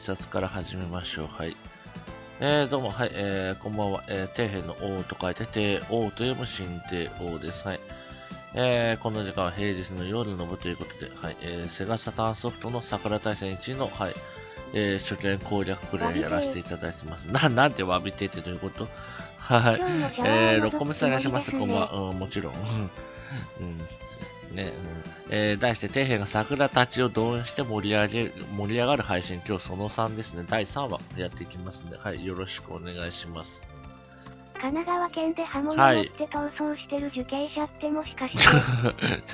冊から始めましょう。はい。どうも、はい、こんばんは。底辺の王と書いて、帝王と読む新帝王です。はい。この時間は平日の夜の部ということで、はい、セガサターンソフトの桜大戦1の、はい、初見攻略プレイやらせていただいてます。なんで詫びてってどういうことはい。6個目さんいらっしゃいます。こんばんは。もちろん。ね、題して、底辺が桜たちを動員して盛り上がる配信、今日その3ですね。第3話やっていきますので、はい、よろしくお願いします。 神奈川県で刃物持って逃走してる受刑者ってもしかして。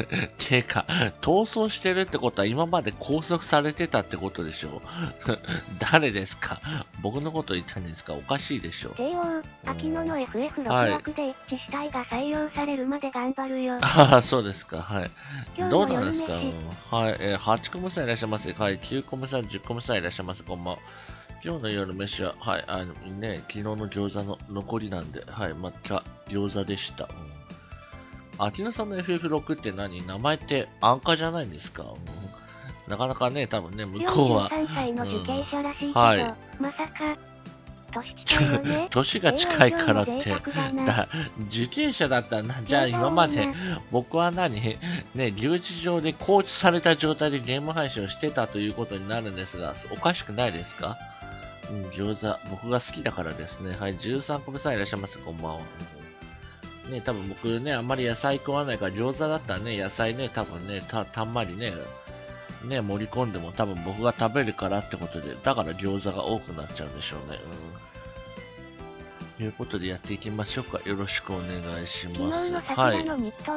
てか、逃走してるってことは今まで拘束されてたってことでしょ誰ですか僕のこと言ったんですかおかしいでしょ帝王、秋野の FF6 で一致死体が採用されるまで頑張るよ。 ああ、そうですか。はい。どうなんですかはい。8個目さんいらっしゃいます。はい。9個目さん、10個目さんいらっしゃいます。こんばんは。今日の夜飯は、はい、昨日の餃子の残りなんで、はい、餃子でした。秋野さんの FF6 って何名前って安価じゃないんですか、なかなかね、多分ね、向こうは。 43歳の受刑者らしいけど、はい、まさか、年近いよね。 年が近いからって、受刑者だったらじゃあ今まで僕はね、留置場で拘置された状態でゲーム配信をしてたということになるんですが、おかしくないですか餃子、僕が好きだからですね。はい、13個目さんいらっしゃいます。こんばんは。ね、多分僕ね、あんまり野菜食わないから、餃子だったらね、野菜ね、多分ね、たんまりね、盛り込んでも多分僕が食べるからってことで、だから餃子が多くなっちゃうんでしょうね。ということでやっていきましょうか。よろしくお願いします。 はい。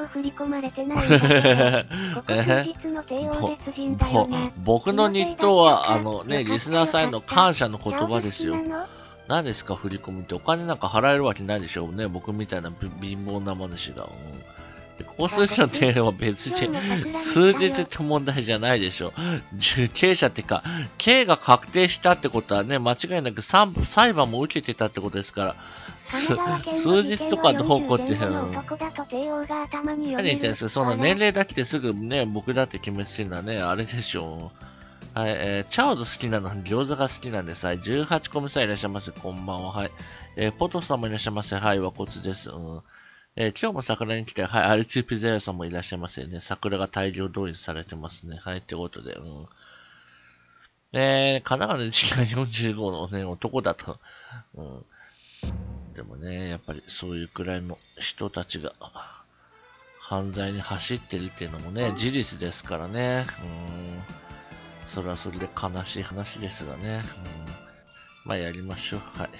僕の日当は、リスナーさんへの感謝の言葉ですよ。何ですか、振り込みって。お金なんか払えるわけないでしょうね。僕みたいな貧乏な話が。交通費の点は別に、数日って問題じゃないでしょ。受刑者ってか、刑が確定したってことはね、間違いなく裁判も受けてたってことですから、数日とかどうこうって、何言ってんですか、そんな年齢だけですぐね、僕だって決めつけるのはね、あれでしょう。はい、チャオズ好きなのに餃子が好きなんです。はい、18個目さんいらっしゃいませ。こんばんは。はい。ポトフさんもいらっしゃいませ。はい、和骨です。今日も桜に来て、はい、アルチーピザ屋さんもいらっしゃいますよね。桜が大量動員されてますね。はい、ってことで、神奈川の時間45のね、男だと。でもね、やっぱりそういうくらいの人たちが、犯罪に走ってるっていうのもね、事実ですからね。それはそれで悲しい話ですがね。まあ、やりましょう。はい。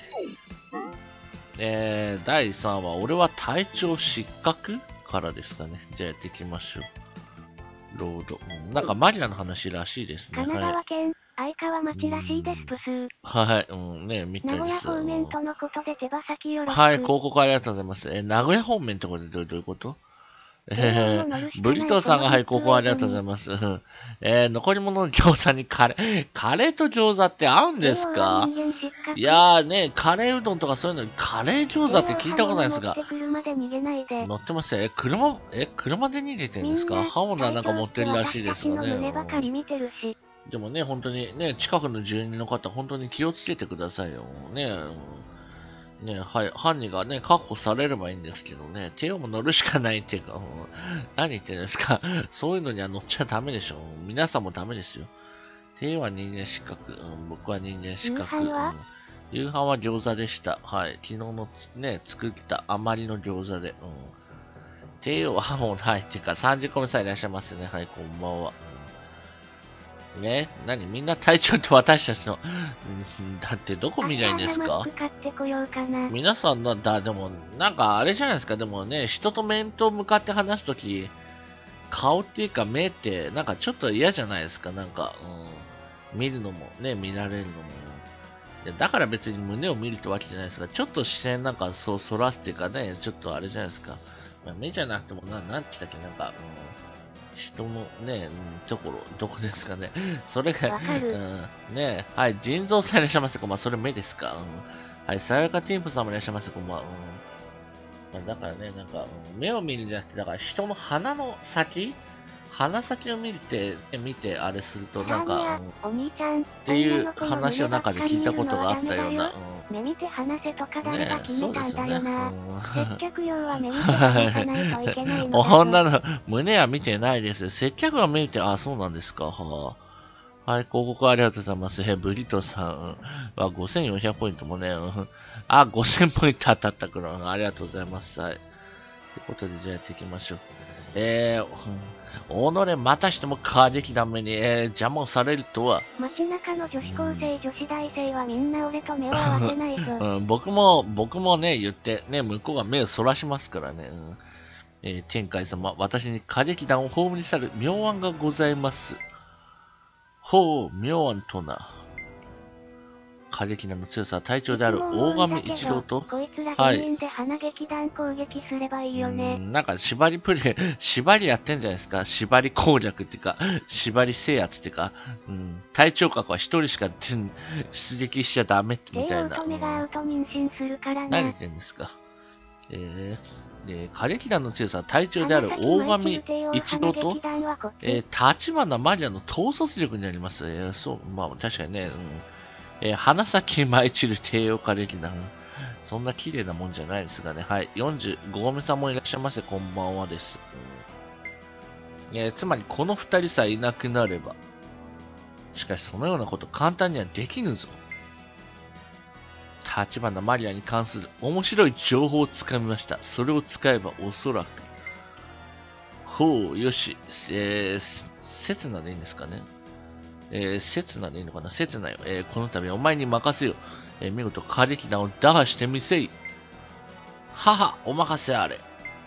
第3話、俺は隊長失格からですかね。じゃあやっていきましょう。ロード。なんかマリナの話らしいですね。 神奈川県、相川町らしいです、プスー。 はい、みたいです。 名古屋方面とのことで手羽先よろしく。 はい、広告ありがとうございます。名古屋方面ってことでどういうことブリトーさんが、はい、ここありがとうございます。残り物の餃子にカレーと餃子って合うんですかいやーね、カレーうどんとかそういうのにカレー餃子って聞いたことないですが。乗ってますよ。車で逃げてるんですか刃物はなんか持ってるらしいですがね。でもね、本当にね、近くの住人の方、本当に気をつけてくださいよ。ね、はい、犯人がね、確保されればいいんですけどね、手をも乗るしかないっていうか、何言ってんですかそういうのには乗っちゃダメでしょ。皆さんもダメですよ。手は人間失格、僕は人間失格。夕飯は餃子でした。はい、昨日のね、作った余りの餃子で。手はもうないっていうか、30個目さえいらっしゃいますね。はい、こんばんは。ね、みんな隊長って私たちの、だってどこ見りゃいいんですか皆さんの、でも、なんかあれじゃないですか、でもね、人と面と向かって話すとき、顔っていうか目って、なんかちょっと嫌じゃないですか、なんか、見るのも、ね、見られるのも。だから別に胸を見るってわけじゃないですが、ちょっと視線なんかそう、反らすっていうかね、ちょっとあれじゃないですか。まあ、目じゃなくてもなんて言ったっけ、なんか、人のね、どこですかね。それが、ね、はい、腎臓さんいらっしゃいませ、それ目ですか。はい、さやかティンプさんもいらっしゃいませ、こんばんは。だからね、なんか、目を見るんじゃなくて、だから人の鼻の先鼻先を見て、あれすると、なんか、 お兄ちゃんっていう話の中で聞いたことがあったような。 目見て話せとか誰が決めたんだよな。接客用は目見て話さないといけないのだよ。 女の胸は見てないです。接客は見て、あ、そうなんですか。はい、広告ありがとうございます。ブリトさんは5400ポイントもね、あ、5000ポイント当たったから、ありがとうございます。はい。ということで、じゃあやっていきましょう。己またしても歌劇団目に、邪魔をされるとは。 街中の女子高生、女子大生はみんな俺と目を合わせないぞ。 僕もね、言って、ね、向こうが目をそらしますからね。天海様、私に歌劇団を葬り去る妙案がございます。ほう、妙案とな。歌劇団の強さは隊長である大神一郎と、 こいつら全員で花劇団攻撃すればいいよね。 なんか縛りやってんじゃないですか。縛り攻略っていうか、縛り制圧っていうか、隊長格は一人しか出撃しちゃダメみたいな。 何言ってんですか。歌劇団の強さは隊長である大神一郎と、立花マリアの統率力になります。そう、まあ確かにね、花咲舞い散る帝王歌劇団。そんな綺麗なもんじゃないですがね。はい。45名さんもいらっしゃいませ。こんばんはです。つまり、この二人さえいなくなれば。しかし、そのようなこと簡単にはできぬぞ。立花マリアに関する面白い情報をつかみました。それを使えばおそらく。ほう、よし。刹那でいいんですかね。刹那でいいのかな、刹那よ。この度お前に任せよ。見事歌劇団を打破してみせい。母、お任せあれ。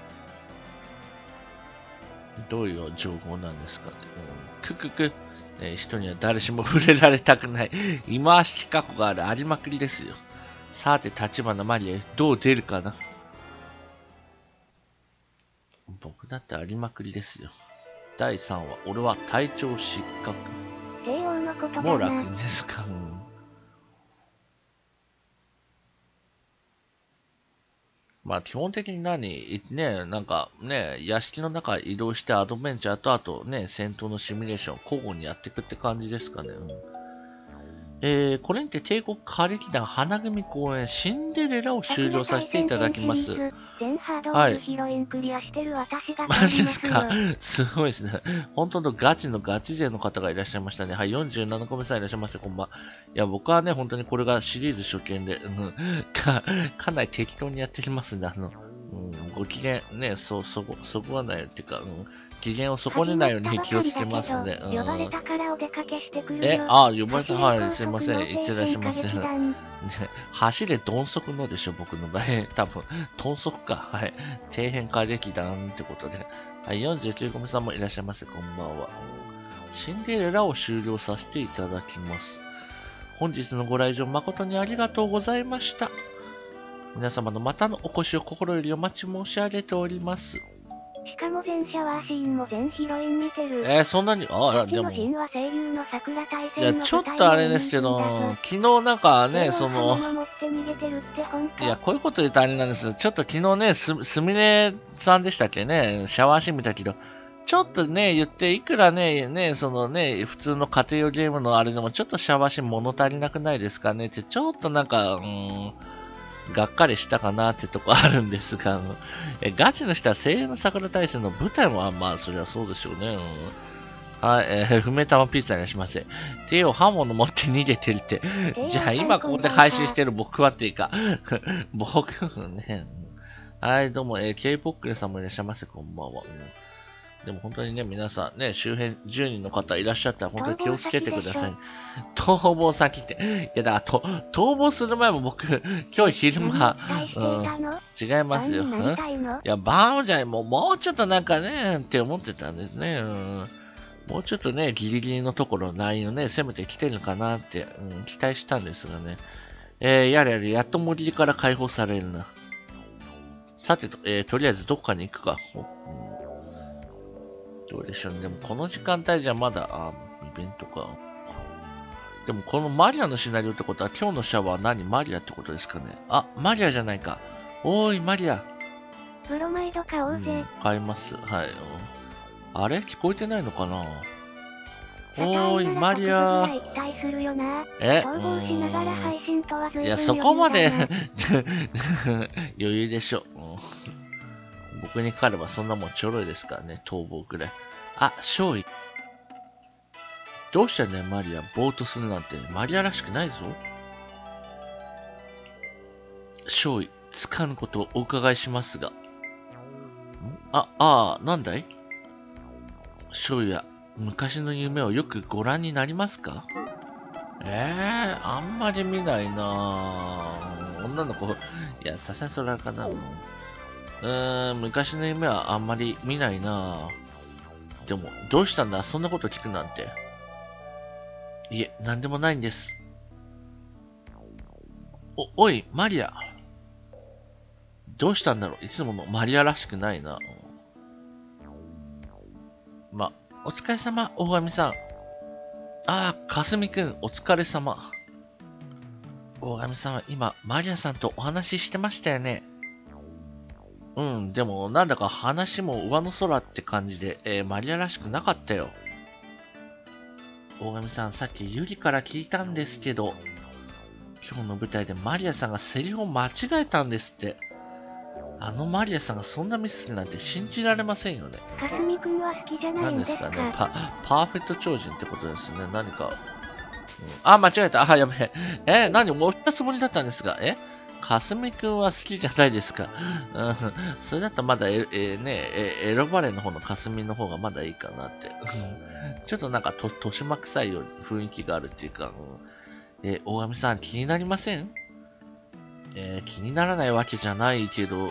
どういう情報なんですかね。人には誰しも触れられたくない。忌まわしき過去がありまくりですよ。さて、立花マリエ、どう出るかな。僕だってありまくりですよ。第3話、俺は隊長失格。もう楽ですか。まあ基本的になんかね、屋敷の中移動してアドベンチャーとあとね、戦闘のシミュレーション交互にやっていくって感じですかね。これにて帝国歌劇団花組公演シンデレラを終了させていただきます。はい。マジですか。すごいですね。本当のガチ勢の方がいらっしゃいましたね。はい、47個目さんいらっしゃいませ。こんばん。いや、僕はね、本当にこれがシリーズ初見で、かなり適当にやってきますんで、ご機嫌、ね、そこはないっていうか、機嫌を損ねないように気をつけますね。 呼ばれたからお出かけしてくるよ。 呼ばれた、はい、すいません。行ってらっしゃいませ。走れ鈍足のでしょ、僕の場合。多分、鈍足か。はい。底辺歌劇団ってことで。はい、49個目さんもいらっしゃいませ。こんばんは。シンデレラを終了させていただきます。本日のご来場誠にありがとうございました。皆様のまたのお越しを心よりお待ち申し上げております。 しかも全シャワーシーンも全ヒロイン見てる。 そんなに、でも。いや、 ちょっとあれですけど、昨日なんかね、いや、こういうこと言うとあれなんですよ。ちょっと昨日ね、すみれさんでしたっけね、シャワーシーン見たけど、ちょっとね、言って、いくらね、普通の家庭用ゲームのあれでも、ちょっとシャワーシーン物足りなくないですかねって、ちょっとなんか、がっかりしたかなってとこあるんですが、ガチの人は声優の桜大戦の舞台も、まあ、そりゃそうでしょうね。はい、不明玉ピッツァにしません。手を刃物持って逃げてるって。じゃあ、今ここで配信してる僕はっていうか、僕ね。はい、どうも、K-POP さんもいらっしゃいませ、こんばんは。でも本当にね、皆さんね、周辺10人の方いらっしゃったら本当に気をつけてください。逃亡先って。いやだ、逃亡する前も僕、今日昼間、違いますよ。いや、バーじゃない、もうちょっとなんかね、って思ってたんですね。もうちょっとね、ギリギリのところ、ラインをね、攻めてきてるかなって、期待したんですがね。やっと森から解放されるな。さてと、とりあえずどっかに行くか。どうでしょうね。でもこの時間帯じゃまだ、イベントか。でもこのマリアのシナリオってことは今日のシャワーは何？マリアってことですかね。マリアじゃないか。おーい、マリア。 ブロマイド買おうぜ。 買います。はい。 あれ聞こえてないのかな。おーい、マリア。いや、そこまで余裕でしょ。僕に彼はそんなもんちょろいですからね、逃亡くらい。あ、勝利。どうしたんだよ、マリア。ぼーっとするなんて、マリアらしくないぞ。勝利、つかぬことをお伺いしますが。なんだい？勝利は、昔の夢をよくご覧になりますか？あんまり見ないなぁ。女の子、いや、ささそらかな。昔の夢はあんまり見ないなぁ。でも、どうしたんだ？そんなこと聞くなんて。いえ、なんでもないんです。おい、マリア。どうしたんだろう？いつものマリアらしくないな。お疲れ様、大神さん。かすみくん、お疲れ様。大神さんは今、マリアさんとお話ししてましたよね。でも、なんだか話も上の空って感じで、マリアらしくなかったよ。大神さん、さっきユリから聞いたんですけど、今日の舞台でマリアさんがセリフを間違えたんですって。あのマリアさんがそんなミスするなんて信じられませんよね。 かすみくんは好きじゃないんですか？ 何ですかね。パーフェクト超人ってことですね。何か。間違えた。やべえ。何もう二つもりだったんですが。かすみくんは好きじゃないですか。それだったらまだエロバレーの方のかすみの方がまだいいかなって。ちょっとなんか豊島臭いように雰囲気があるっていうか。大神さん気になりません？気にならないわけじゃないけど、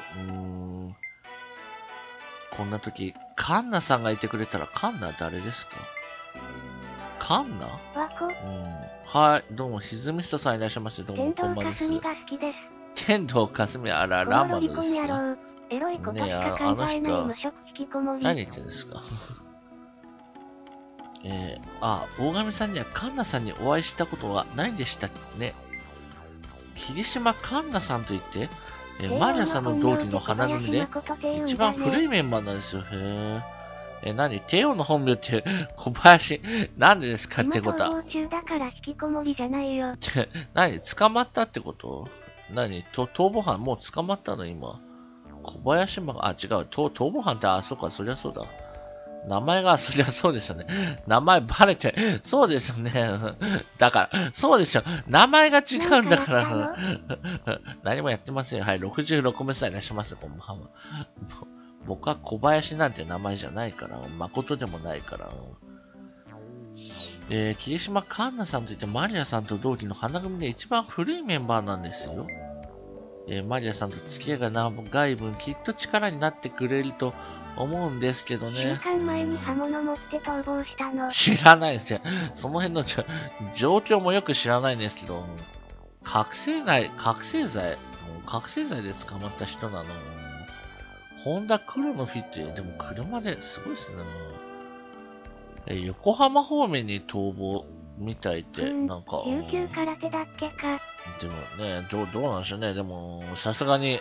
こんな時、カンナさんがいてくれたら、カンナ誰ですか？カンナ？はい、どうも、ひずみストさんいらっしゃいませ。どうも、こんばんです。天童かすみ、あら、ラマのですか？ねえ、あの人、何言ってんですか？大神さんにはカンナさんにお会いしたことはないんでしたね。霧島カンナさんといって、マリアさんの同期の花組で、一番古いメンバーなんですよ。何テオの本名って小林、なんでですかってことは。何捕まったってこと？逃亡犯もう捕まったの今。小林違う。逃亡犯って、そうか、そりゃそうだ。名前が、そりゃそうですよね。名前バレて、そうですよね。だから、そうですよ。名前が違うんだから。何もやってませんよ。はい、66名さんいらっしゃいます。こんばんは。僕は小林なんて名前じゃないから、誠でもないから。霧島カンナさんといってマリアさんと同期の花組で一番古いメンバーなんですよ。マリアさんと付き合いが長い分きっと力になってくれると思うんですけどね。 1週間前に刃物持って逃亡したの。 知らないですよ。その辺の状況もよく知らないんですけど、覚醒剤で捕まった人なの。ホンダクロノフィって、でも車ですごいですね。横浜方面に逃亡みたいって、なんか。 琉球空手だっけか。 でもね、どうなんでしょうね。でも、さすがに、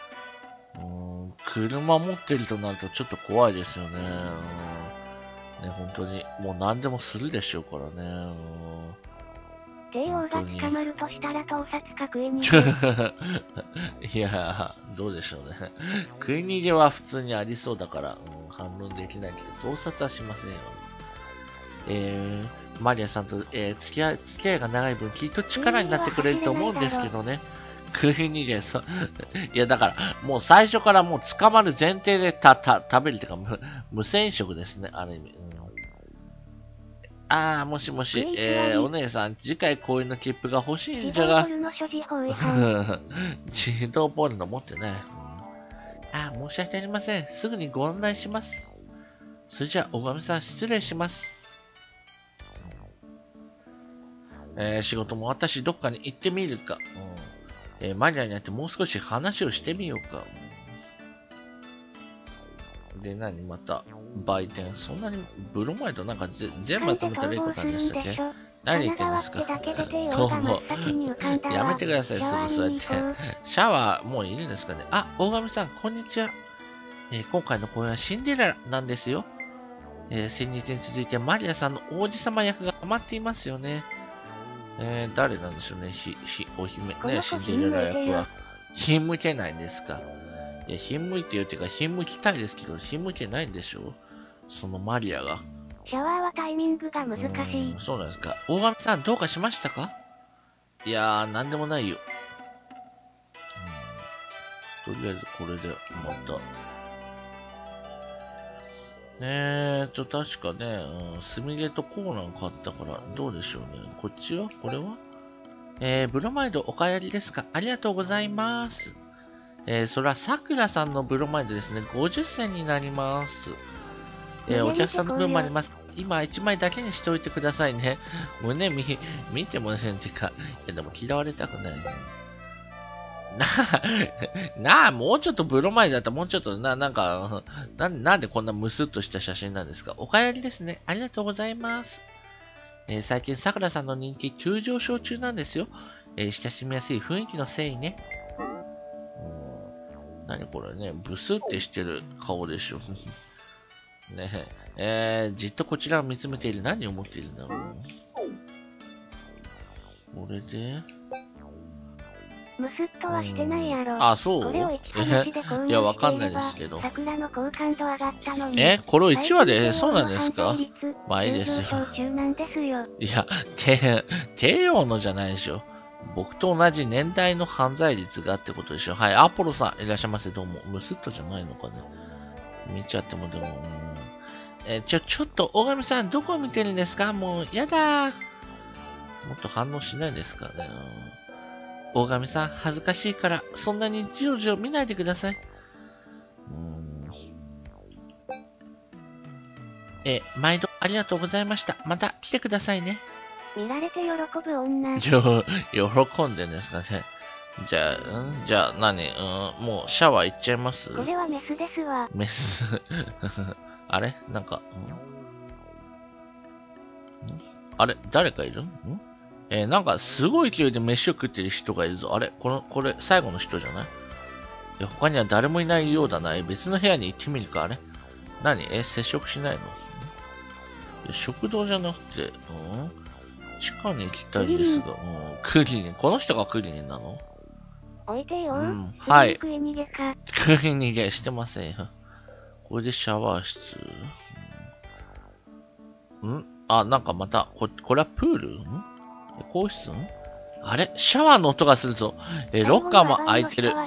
車持ってるとなるとちょっと怖いですよね。ね、本当に。もう何でもするでしょうからね。 JO が捕まるとしたら盗撮か食い逃げ。いや、どうでしょうね。食い逃げは普通にありそうだから、反論できないけど、盗撮はしませんよ。マリアさんと、付き合いが長い分、きっと力になってくれると思うんですけどね。食い逃げ、いや、だから、もう最初からもう捕まる前提で食べるっていうか、無銭食ですね、ある意味。もしもし、お姉さん、次回公演の切符が欲しいんじゃが。自動ボールの持ってない。申し訳ありません。すぐにご案内します。それじゃあ、小上さん、失礼します。仕事も終わったし、どっかに行ってみるか。マリアになってもう少し話をしてみようか。で、また、売店。そんなに、ブロマイドなんか全部集めたらいいことなんでしたっけ？何言ってんですか？どうも。やめてください、すぐそうやって。シャワー、もういるんですかね？大神さん、こんにちは。今回の公演はシンデレラなんですよ。 先日に続いてマリアさんの王子様役がハマっていますよね。誰なんでしょうね、お姫、ね、シンデレラ役は。ひんむけないんですか。いや、ひんむいて言うてか、ひんむきたいですけど、ひんむけないんでしょう。そのマリアが。 シャワーはタイミングが難しい。 そうなんですか。大神さん、どうかしましたか？いやー、なんでもないよ。とりあえず、これで、また。確かね、スミレとコーラン買ったから、どうでしょうね。こっちはこれはブロマイドお帰りですか？ありがとうございます。それはさくらさんのブロマイドですね。50銭になります。お客さんの分もあります。今1枚だけにしておいてくださいね。胸見てもね、てか、いやでも嫌われたくない。もうちょっとブロマイドだったらもうちょっとなんでこんなムスッとした写真なんですか？お帰りですね。ありがとうございます。最近さくらさんの人気急上昇中なんですよ。親しみやすい雰囲気のせいね。何これね、ブスってしてる顔でしょ。ねじっとこちらを見つめている。何を思っているんだろう。これでムスッとはしてないやろ。 あ、そう？ これを1話で購入いや、わかんないですけど。 桜の好感度上がったのに。 これを1話で、そうなんですか？まあいいですよ。いや、帝王のじゃないでしょ。僕と同じ年代の犯罪率がってことでしょ。はい、アポロさん、いらっしゃいませ。どうも。ムスッとじゃないのかね。見ちゃってもでも、ちょっと、大神さん、どこを見てるんですか？もう、やだー。もっと反応しないですかね。大神さん、恥ずかしいから、そんなにじろじろ見ないでください。毎度ありがとうございました。また来てくださいね。 見られて喜ぶ女。 喜んでんですかね。じゃあ何もうシャワー行っちゃいます？ これはメスですわ。 メス。あれなんか、あれ誰かいる？なんかすごい勢いで飯を食ってる人がいるぞ。あれこれ最後の人じゃない？他には誰もいないようだな。別の部屋に行ってみるか。あれ何接触しないの？食堂じゃなくて、地下に行きたいですが、クリリン。この人がクリリンなの？ 置いてよ。 はい。 食い逃げか。 食い逃げしてませんよ。これでシャワー室。なんかまた、これはプール？更衣室？あれシャワーの音がするぞ。ロッカーも開いてる。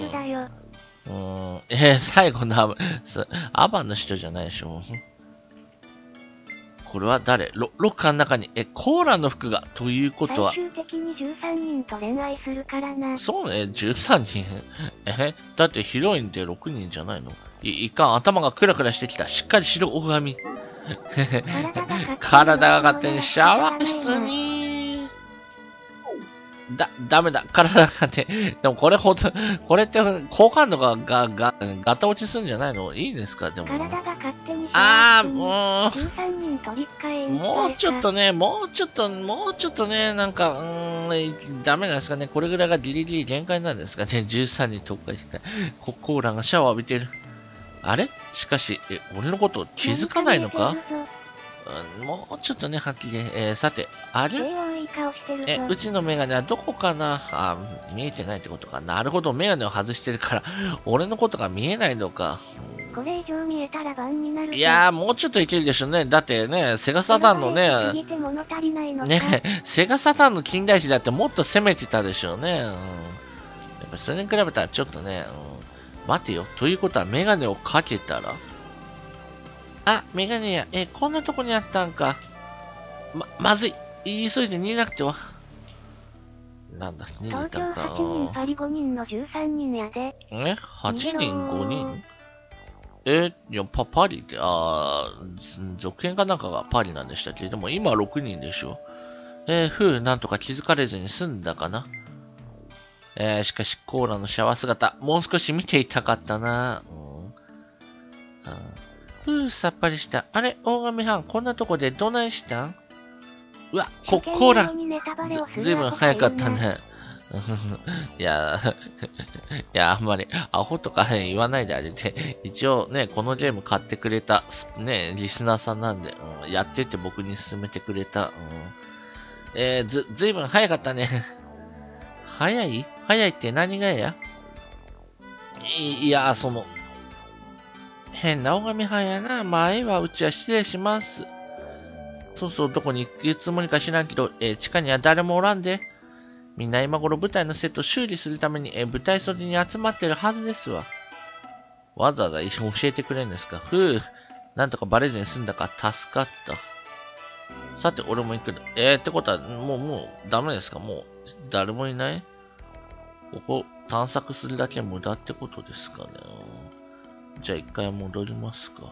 最後のアバンの人じゃないでしょ。これは誰？ロッカーの中に、コーラの服が、ということは。 最終的に13人と恋愛するからな。 そうね、13人。だってヒロインって6人じゃないの？いかん、頭がクラクラしてきた。しっかりしろ、大神。体が勝手にシャワー室に。ダメだ。体が勝手に。でもこれって好感度がガタ落ちするんじゃないの？いいですか？でも。 体が勝手にもう。 13人取り替え。 もうちょっとね、なんか、ダメなんですかね。これぐらいがギリギリ限界なんですかね。13人特化して。コーラがシャワー浴びてる。あれ？しかし、俺のこと気づかないのか？もうちょっとね、はっきり、さて、あれ？うちのメガネはどこかな？見えてないってことか。なるほど、メガネを外してるから、俺のことが見えないのか。 これ以上見えたら番になる。 いやー、もうちょっといけるでしょうね。だってね、セガサターンのね、セガサターンの近代史だってもっと攻めてたでしょうね。やっぱそれに比べたらちょっとね、待てよ。ということはメガネをかけたら、メガネや、こんなとこにあったんか。まずい。急いで逃げなくては。なんだ、逃げたんか。 東京8人、パリ5人の13人やで。 8人、5人？いや、パリって、続編かなんかがパリなんでしたっけ？でも今6人でしょ。なんとか気づかれずに済んだかな。しかし、コーラのシャワー姿、もう少し見ていたかったな。さっぱりした。あれ、大神藩、こんなとこでどないしたん？うわ、コーラ、ずいぶん早かったね。 いや、あんまり、アホとか言わないであげて、一応ね、このゲーム買ってくれた、ね、リスナーさんなんで、やってって僕に勧めてくれた。ずいぶん早かったね。早いって何がやいや、変な拝みはんやな。前はうちは失礼します。そうそう、どこに行くつもりか知らんけど、地下には誰もおらんで。みんな今頃舞台のセットを修理するために、舞台袖に集まってるはずですわ。わざわざ教えてくれるんですか。なんとかバレずに済んだか助かった。さて、俺も行く。ってことは、もう、ダメですか？もう、誰もいない？ここ、探索するだけ無駄ってことですかね。じゃあ一回戻りますか。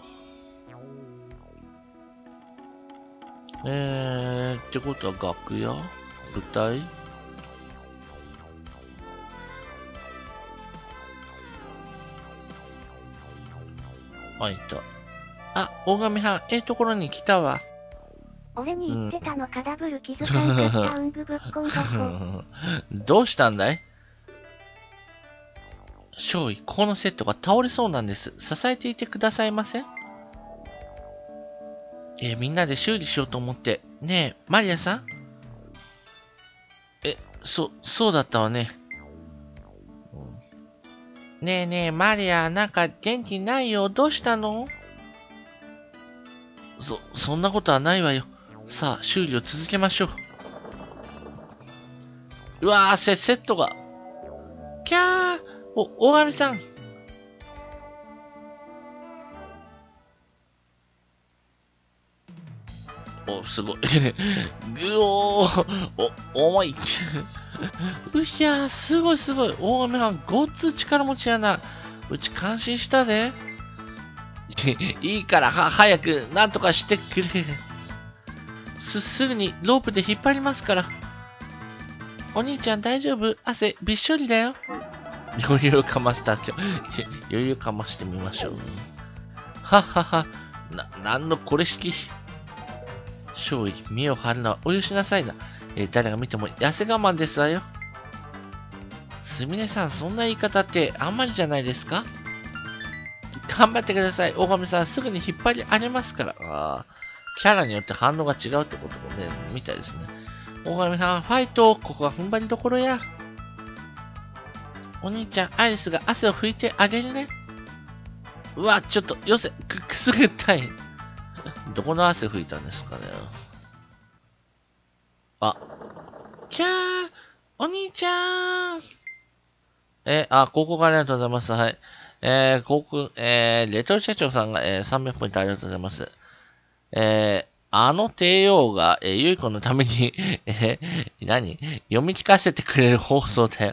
ってことは楽屋？舞台？あ、いた。あ、大神はん、ところに来たわ。 俺に言ってたのかダブル気づかんかったウングぶっこんだこ。 どうしたんだい？少尉、このセットが倒れそうなんです。支えていてくださいませ。みんなで修理しようと思って。ねえ、マリアさん？そうだったわね。ねえねえ、マリア、なんか元気ないよ。どうしたの？そんなことはないわよ。さあ、修理を続けましょう。うわー、セットが。キャー！大神さん。すごい。ぐおー。重い。うひゃー、すごい。大神さん、ごっつ力持ちやな。うち感心したで。いいから、早く、なんとかしてくれ。すぐにロープで引っ張りますから。お兄ちゃん大丈夫？汗びっしょりだよ。余裕かましてみましょう。はっはは。なんのこれ式。少尉、見を張るのはお許しなさいな。誰が見ても痩せ我慢ですわよ。すみれさん、そんな言い方ってあんまりじゃないですか？頑張ってください。大神さん、すぐに引っ張り上げますから。キャラによって反応が違うってこともね、みたいですね。大神さん、ファイト。ここは踏ん張りどころや。お兄ちゃん、アイリスが汗を拭いてあげるね。うわ、ちょっと、よせ、くすぐったい。どこの汗拭いたんですかね。キャー、お兄ちゃん。広告ありがとうございます。はい。広告、レトル社長さんが、300ポイントありがとうございます。帝王が、ゆい子のために何読み聞かせてくれる放送だよ。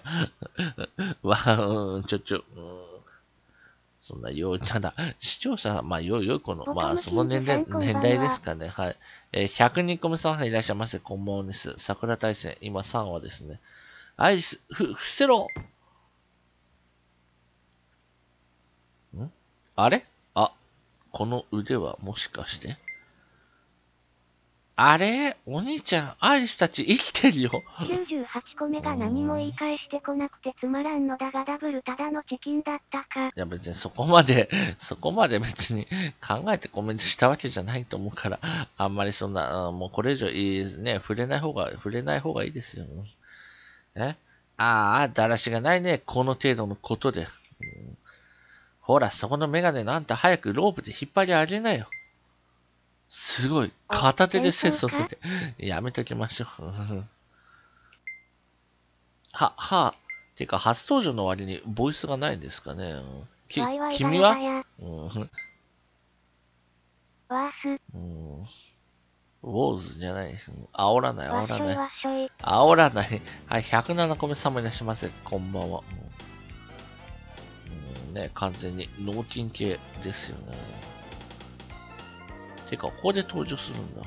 そんなただ、視聴者さん、よい子の、その年代ですかね。はい。102個目さんいらっしゃいませ。こんばんはです。桜大戦、今3話ですね。アイリス、伏せろ！あれ？この腕はもしかして？あれ？お兄ちゃん、アイリスたち生きてるよ。 98個目が何も言い返してこなくてつまらんのだがダブルただのチキンだったか。 いや別にそこまで別に考えてコメントしたわけじゃないと思うから、あんまりそんな、もうこれ以上いいですね。触れない方がいいですよ。だらしがないね。この程度のことで。ほら、そこのメガネのあんた早くロープで引っ張り上げなよ。すごい。片手で切磋して。やめときましょう。てか、初登場の割にボイスがないんですかね。君は？ウォーズじゃない。煽らない。はい、107個目様いらっしゃいませ。こんばんは。完全に脳筋系ですよね。てか、ここで登場するんだ。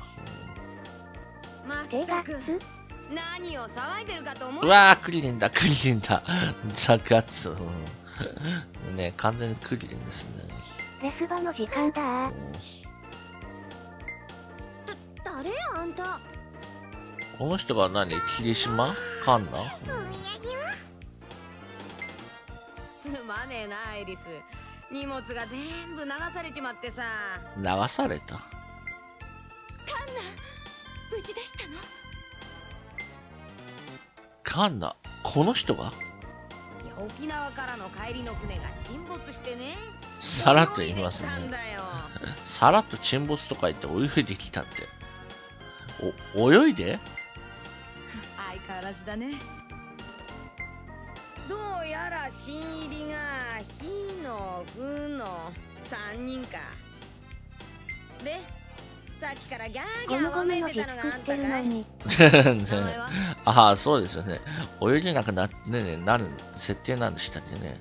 何を騒いでるかと思う。 うわー、クリリンだ。ザガッツ。完全にクリリンですね。 レスバの時間だ。 誰あんた？ この人が何？霧島カンナ？ すまねえな、アイリス。荷物が全部流されちまってさ。 流された？ カンナ、無事でしたの？ カンナ、この人が？ 沖縄からの帰りの船が沈没してね。 さらっと言いますね。さらっと沈没とか言って泳いできたって。泳いで？ 相変わらずだね。どうやら新入りが火の風の3人か。で、さっきからギャーギャーわめいてたのがあんたかい？ ね、ああ、そうですよね。泳げなくなる設定なんでしたっけね。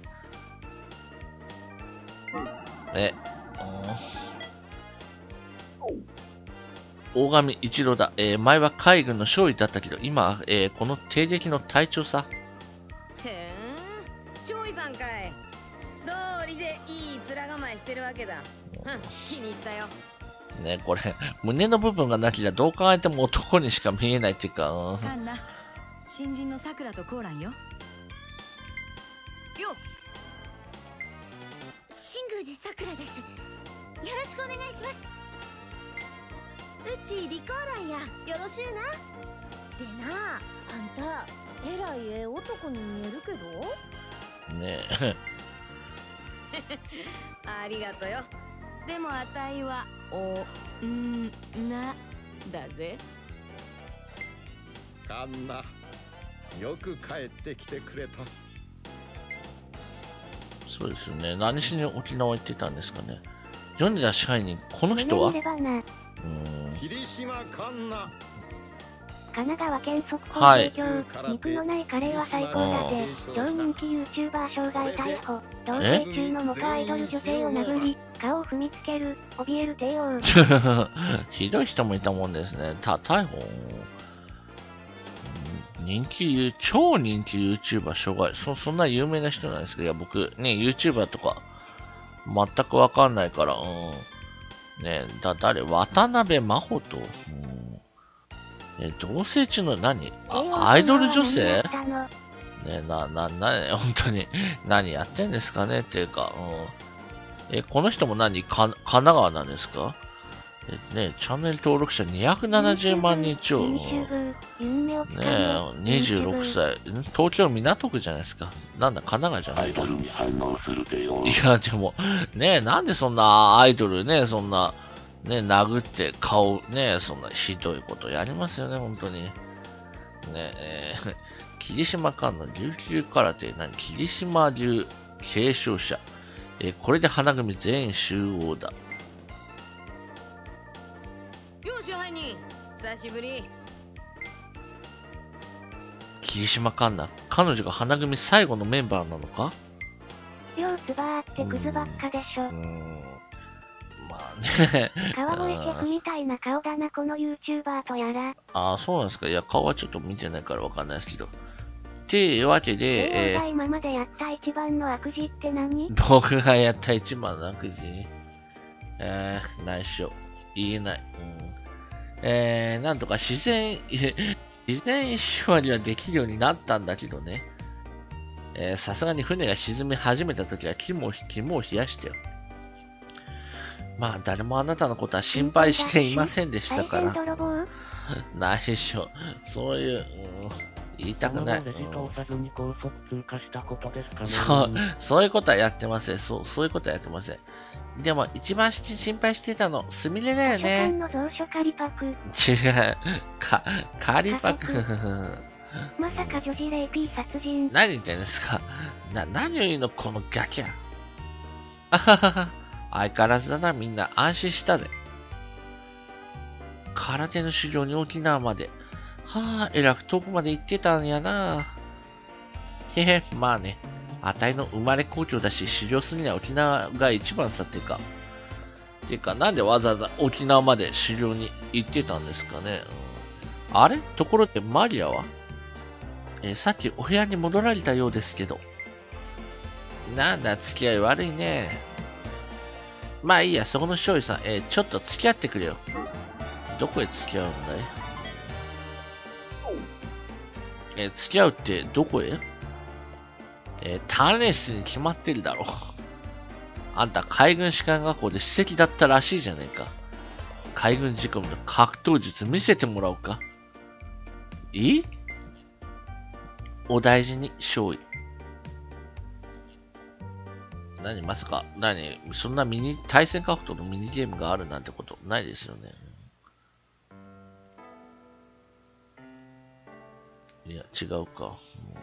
大神一郎だ。前は海軍の勝利だったけど、今は、この帝劇の隊長さ。 へえ、勝利さんかい。道理でいい面構えしてるわけだ。気に入ったよ。 ね、これ、胸の部分がなきゃどう考えても男にしか見えないっていうか。 カンナ、新人のさくらとコーランよ。 よっ。 新宮寺さくらです。よろしくお願いします。うちリコーランや、よろしゅうな。でな、あんたえらい男に見えるけどねえ。ありがとよ。でもあたいはなだぜ。 カンナ、よく帰ってきてくれた。 そうですよね。何しに沖縄行ってたんですかね。米田支配人、この人は？ 霧島カンナ。 神奈川県速報提供、肉のないカレーは最高だぜ。超人気 YouTuber 傷害逮捕。同棲中の元アイドル女性を殴り、顔を踏みつける、怯える帝王。 ひどい人もいたもんですね。逮捕。超人気 YouTuber 障害。そんな有名な人なんですけど、いや、僕、ね、YouTuber とか、全くわかんないから、ね、誰？渡辺真帆と、同棲中の何？アイドル女性？ね、本当に、何やってんですかねっていうか、この人も神奈川なんですか？ね、チャンネル登録者270万人超。ねえ、26歳。東京港区じゃないですか。なんだ、神奈川じゃないか。いや、でも、ねえ、なんでそんなアイドルね、そんな、ね、殴って顔、ね、そんなひどいことやりますよね、本当に。ね霧島間の琉球空手、霧島流継承者。これで花組全員集合だ。 よし、支配人、久しぶり。 霧島環奈、彼女が花組最後のメンバーなのか？ ようつばーってクズばっかでしょ。 まあね。 川越客みたいな顔だな、この YouTuber とやら。 ああ、そうなんですか。いや、顔はちょっと見てないからわかんないですけど。っていうわけで、 が今までやった一番の悪事って何？ 僕がやった一番の悪事？内緒。言えない。なんとか自然意志割りはできるようになったんだけどね。さすがに船が沈み始めた時は肝を冷やしてよ。まあ、誰もあなたのことは心配していませんでしたから。内緒。そういう、言いたくない。そういうことはやってません。そういうことはやってません。でも、一番心配してたの、スミレだよね。 の蔵書カリパク。 違う。カリパク。 まさか女児レイピー殺人。 何言ってんですか？何を言うのこのガキャ。あははは。相変わらずだな、みんな安心したぜ。空手の修行に沖縄まで。はあ、えらく遠くまで行ってたんやな。へへ、まあね。あたいの生まれ故郷だし、修行するには沖縄が一番さってか。てか、なんでわざわざ沖縄まで修行に行ってたんですかね。あれ？ところでマリアは？さっきお部屋に戻られたようですけど。なんだ、付き合い悪いね。まあいいや、そこの勝利さん、ちょっと付き合ってくれよ。どこへ付き合うんだい？ 付き合うってどこへ？鍛錬室に決まってるだろう。あんた海軍士官学校で史跡だったらしいじゃねえか。海軍仕込みの格闘術見せてもらおうか。いい？お大事に、少尉。何、まさか、そんな対戦格闘のミニゲームがあるなんてことないですよね。いや、違うか。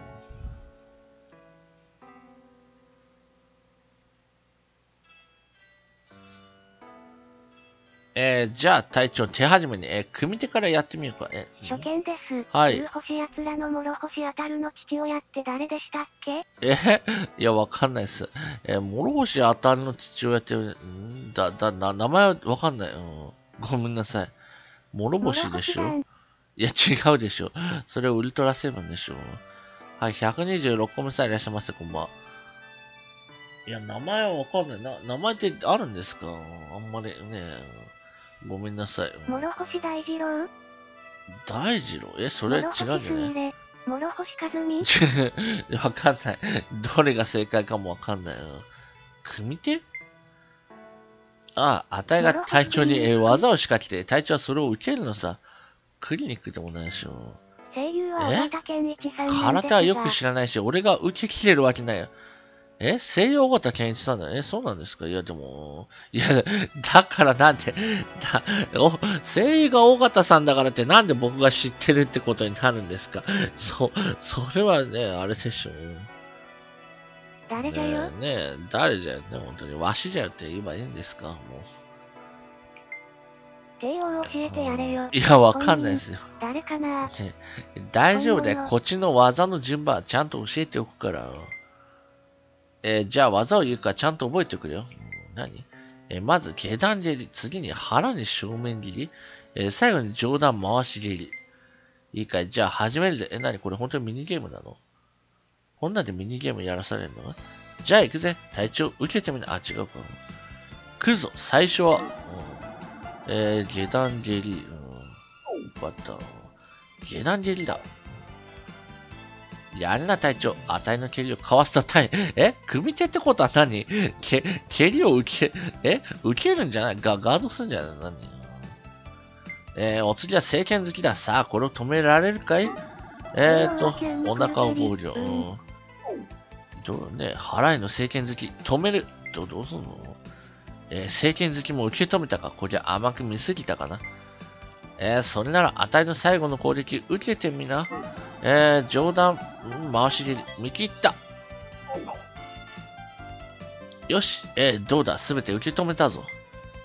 じゃあ隊長、手始めに、組手からやってみようか。 初見です。 はい。 竜星奴らの諸星あたるの父親って誰でしたっけ？ いや、わかんないです。諸星あたるの父親って、名前はわかんない。ごめんなさい。諸星でしょ？いや、違うでしょ。それはウルトラセブンでしょ。はい、126個目さんいらっしゃいませ、こんばんは。いや、名前はわかんない。名前ってあるんですか？あんまりね。ごめんなさい。 諸星大二郎？ 大二郎？それ違うんじゃない？ 諸星和美？ わかんない。どれが正解かもわかんない。組手？あたいが隊長に技を仕掛けて、隊長はそれを受けるのさ。クリニックでもないでしょ。 声優は小田健一さんなんですが。 空手はよく知らないし、俺が受けきれるわけないよ。声優小田健一さんだ。そうなんですか？いや、でも、だからなんで、声優が尾形さんだからってなんで僕が知ってるってことになるんですか？それはね、あれでしょ。 誰だよ？ 誰じゃよね、本当に。わしじゃよって言えばいいんですか？もう。 帝王教えてやれよ。 いや、わかんないですよ。 誰かな？ 大丈夫で、こっちの技の順番ちゃんと教えておくから。じゃあ技を言うからちゃんと覚えてくれよ。何？まず下段蹴り、次に腹に正面切り、最後に上段回し蹴り。いいかい？じゃあ始めるぜ。何これ本当にミニゲームなの？こんなんでミニゲームやらされるの？じゃあ行くぜ。隊長、受けてみな。違うか。来るぞ。最初は、下段蹴り。よかった。下段蹴りだ。やるな、隊長。あたいの蹴りをかわすと組手ってことは何？蹴りを受けるんじゃない？ガードするんじゃない？何？お次は聖剣好きだ。さあ、これを止められるかい？お腹を防御。腹への聖剣好き。止める。どうすんの？聖剣好きも受け止めたか？こりゃ甘く見すぎたかな？それなら、あたいの最後の攻撃、受けてみな。上段、回し蹴り、見切った。よし、どうだ、すべて受け止めたぞ。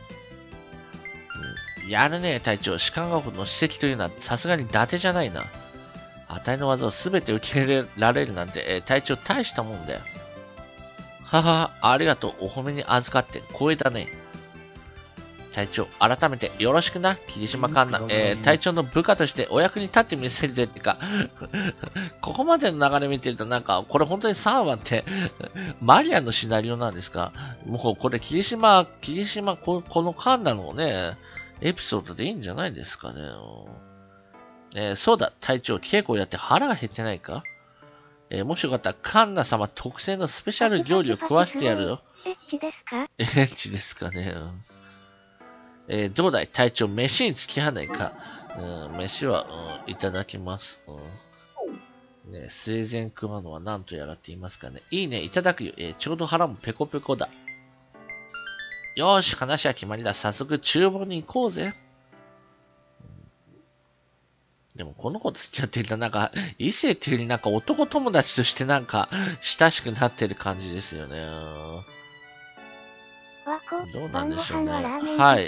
やるね、隊長。士官学校の史跡というのは、さすがに伊達じゃないな。あたいの技をすべて受け入れられるなんて、隊長大したもんだよ。はは、ありがとう。お褒めに預かって光栄だね。隊長、改めてよろしくな、霧島環奈。隊長の部下としてお役に立ってみせるぜってか、ここまでの流れ見てるとなんか、これ本当に3話って、マリアのシナリオなんですか？もうこれ霧島、この環奈のね、エピソードでいいんじゃないですかね。そうだ、隊長、稽古をやって腹が減ってないか？もしよかったら、環奈様特製のスペシャル料理を食わせてやるよ。 エッチですか？ エッチですかね。どうだい隊長、飯に付き合わないか？飯は、いただきます。生前食わのは何とやらって言いますかね。いいね、いただくよ。ちょうど腹もペコペコだ。よーし、話は決まりだ。早速、厨房に行こうぜ。でも、この子と付き合っていたなんか、異性っていうよりなんか男友達としてなんか、親しくなってる感じですよね。どうなんでしょうね。はい。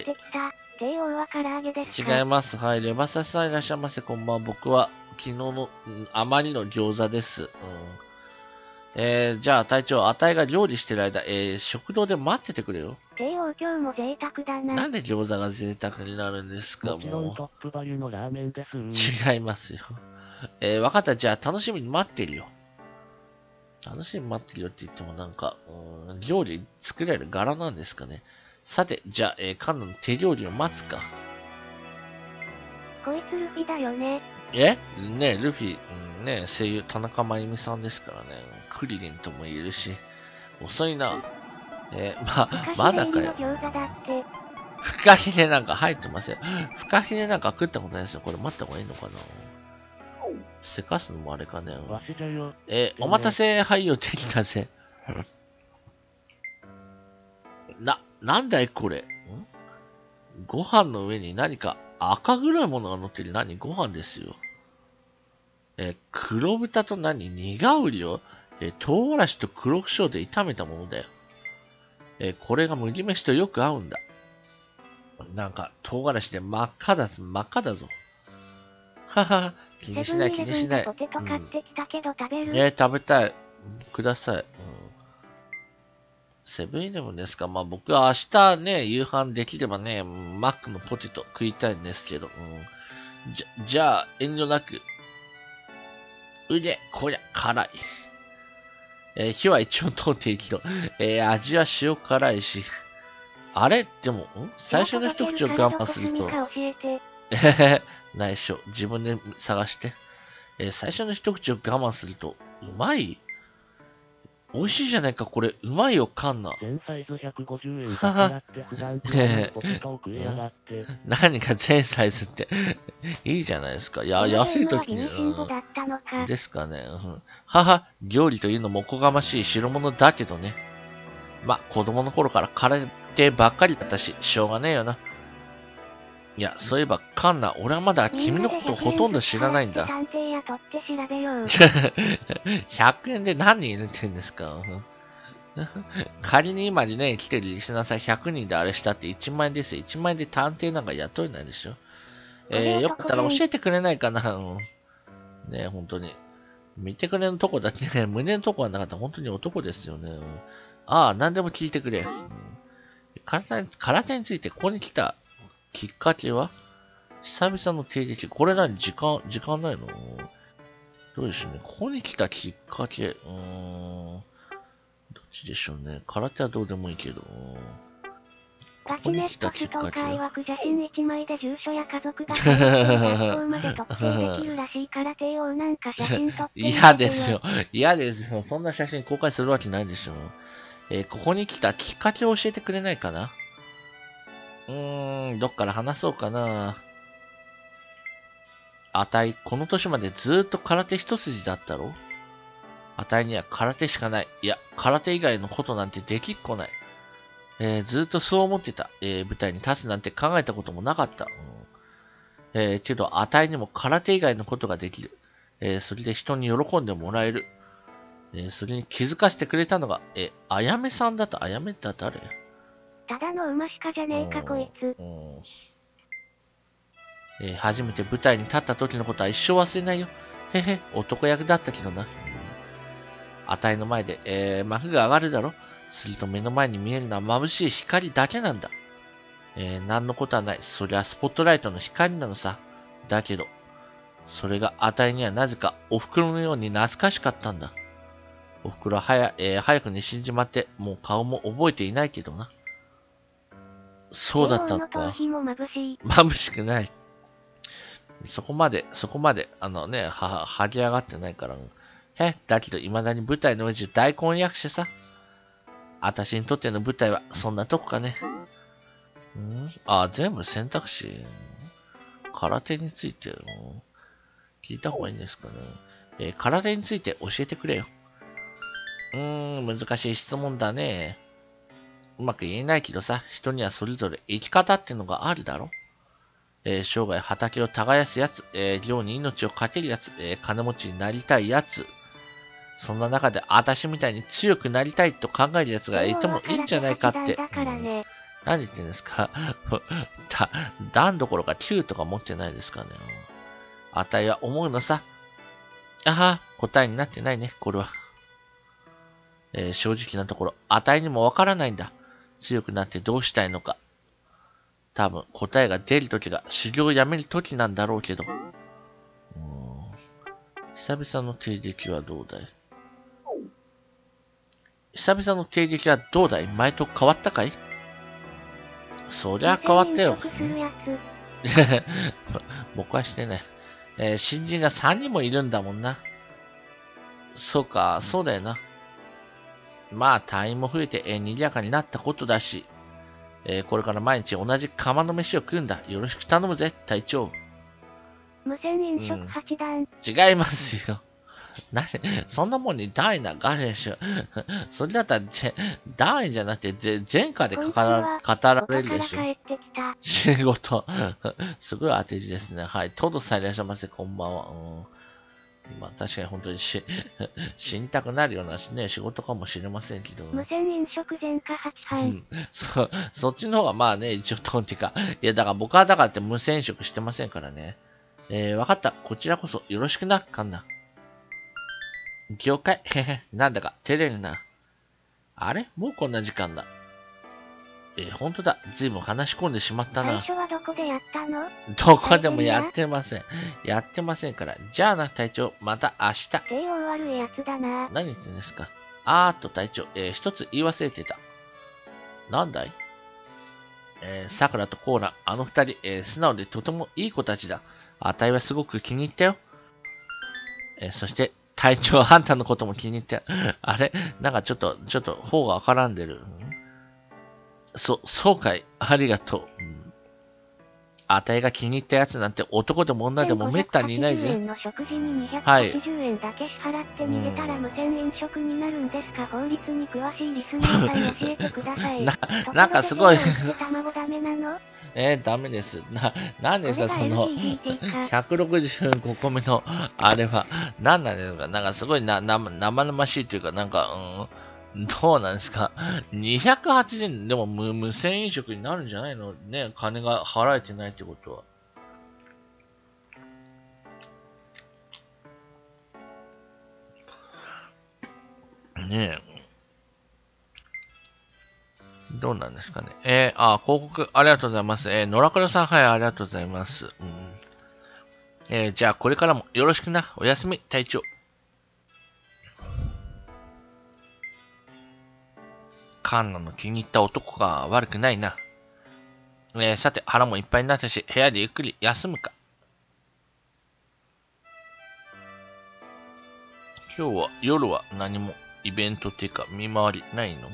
違います。はい。レバサさんいらっしゃいませ。こんばんは。僕は昨日の、あまりの餃子です。じゃあ、隊長、あたいが料理してる間、食堂で待っててくれよ。 帝王今日も贅沢だな。 なんで餃子が贅沢になるんですか？ もちろんトップバリュのラーメンです。 違いますよ。わかった。じゃあ、楽しみに待ってるよ。楽しみに待ってるよって言ってもなんか、料理作れる柄なんですかね。さて、じゃあ、カンナの手料理を待つか。 こいつルフィだよね。 ねルフィ、 ね、声優田中真由美さんですからね。クリリンとも言えるし。遅いな。まだかよ。フカヒレなんか入ってません。フカヒレなんか食ったことないですよ。これ待った方がいいのかな。せかすのもあれかね。お待たせ、はいよ、できたぜ。なんだいこれ。ご飯の上に何か赤黒いものが乗ってる。何ご飯ですよ。黒豚と苦瓜を、唐辛子と黒胡椒で炒めたものだよ。これが麦飯とよく合うんだ。なんか、唐辛子で真っ赤だぞ。はは、気にしない。食べたい。ください。セブンイレブンですか。まあ僕は明日ね、夕飯できればね、マックのポテト食いたいんですけど。じゃあ、遠慮なく。こりゃ、辛い。火は一応通っていいけど、味は塩辛いし。あれでも、最初の一口を我慢すると。内緒。自分で探して。最初の一口を我慢すると、うまい？美味しいじゃないか、これ。うまいよ、カンナ。 全サイズ150円だからって普段食うポテトを食いやがって。 何か全サイズって。いいじゃないですか。安い時に。ですかね。料理というのもおこがましい代物だけどね。子供の頃から空手ばっかりだったし、しょうがねえよな。いや、そういえば、カンナ、俺はまだ君のことほとんど知らないんだ。100円で何人入れてんですか？仮に今にね、来てるリスナーさん100人であれしたって1万円ですよ。1万円で探偵なんか雇えないでしょ。よかったら教えてくれないかな。ね、本当に。見てくれのとこだってね、胸のとこがなかったら本当に男ですよね。何でも聞いてくれ。空手についてここに来たきっかけは久々の定劇。これ何時間ないの？どうでしょうね。ここに来たきっかけ。どっちでしょうね。空手はどうでもいいけど。 ガチネットストーカー曰く写真1枚で住所や家族が学校まで特定できるらしいから帝王なんか写真撮って嫌ですよ。嫌ですよ。そんな写真公開するわけないでしょ。ここに来たきっかけを教えてくれないかな？どっから話そうかな。この年までずーっと空手一筋だったろ？には空手しかない。いや、空手以外のことなんてできっこない。ずーっとそう思ってた。舞台に立つなんて考えたこともなかった。けど、にも空手以外のことができる。それで人に喜んでもらえる。それに気づかせてくれたのが、あやめさんだと。あやめって誰？ ただの馬しかじゃねえかこいつ。 初めて舞台に立った時のことは一生忘れないよ。男役だったけどな。の前で、幕が上がるだろ。すると目の前に見えるのは眩しい光だけなんだ。何のことはない。そりゃスポットライトの光なのさ。だけど、それがにはなぜかお袋のように懐かしかったんだ。お袋は早くに死んじまって、もう顔も覚えていないけどな。そうだったんだ。眩しくない。そこまで、剥ぎ上がってないから。だけど未だに舞台の上で大根役者さ。私にとっての舞台はそんなとこかね。全部選択肢。空手について、聞いた方がいいんですかね。空手について教えてくれよ。難しい質問だね。うまく言えないけどさ、人にはそれぞれ生き方ってのがあるだろ。生涯畑を耕すやつ、漁に命をかけるやつ、金持ちになりたいやつ。そんな中で、私みたいに強くなりたいと考えるやつがいてもいいんじゃないかって。何言ってんですか？段どころか9とか持ってないですかね。は思うのさ。答えになってないね、これは。正直なところ、にもわからないんだ。強くなってどうしたいのか。多分、答えが出るときが修行をやめるときなんだろうけど。久々の定劇はどうだい？久々の定劇はどうだい？前と変わったかい？そりゃ変わったよ。僕はしてない。新人が3人もいるんだもんな。 そうか、そうだよな。まあ、隊員も増えて、賑やかになったことだし、これから毎日同じ釜の飯を食うんだ。よろしく頼むぜ、隊長。 無線飲食8段。 違いますよ。そんなもんにダイナ、ガネシュ。それだったら、ダインじゃなくて、前科で語られるでしょ。仕事。すごい当て字ですね。はい。トドさんいらっしゃいませ、こんばんは。まあ確かに本当に死にたくなるようなね、仕事かもしれませんけど。 無線飲食前科8班。 そっちの方がまあね、一応トンっていうか、いやだから僕はだからって無線食してませんからね。わかった。こちらこそよろしくな、カンナ。了解。なんだか照れるな。あれもうこんな時間だ。本当だ。ずいぶん話し込んでしまったな。 最初はどこでやったの？ どこでもやってません。やってませんから。じゃあな、隊長。また明日。 手を悪いやつだな。 何言ってんですか？隊長。一つ言い忘れてた。なんだい？さくらとコーラ、あの二人、素直でとてもいい子たちだ。あたいはすごく気に入ったよ。そして、隊長、あんたのことも気に入った。あれなんかちょっと、方が絡んでる。そうかい。ありがとう。あたいが気に入ったやつなんて男でも女でもめったにいないぜ。 円の食事に280円だけ支払って逃げたら無線飲食になるんですか？法律に詳しいリスナーさん教えてください。 なんかすごい。 卵ダメなの？ ダメです。なんですか、その、165個目の、あれは、なんなんですか？なんかすごい生々しいというか、なんか、どうなんですか ?280 円でも無線飲食になるんじゃないのね、金が払えてないってことは。ねえ。どうなんですかね。広告、ありがとうございます。野良倉さん、はい、ありがとうございます。じゃあ、これからもよろしくな。おやすみ、隊長。カンナの気に入った男が悪くないな。さて、腹もいっぱいになったし、部屋でゆっくり休むか。今日は、夜は何もイベントっていうか見回りないの？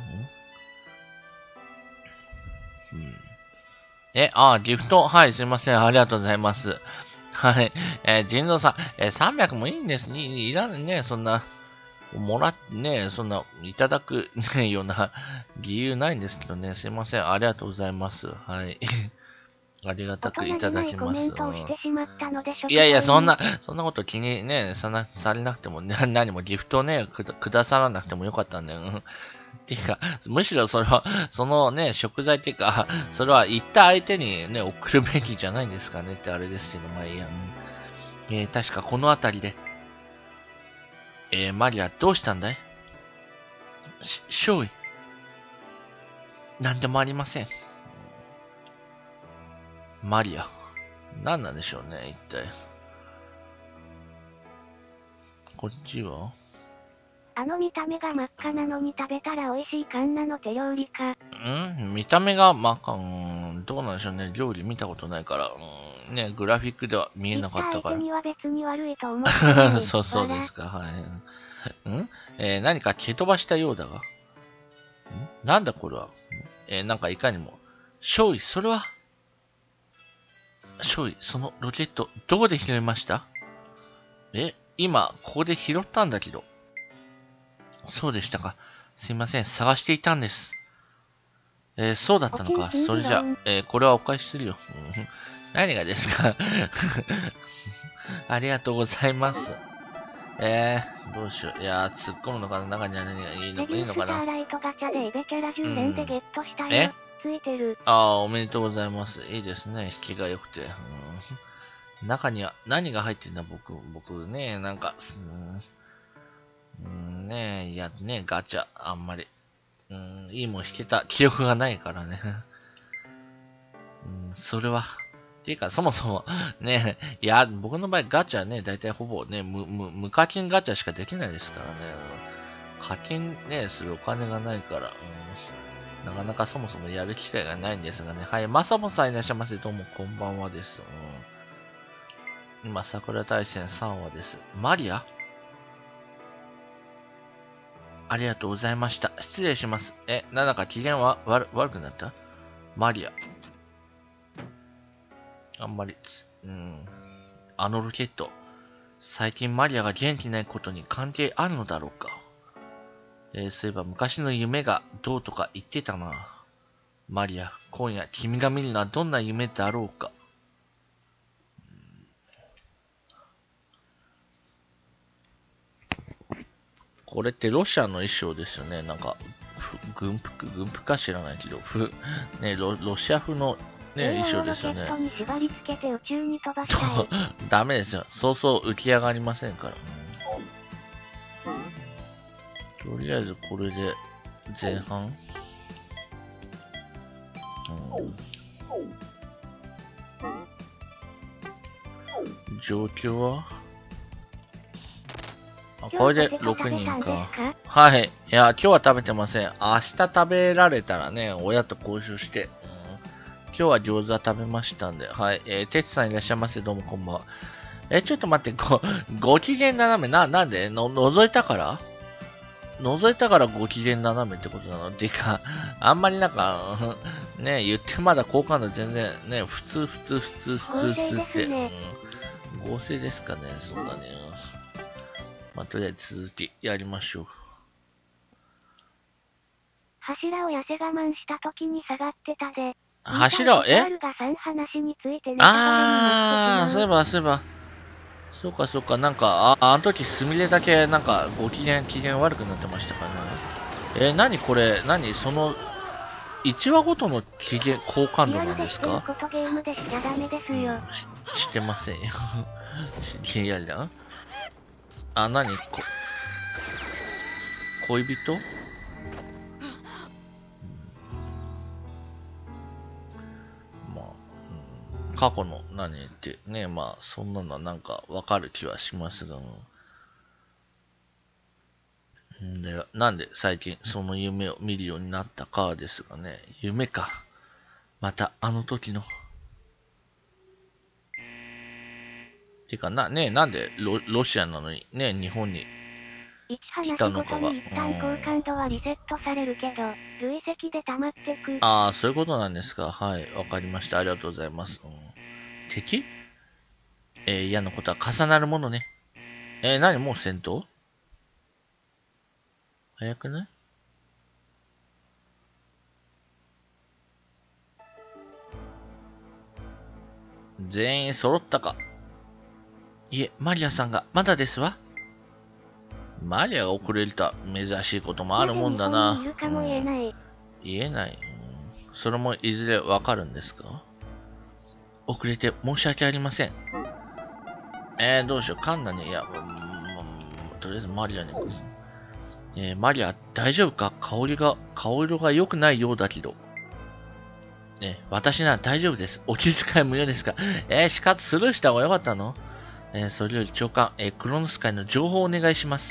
ギフト、はい、すいません。ありがとうございます。はい。人造さん、300もいいんです。いらんね、そんな、もらってね、そんな、いただく、ね、ような、理由ないんですけどね。すいません。ありがとうございます。はい。ありがたくいただきます。いやいや、そんなこと気にね、されなくても、ね、何もギフトをね、くださらなくてもよかったんだよ。っていうか、むしろそれは、そのね、食材っていうか、それは言った相手にね、送るべきじゃないんですかねってあれですけど、まあいいや。確かこの辺りで、マリアどうしたんだい？少尉。なんでもありません。マリア。何なんでしょうね、一体。こっちはあの見た目が真っ赤なのに食べたら美味しいカンナの手料理か。 見た目が真っ赤、どうなんでしょうね。料理見たことないから、ね、グラフィックでは見えなかったから。 相手には別に悪いと思ってそうですか、はい。何か蹴飛ばしたようだが。なんだこれは。なんかいかにも。少尉、それは少尉、そのロケット、どこで拾いました？今、ここで拾ったんだけど。そうでしたか。すいません、探していたんです。そうだったのか。それじゃ、これはお返しするよ。何がですかありがとうございます。どうしよう。いや突っ込むのかな？中には何がいいのかな？ ついてる。 おめでとうございます。いいですね。引きが良くて。中には何が入ってんだ、僕ね、なんか、ねいやね、ガチャ、あんまり、いいもん引けた記憶がないからね。それは、っていうか、そもそも、ね、いや、僕の場合ガチャね、だいたいほぼね、無課金ガチャしかできないですからね。課金ね、するお金がないから、なかなかそもそもやる機会がないんですがね。はい、まさもさんいらっしゃいませ。どうもこんばんはです。今、桜大戦3話です。マリアありがとうございました。失礼します。なんだか機嫌は悪くなった？マリア。あんまり、あのロケット。最近マリアが元気ないことに関係あるのだろうか。そういえば昔の夢がどうとか言ってたな。マリア、今夜君が見るのはどんな夢だろうか。これってロシアの衣装ですよね。なんか、軍服か知らないけど、ね、ロシア風のね、衣装ですよね。ダメですよ。そうそう浮き上がりませんから。とりあえずこれで前半。状況はこれで6人か。はい。いや、今日は食べてません。明日食べられたらね、親と交渉して。今日は餃子食べましたんで。はい。てつさんいらっしゃいませ。どうもこんばんは。ちょっと待って、ご機嫌斜め。なんで覗いたからご機嫌斜めってことなのてか、あんまりなんか、ね、言ってまだ好感度全然、ね、普通って、合成ですかね、そうだね。まあ、とりあえず続きやりましょう。 柱を痩せ我慢した時に下がってたで。 柱を、 そういえば。そうか、なんか、あの時すみれだけ、なんか、機嫌悪くなってましたかね。何これ、その、1話ごとの好感度なんですか？してませんよ。いやいや。恋人？過去のってね、まあそんなのはなんかわかる気はしますが、なんで最近その夢を見るようになったかですがね、夢か。またあの時の。てかなんでロシアなのにね、日本に来たのかが。ああ、そういうことなんですか。はい、わかりました。ありがとうございます。敵？嫌なことは重なるものね。もう戦闘？早くない？全員揃ったか。いえ、マリアさんがまだですわ。マリアが遅れるとは珍しいこともあるもんだな。言えない。それもいずれわかるんですか？遅れて申し訳ありません。どうしよう。カンナに、いや、とりあえずマリアに。マリア、大丈夫か？顔色が良くないようだけど。私なら大丈夫です。お気遣い無用ですか？死活スルーした方が良かったの？それより長官、クロノス界の情報をお願いします。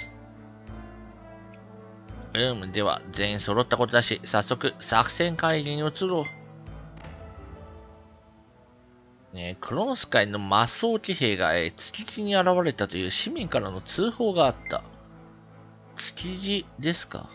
では、全員揃ったことだし、早速、作戦会議に移ろう。クロノス界の魔装騎兵が、築地に現れたという市民からの通報があった。築地ですか？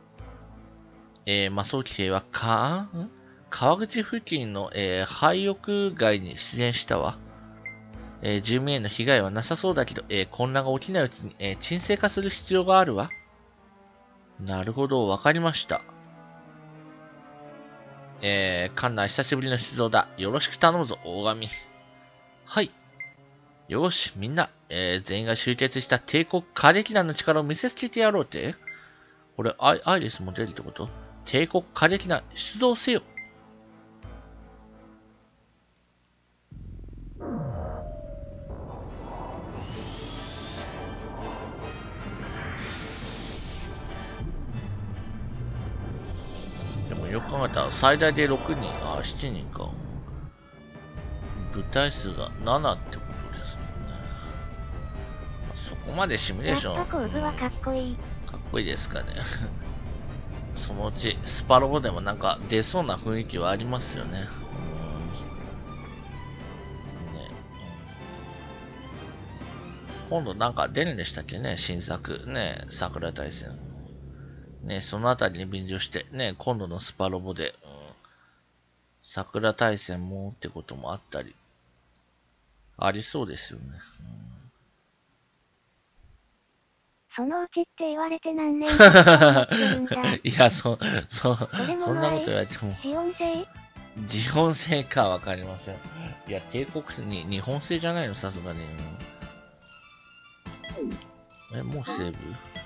魔装騎兵は川口付近の、廃屋街に出現したわ。住民への被害はなさそうだけど、混乱が起きないうちに、沈静化する必要があるわ。なるほど、わかりました。カンナ、久しぶりの出動だ。よろしく頼むぞ、大神。はい。よし、みんな、全員が集結した帝国歌劇団の力を見せつけてやろうって。これ、アイリスも出るってこと？帝国歌劇団、出動せよ。よく考えたら最大で6人、7人か。部隊数が7ってことですね。そこまでシミュレーション。 かっこいいですかね。そのうちスパロボでもなんか出そうな雰囲気はありますよね。今度なんか出るんでしたっけね、新作ね、桜大戦。 ね、そのあたりに便乗して、ね、今度のスパロボで、桜大戦もってこともあったり、ありそうですよね。 そのうちって言われて何年かかってるんだ。 いや、そんなこと言われても。 ジオン製？ ジオン製かわかりません。いや、帝国製に、日本製じゃないの、さすがに。もうセーブ？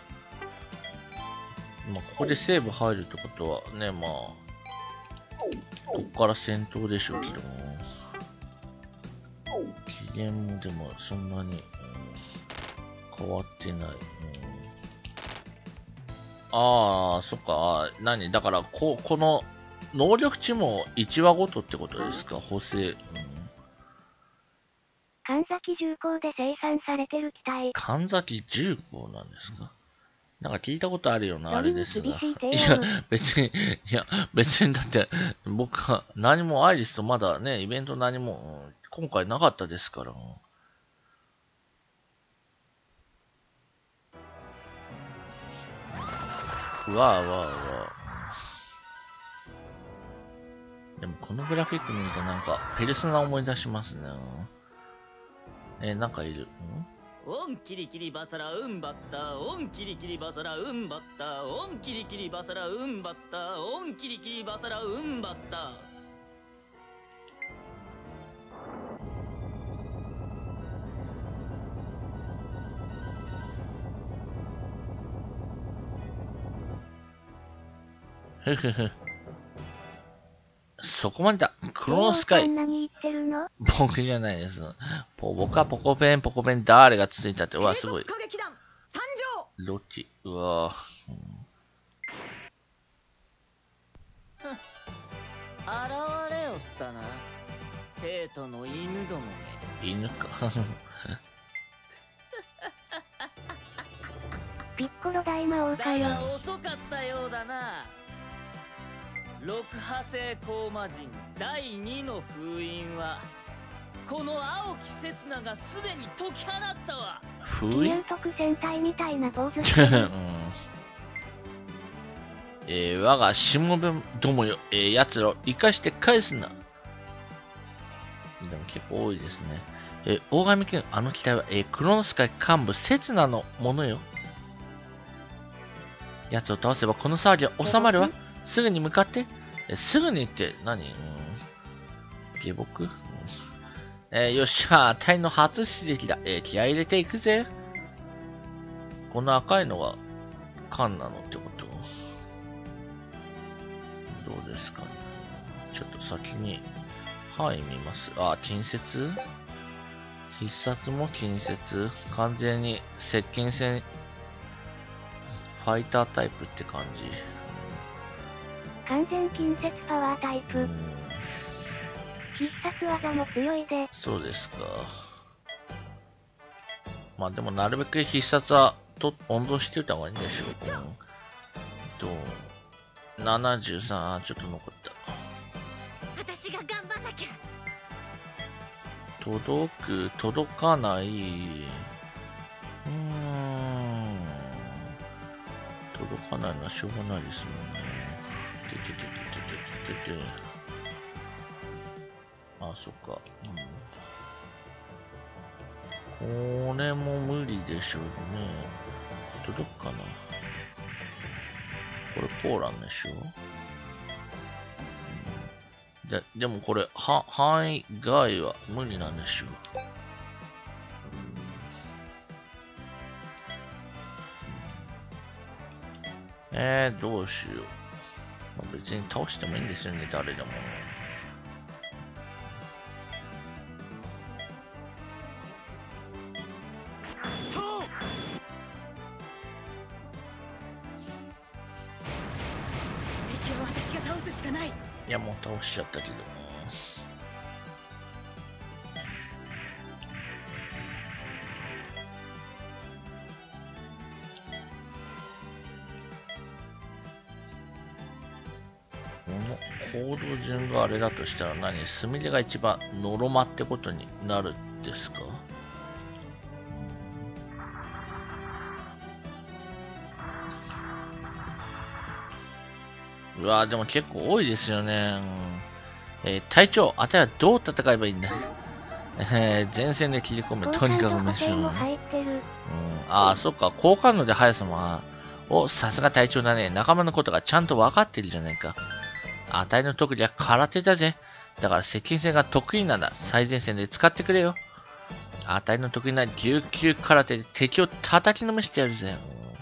まあ、ここでセーブ入るってことはね、まあ、こっから戦闘でしょうけども。期限もでもそんなに、変わってない。ああ、そっか。だから、この、能力値も1話ごとってことですか？補正。 神崎重工で生産されてる機体。 神崎重工なんですか？なんか聞いたことあるようなあれですが。いや、別にだって、僕は何もアイリスとまだね、イベント何も、今回なかったですから。うわ。でもこのグラフィック見るとなんか、ペルソナ思い出しますね。なんかいる。 オンキリキリバサラウンバッタオンキリキリバサラウンバッタオンキリキリバサラウンバッタオンキリキリバサラウンバッタ。 ふふふ。そこまでだ。クロノスカイ。僕じゃないです。僕はポコペン誰がついたって。うわ、すごい。ロッチ。うわ。 現れよったな。テートの犬どもめ。 犬か。 ピッコロ大魔王かよ。 遅かったようだな。六波星高魔人第2の封印はこの青き刹那がすでに解き放ったわ。 封印？ 特戦隊みたいなポーズしてる。 我がしもべどもよ、奴らを生かして返すな。でも結構多いですね。大神君、あの機体は、クロノス界幹部刹那のものよ。奴を倒せばこの騒ぎは収まるわ。すぐに向かって。すぐにって何？下僕？よっしゃ、隊の初出撃だ。気合い入れていくぜ。この赤いのが缶なのってこと？どうですかね。ちょっと先に、はい、見ます。あ、近接？必殺も近接？完全に接近戦、ファイタータイプって感じ。 完全近接パワータイプ。必殺技も強いで。 そうですか。まあでもなるべく必殺は温存しておいた方がいいんでしょう。73、ちょっと残った。 私が頑張んなきゃ。 届かない。届かないのはしょうがないですもんね。あ、そっか。これも無理でしょうね。届くかな。これポーランでしょ。でもこれ、範囲外は無理なんでしょう。どうしよう。別に倒してもいいんですよね、誰でも。 敵は私が倒すしかない。 いや、もう倒しちゃったけど。行動順があれだとしたら何？スミレが一番ノロマってことになるんですか？ うわでも結構多いですよね。隊長、あたいはどう戦えばいいんだ。前線で切り込め、とにかく飯を。ああ、そっか、好感度で速さも、さすが隊長だね。仲間のことがちゃんと分かってるじゃないか。あたいの特技は空手だぜ。だから接近戦が得意なら最前線で使ってくれよ。あたいの得意な琉球空手で敵を叩きのめしてやるぜ。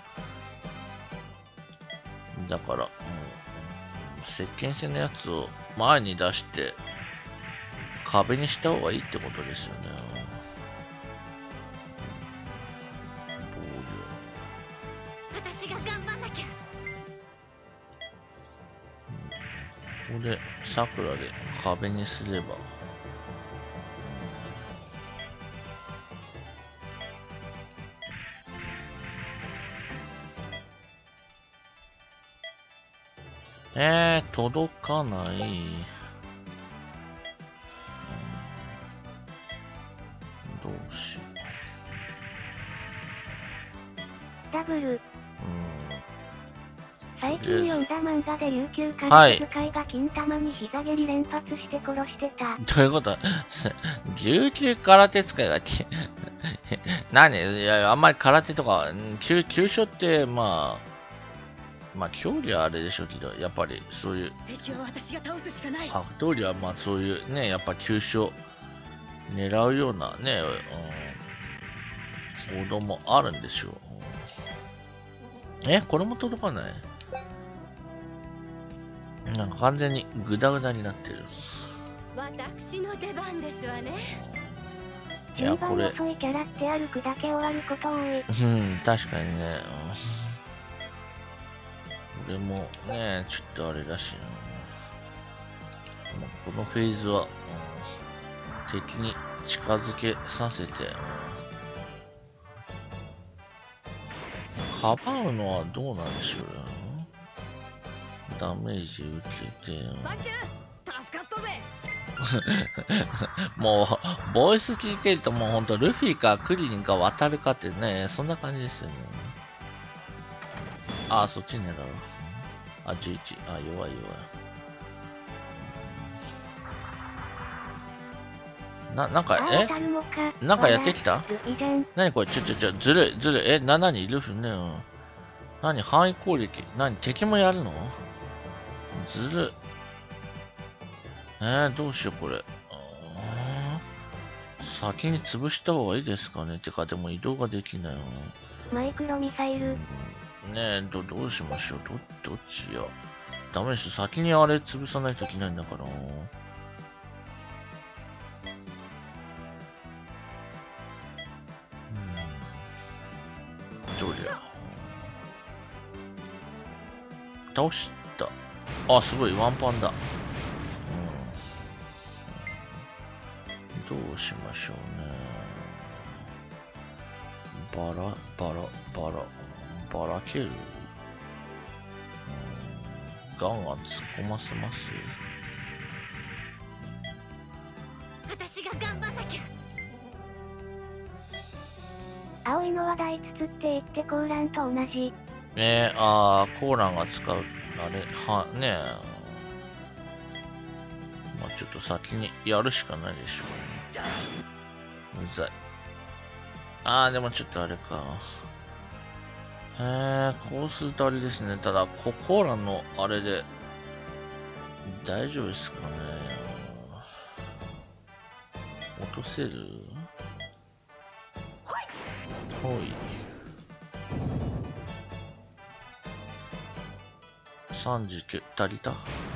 だから、接近戦のやつを前に出して壁にした方がいいってことですよね。 私が頑張んなきゃ。 ここで桜で壁にすれば。届かない。どうしよう。ダブル。最近読んだ漫画で琉球空手使いが金玉に膝蹴り連発して殺してた。 どういうこと琉球空手使いが何いや、あんまり空手とか、急所って、まあ、競技はあれでしょうけど、やっぱりそういう、格闘技はまあそういうね、やっぱ急所狙うようなね、行動もあるんでしょう。これも届かない？なんか完全にグダグダになってる。 私の出番ですわね。 いや、これ。 遅いキャラって歩くだけ終わること多い。 確かにね。これもね、ちょっとあれだしな。このフェーズは、敵に近づけさせて、かばうのはどうなんでしょうよ。ダメージ受けて。 サンキュー、助かったぜ。 もう、ボイス聞いてるともうほんとルフィかクリリンか渡るかってね、そんな感じですよね。あ、そっち狙う。あ、11。あ、弱い。なんか、なんかやってきた？何これ、ずるい。7にルフィね。何、範囲攻撃。何、敵もやるの？ずるい。どうしよう、これ。先に潰した方がいいですかね。てか、でも移動ができないよ。 マイクロミサイル。 ねえ、どうしましょう。どっちや。ダメです。先にあれ潰さないといけないんだから。どりゃ。倒した。あ、すごい、ワンパンだ。どうしましょうね。ばらける。ガンガン突っ込ませます。 私が頑張んなきゃ。 青いのは大筒って言ってコーランと同じ。 コーランが使う。あれ、ねえ。まあちょっと先にやるしかないでしょう。うざい。でもちょっとあれか。こうするとあれですね。ただ、コーランのあれで、大丈夫ですかね。落とせる？ほい。39、足りた？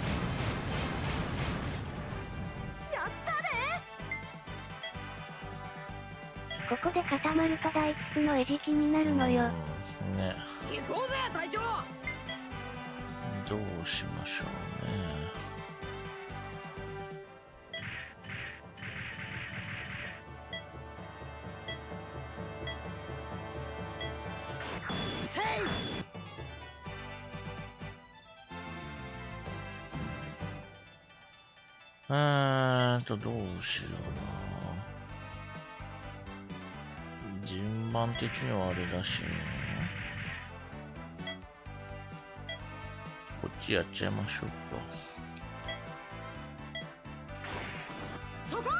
ここで固まると大筒の餌食になるのよ。 ね。 行こうぜ、隊長。 どうしましょうね。どうしような。順番的にはあれだしね。 こっちやっちゃいましょうか。 そこ。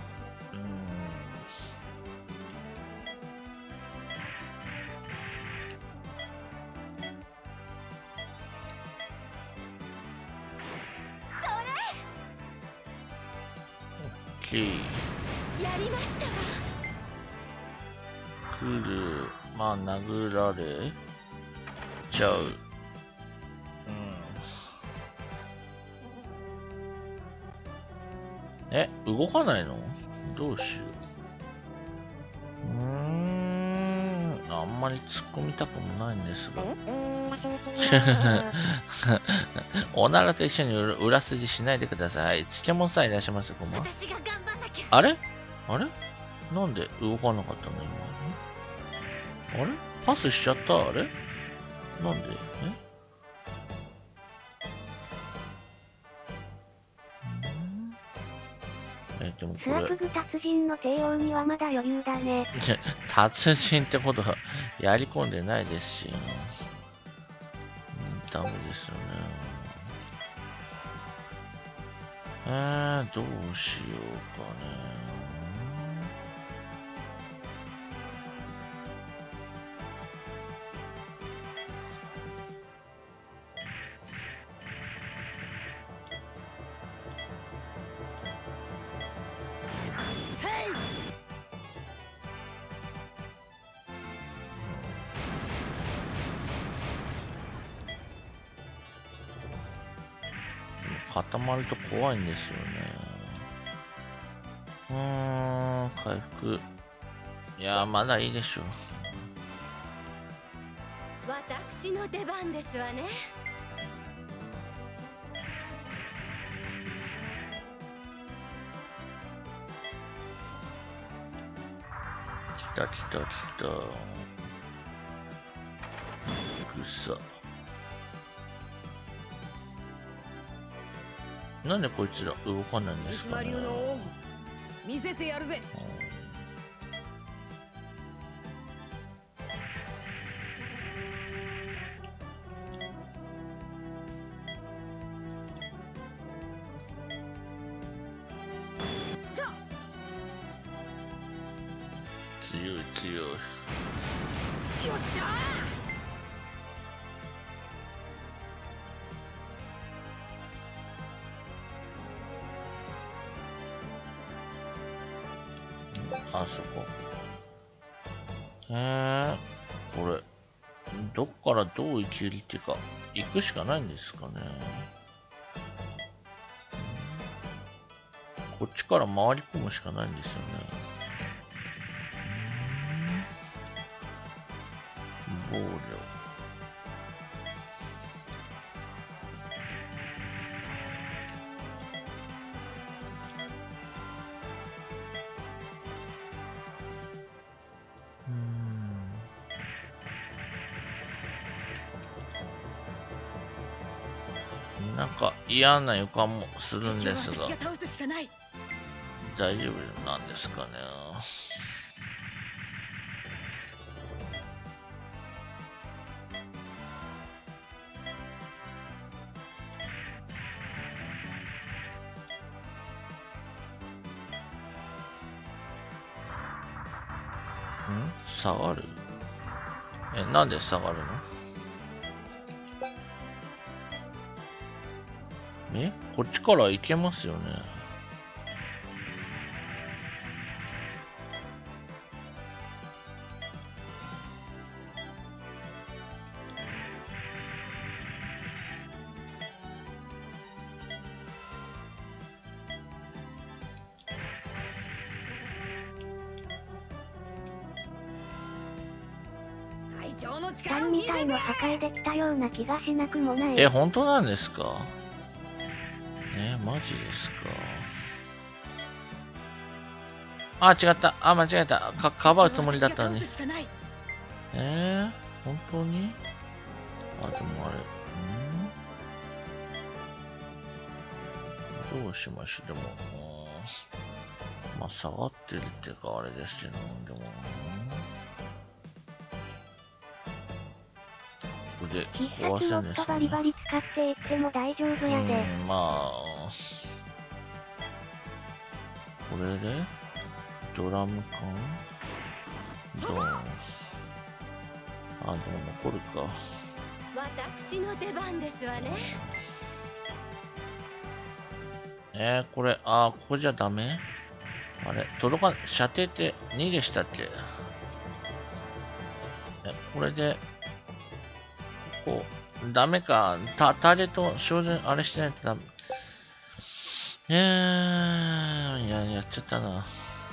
オッケー。 やりましたわ。 来る。まあ殴られちゃう。動かないの？どうしよう。あんまり突っ込みたくもないんですが。おならと一緒に裏筋しないでください。漬物さんいらっしゃいますよ、こんばんは。あれあれなんで動かなかったの今。あれパスしちゃったあれなんででもこれスアプグ達人の帝王にはまだ余裕だね。 達人ってことはやり込んでないですし、ダメですよね。どうしようかね。固まると怖いんですよね。回復。いやー、まだいいでしょう。 私の出番ですわね。 来た来た来た。くさ。なんでこいつら動かないんですかね。 見せてやるぜ。 強い強い。 よっしゃあそこ。これ、どっからどう生きるっていうか、行くしかないんですかね。こっちから回り込むしかないんですよね。暴力。なんか嫌な予感もするんですが、大丈夫なんですかね。下がる？なんで下がるの？こっちから行けますよね。 3みたいの破壊できたような気がしなくもない。 本当なんですか？マジですか？あ、違った。あ、間違えた。かばうつもりだったのに。本当に？あ、でもあれ。どうしましょう。でも、まあ、下がってるっていうか、あれですけど、でも、 で必壊せ殺モんですッドバリバリ使っていっても大丈夫やで。 まあ、これでドラム缶ドン。あ、でも残るか。 私の出番ですわね。 これ、ここじゃダメ？あれ、届かん、射程って2でしたっけ？これで、こう、ダメか。ターゲット、照準、あれしてないとダメ。やっちゃったな。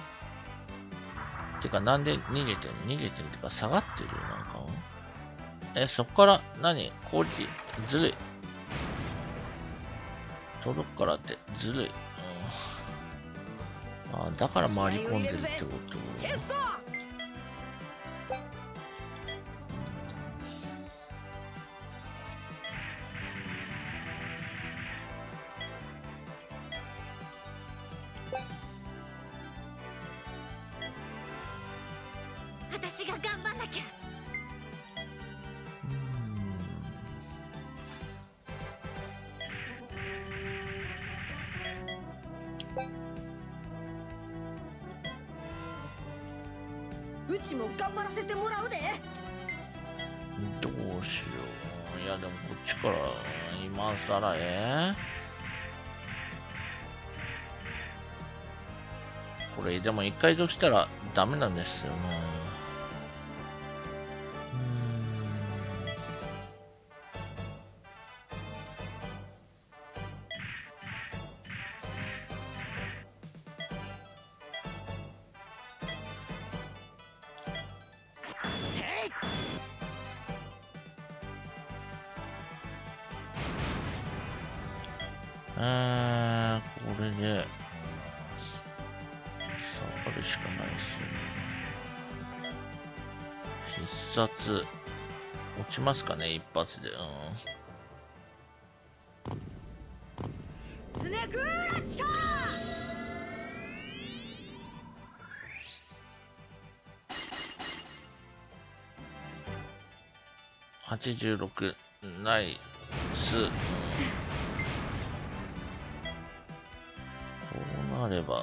てか、なんで逃げてるってか、下がってるよ、なんか。そっから、攻撃、ずるい。届くからって、ずるい。だから回り込んでるってこと。 私が頑張んなきゃ。 うちも頑張らせてもらうで。 どうしよう。いや、でもこっちから、今さらこれ、でも一回どしたらダメなんですよね。これで、下がるしかないですよね。必殺、落ちますかね、一発で。 スネクーラチカ 86、ナイス。こうなれば、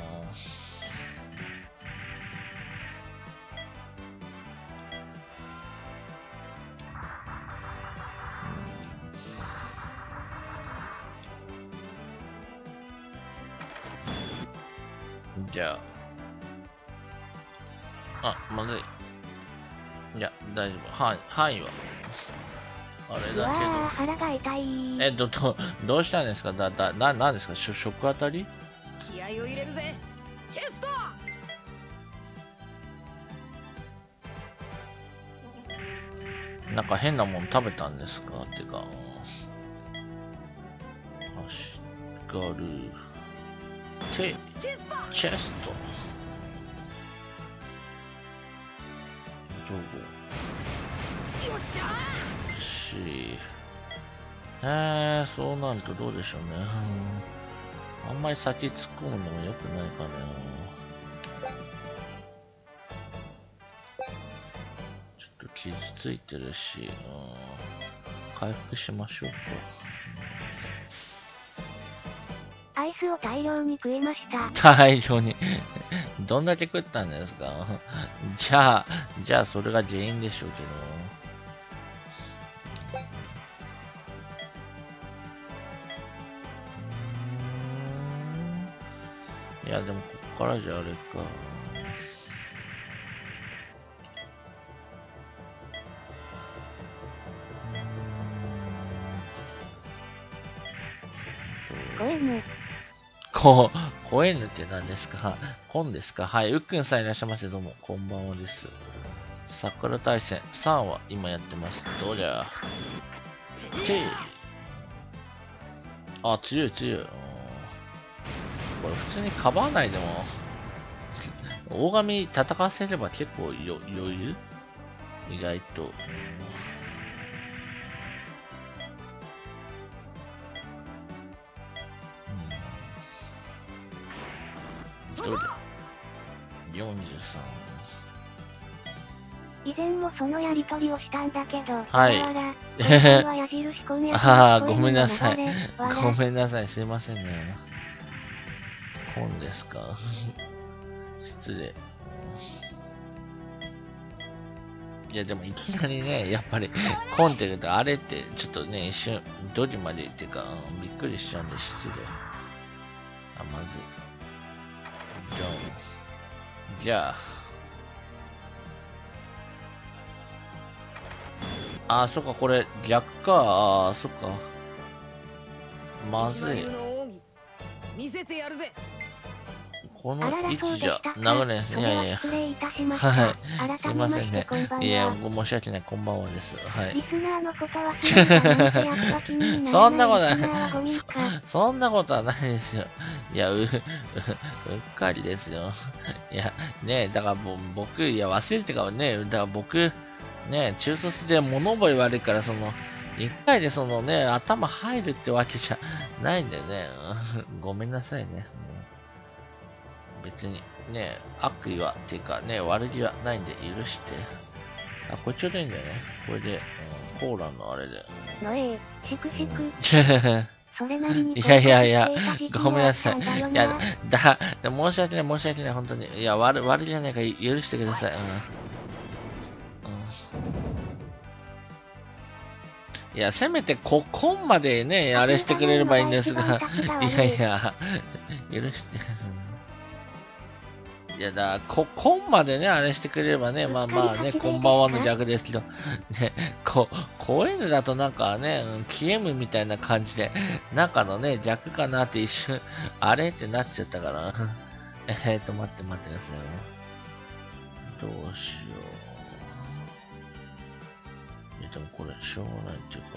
じゃあ、まずい。いや、大丈夫。範囲は。あれだけど。 腹が痛い。 どうしたんですか？なんですか？食当たり？ 気合を入れるぜ。チェスト。 なんか変なもん食べたんですか？ってか。足軽。チェスト。 よっしゃー。そうなるとどうでしょうね。あんまり先突っ込むのも良くないかね。ちょっと傷ついてるし、回復しましょうか。 アイスを大量に食いました。 大量にどんだけ食ったんですか？じゃあそれが原因でしょうけど。いや、でもこっからじゃあれか。コエヌって何ですか？コンですか？はい、うっくんさんいらっしゃいませ。どうも、こんばんはです。桜大戦3は今やってます。どりゃ。強い。これ普通にかばわないでも、大神戦わせれば結構余裕？意外と。どれ？ 43。 以前もそのやりとりをしたんだけど、 はい。ああ、ごめんなさい。ごめんなさい、すいませんね。本ですか。失礼。いや、でもいきなりね、やっぱり、コンって言うと、あれって、ちょっとね、一瞬、ドジまでっていうか、びっくりしちゃうんで、失礼。あ、まずい。じゃあ。そっか、これ、逆か。そっか。まずい。この位置じゃ流れないです。いやいや。はい。すいませんね。いや、申し訳ない。こんばんはです。はい。そんなことない。そんなことはないですよ。いや、うっかりですよ。いや、ねだから僕、いや、忘れてからね、だから僕、ね中卒で物覚え悪いから、一回で頭入るってわけじゃないんでね。ごめんなさいね。別にね、悪意は、っていうかね、悪気はないんで許して。あ、これちょうどいいんだよね。これで、コーラのあれで。いやいやいや、ごめんなさい。いや、申し訳ない、申し訳ない、本当に。いや、悪気じゃないから許してください。いや、せめてここまでね、あれしてくれればいいんですが、いやいや、許して。いやだ、こまでね、あれしてくれればね、まあね、こんばんはの逆ですけど、ね、こういうのだとなんかね、キエムみたいな感じで、中のね、逆かなって一瞬、あれってなっちゃったから。待ってくださいよ。どうしよう。いや、でもこれ、しょうがないっていうか。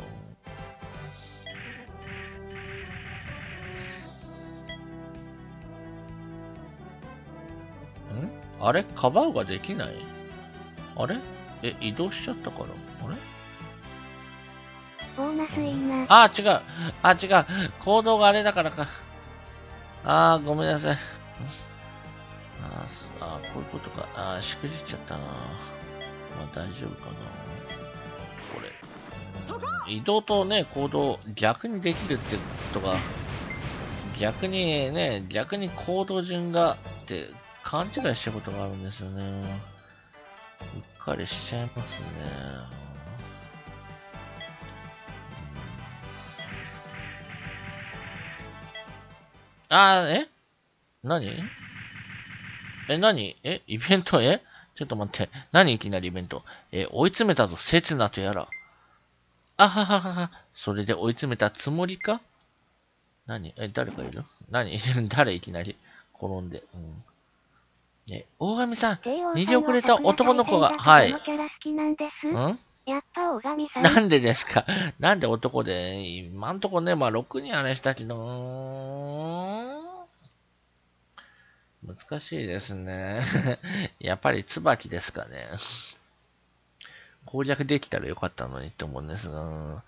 あれカバーができないあれ移動しちゃったからあれボーナスいいな。 違う。行動があれだからか。ごめんなさい。こういうことか。しくじっちゃったな。まあ大丈夫かな。これ。移動とね、行動逆にできるってことが、逆に行動順がって、勘違いしたことがあるんですよね。うっかりしちゃいますね。何イベントちょっと待って。何いきなりイベント追い詰めたぞ、刹那とやら。あはははは。それで追い詰めたつもりか誰かいる誰いきなり転んで。大神さん、逃げ遅れた男の子が、はい。なんでですかなんで男で、今んとこね、まあ6人あれしたけど、難しいですね。やっぱり椿ですかね。攻略できたらよかったのにって思うんですが。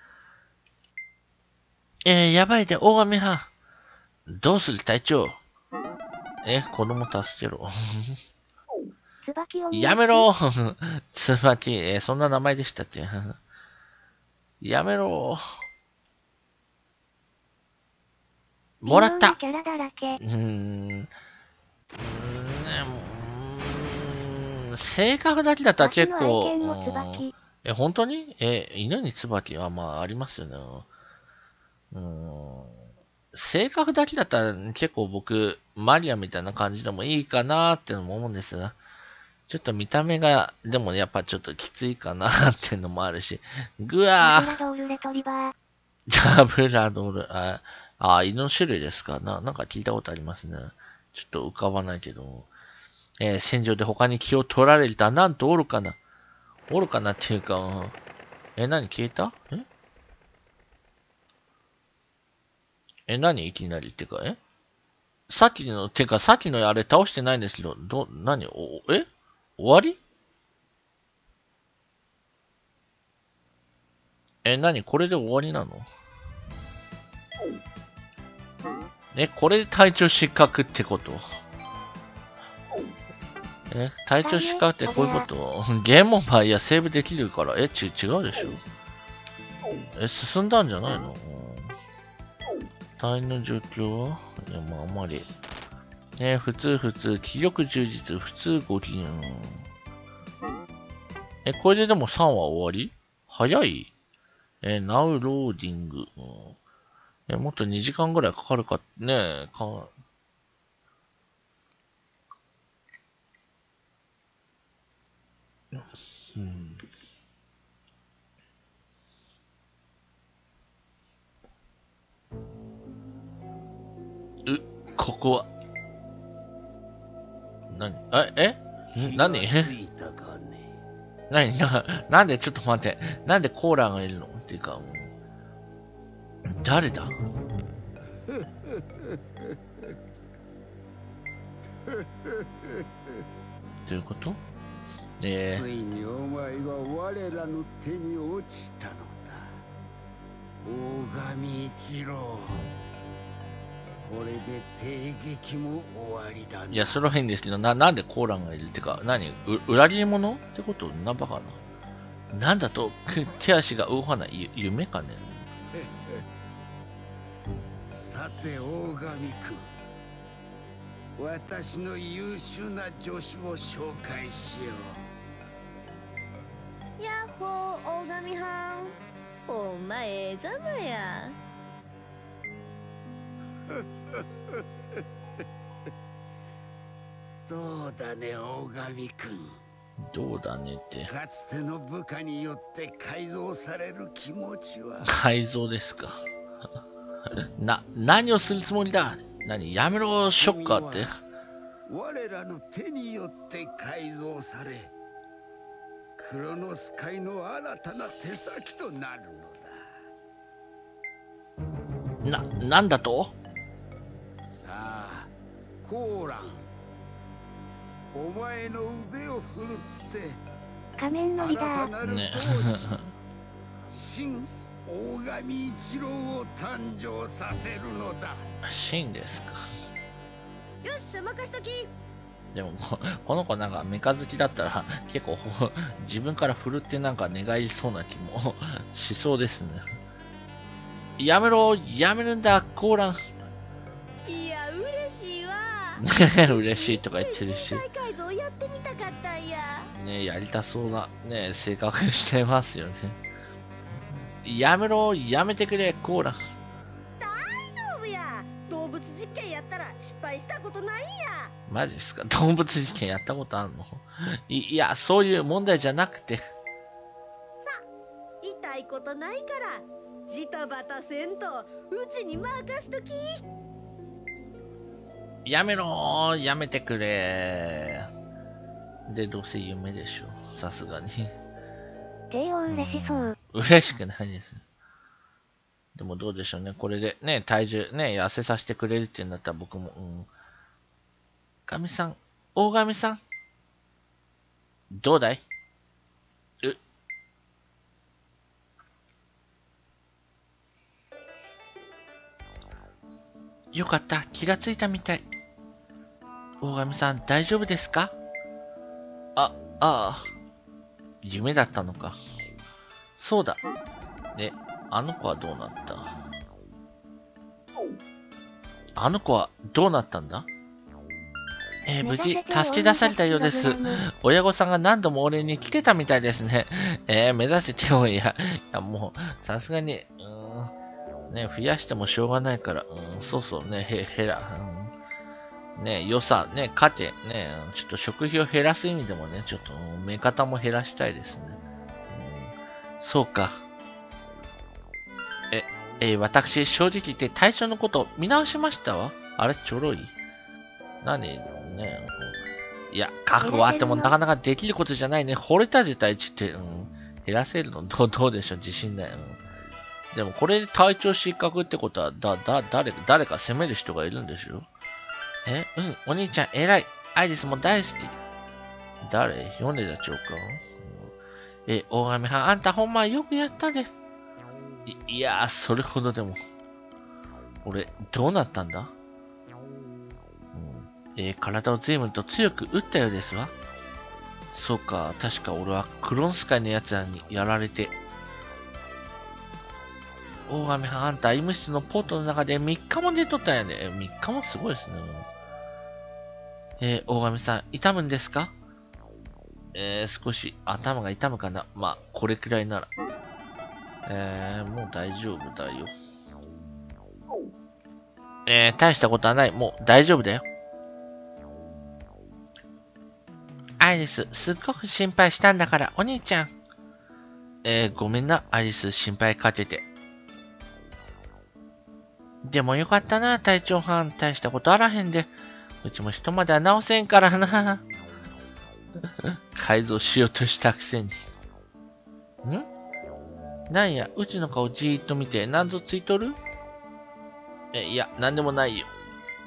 やばいで、大神派。どうする隊長子供助けろ。やめろ椿、そんな名前でしたっけやめろもらった性格だけだったら結構、本当に犬に椿はまあありますよね。性格だけだったら結構僕、マリアみたいな感じでもいいかなーってのも思うんですが、ちょっと見た目が、でもやっぱちょっときついかなーっていうのもあるし、ぐわーダブラドール、犬の種類ですかなんか聞いたことありますね。ちょっと浮かばないけど、戦場で他に気を取られたなんとおるかなっていうか、何消えた何いきなりってか、さっきのあれ倒してないんですけど、終わり何これで終わりなのこれで隊長失格ってこと体調失格ってこういうことゲームオーバーいやセーブできるから。違うでしょ進んだんじゃないの隊員の状況はいや、まあ、あまり。普通、気力充実、普通ご機嫌。これででも3は終わり早いNow ローディング。もっと2時間ぐらいかかるか、ねここは。何なんでちょっと待って。なんでコーラがいるのっていうか、誰だどういうことついにお前は我らの手に落ちたのだ。大神一郎。これで帝撃も終わりだな。 いや、それは変ですけど、なんでコーランがいるってか、裏切り者ってことなバカな。なんだと、手足が動かない、夢かね。 さて、大神君。私の優秀な助手を紹介しよう。やっほー、大神はん。お前ざまや。 どうだね、大神君。 どうだねって。 かつての部下によって改造される気持ちは。 改造ですか。何をするつもりだ。やめろ、ショッカーって。 我らの手によって改造され、クロノス界の新たな手先となるのだ。なんだと？ さあ、コーラン。お前の腕を振るって仮面のリーダー、ね、新大神一郎を誕生させるのだ。 新ですか。 よっしゃ、任しとき。 でもこの子なんかメカ好きだったら結構自分から振るってなんか願いそうな気もしそうですね。やめろ、やめるんだ、コーラン。 いや、嬉しいわ。 嬉しいとか言ってるし。 改造やってみたかったんや。 ね、やりたそうなね、性格してますよね。やめろ、やめてくれ、コーラン。 大丈夫や。動物実験やったら失敗したことないんや。 マジですか？動物実験やったことあるの？いや、そういう問題じゃなくて。さ、 痛いことないから、ジタバタせんと、うちに任しとき。 やめろー、やめてくれー。で、どうせ夢でしょ。さすがに。 帝王嬉しそう。 嬉しくないです。でもどうでしょうね。これでね、体重ね、痩せさせてくれるっていうんだったら僕も、神さん、大神さん。どうだい？よかった、気がついたみたい。大神さん、大丈夫ですか？夢だったのか。そうだ。で、あの子はどうなった？あの子はどうなったんだ？無事、助け出されたようです。親御さんが何度も俺に来てたみたいですね。目指せてもいや、もう、さすがに、ね、増やしてもしょうがないから、そうそうね、ね、予算、ね、家庭、ね、ちょっと食費を減らす意味でもね、ちょっと、目方も減らしたいですね。そうか。私、正直言って対象のこと見直しましたわ。あれ、ちょろい？何ね、いや、覚悟あってもなかなかできることじゃないね。惚れた自体値って、減らせるのどうでしょう？自信ない。でもこれで体調失格ってことは、誰か責める人がいるんでしょ？お兄ちゃん偉い。アイリスも大好き。誰？米田長か？大神はん、あんたほんまよくやったで。いやー、それほどでも。俺、どうなったんだ？ 体を随分と強く打ったようですわ。そうか、確か俺はクロンスカイのやつらにやられて。大神はん、あんた医務室のポートの中で3日も出とったんやで。3日もすごいですね。大神さん、痛むんですか？少し頭が痛むかな。まあ、これくらいなら。もう大丈夫だよ。大したことはない。もう大丈夫だよ。アイリス、すっごく心配したんだから、お兄ちゃん。ごめんな、アイリス、心配かけて。でもよかったな、隊長班。大したことあらへんで。うちも人までは直せんからな。改造しようとしたくせに。なんや、うちの顔じーっと見て、なんぞついとる？いや、なんでもないよ。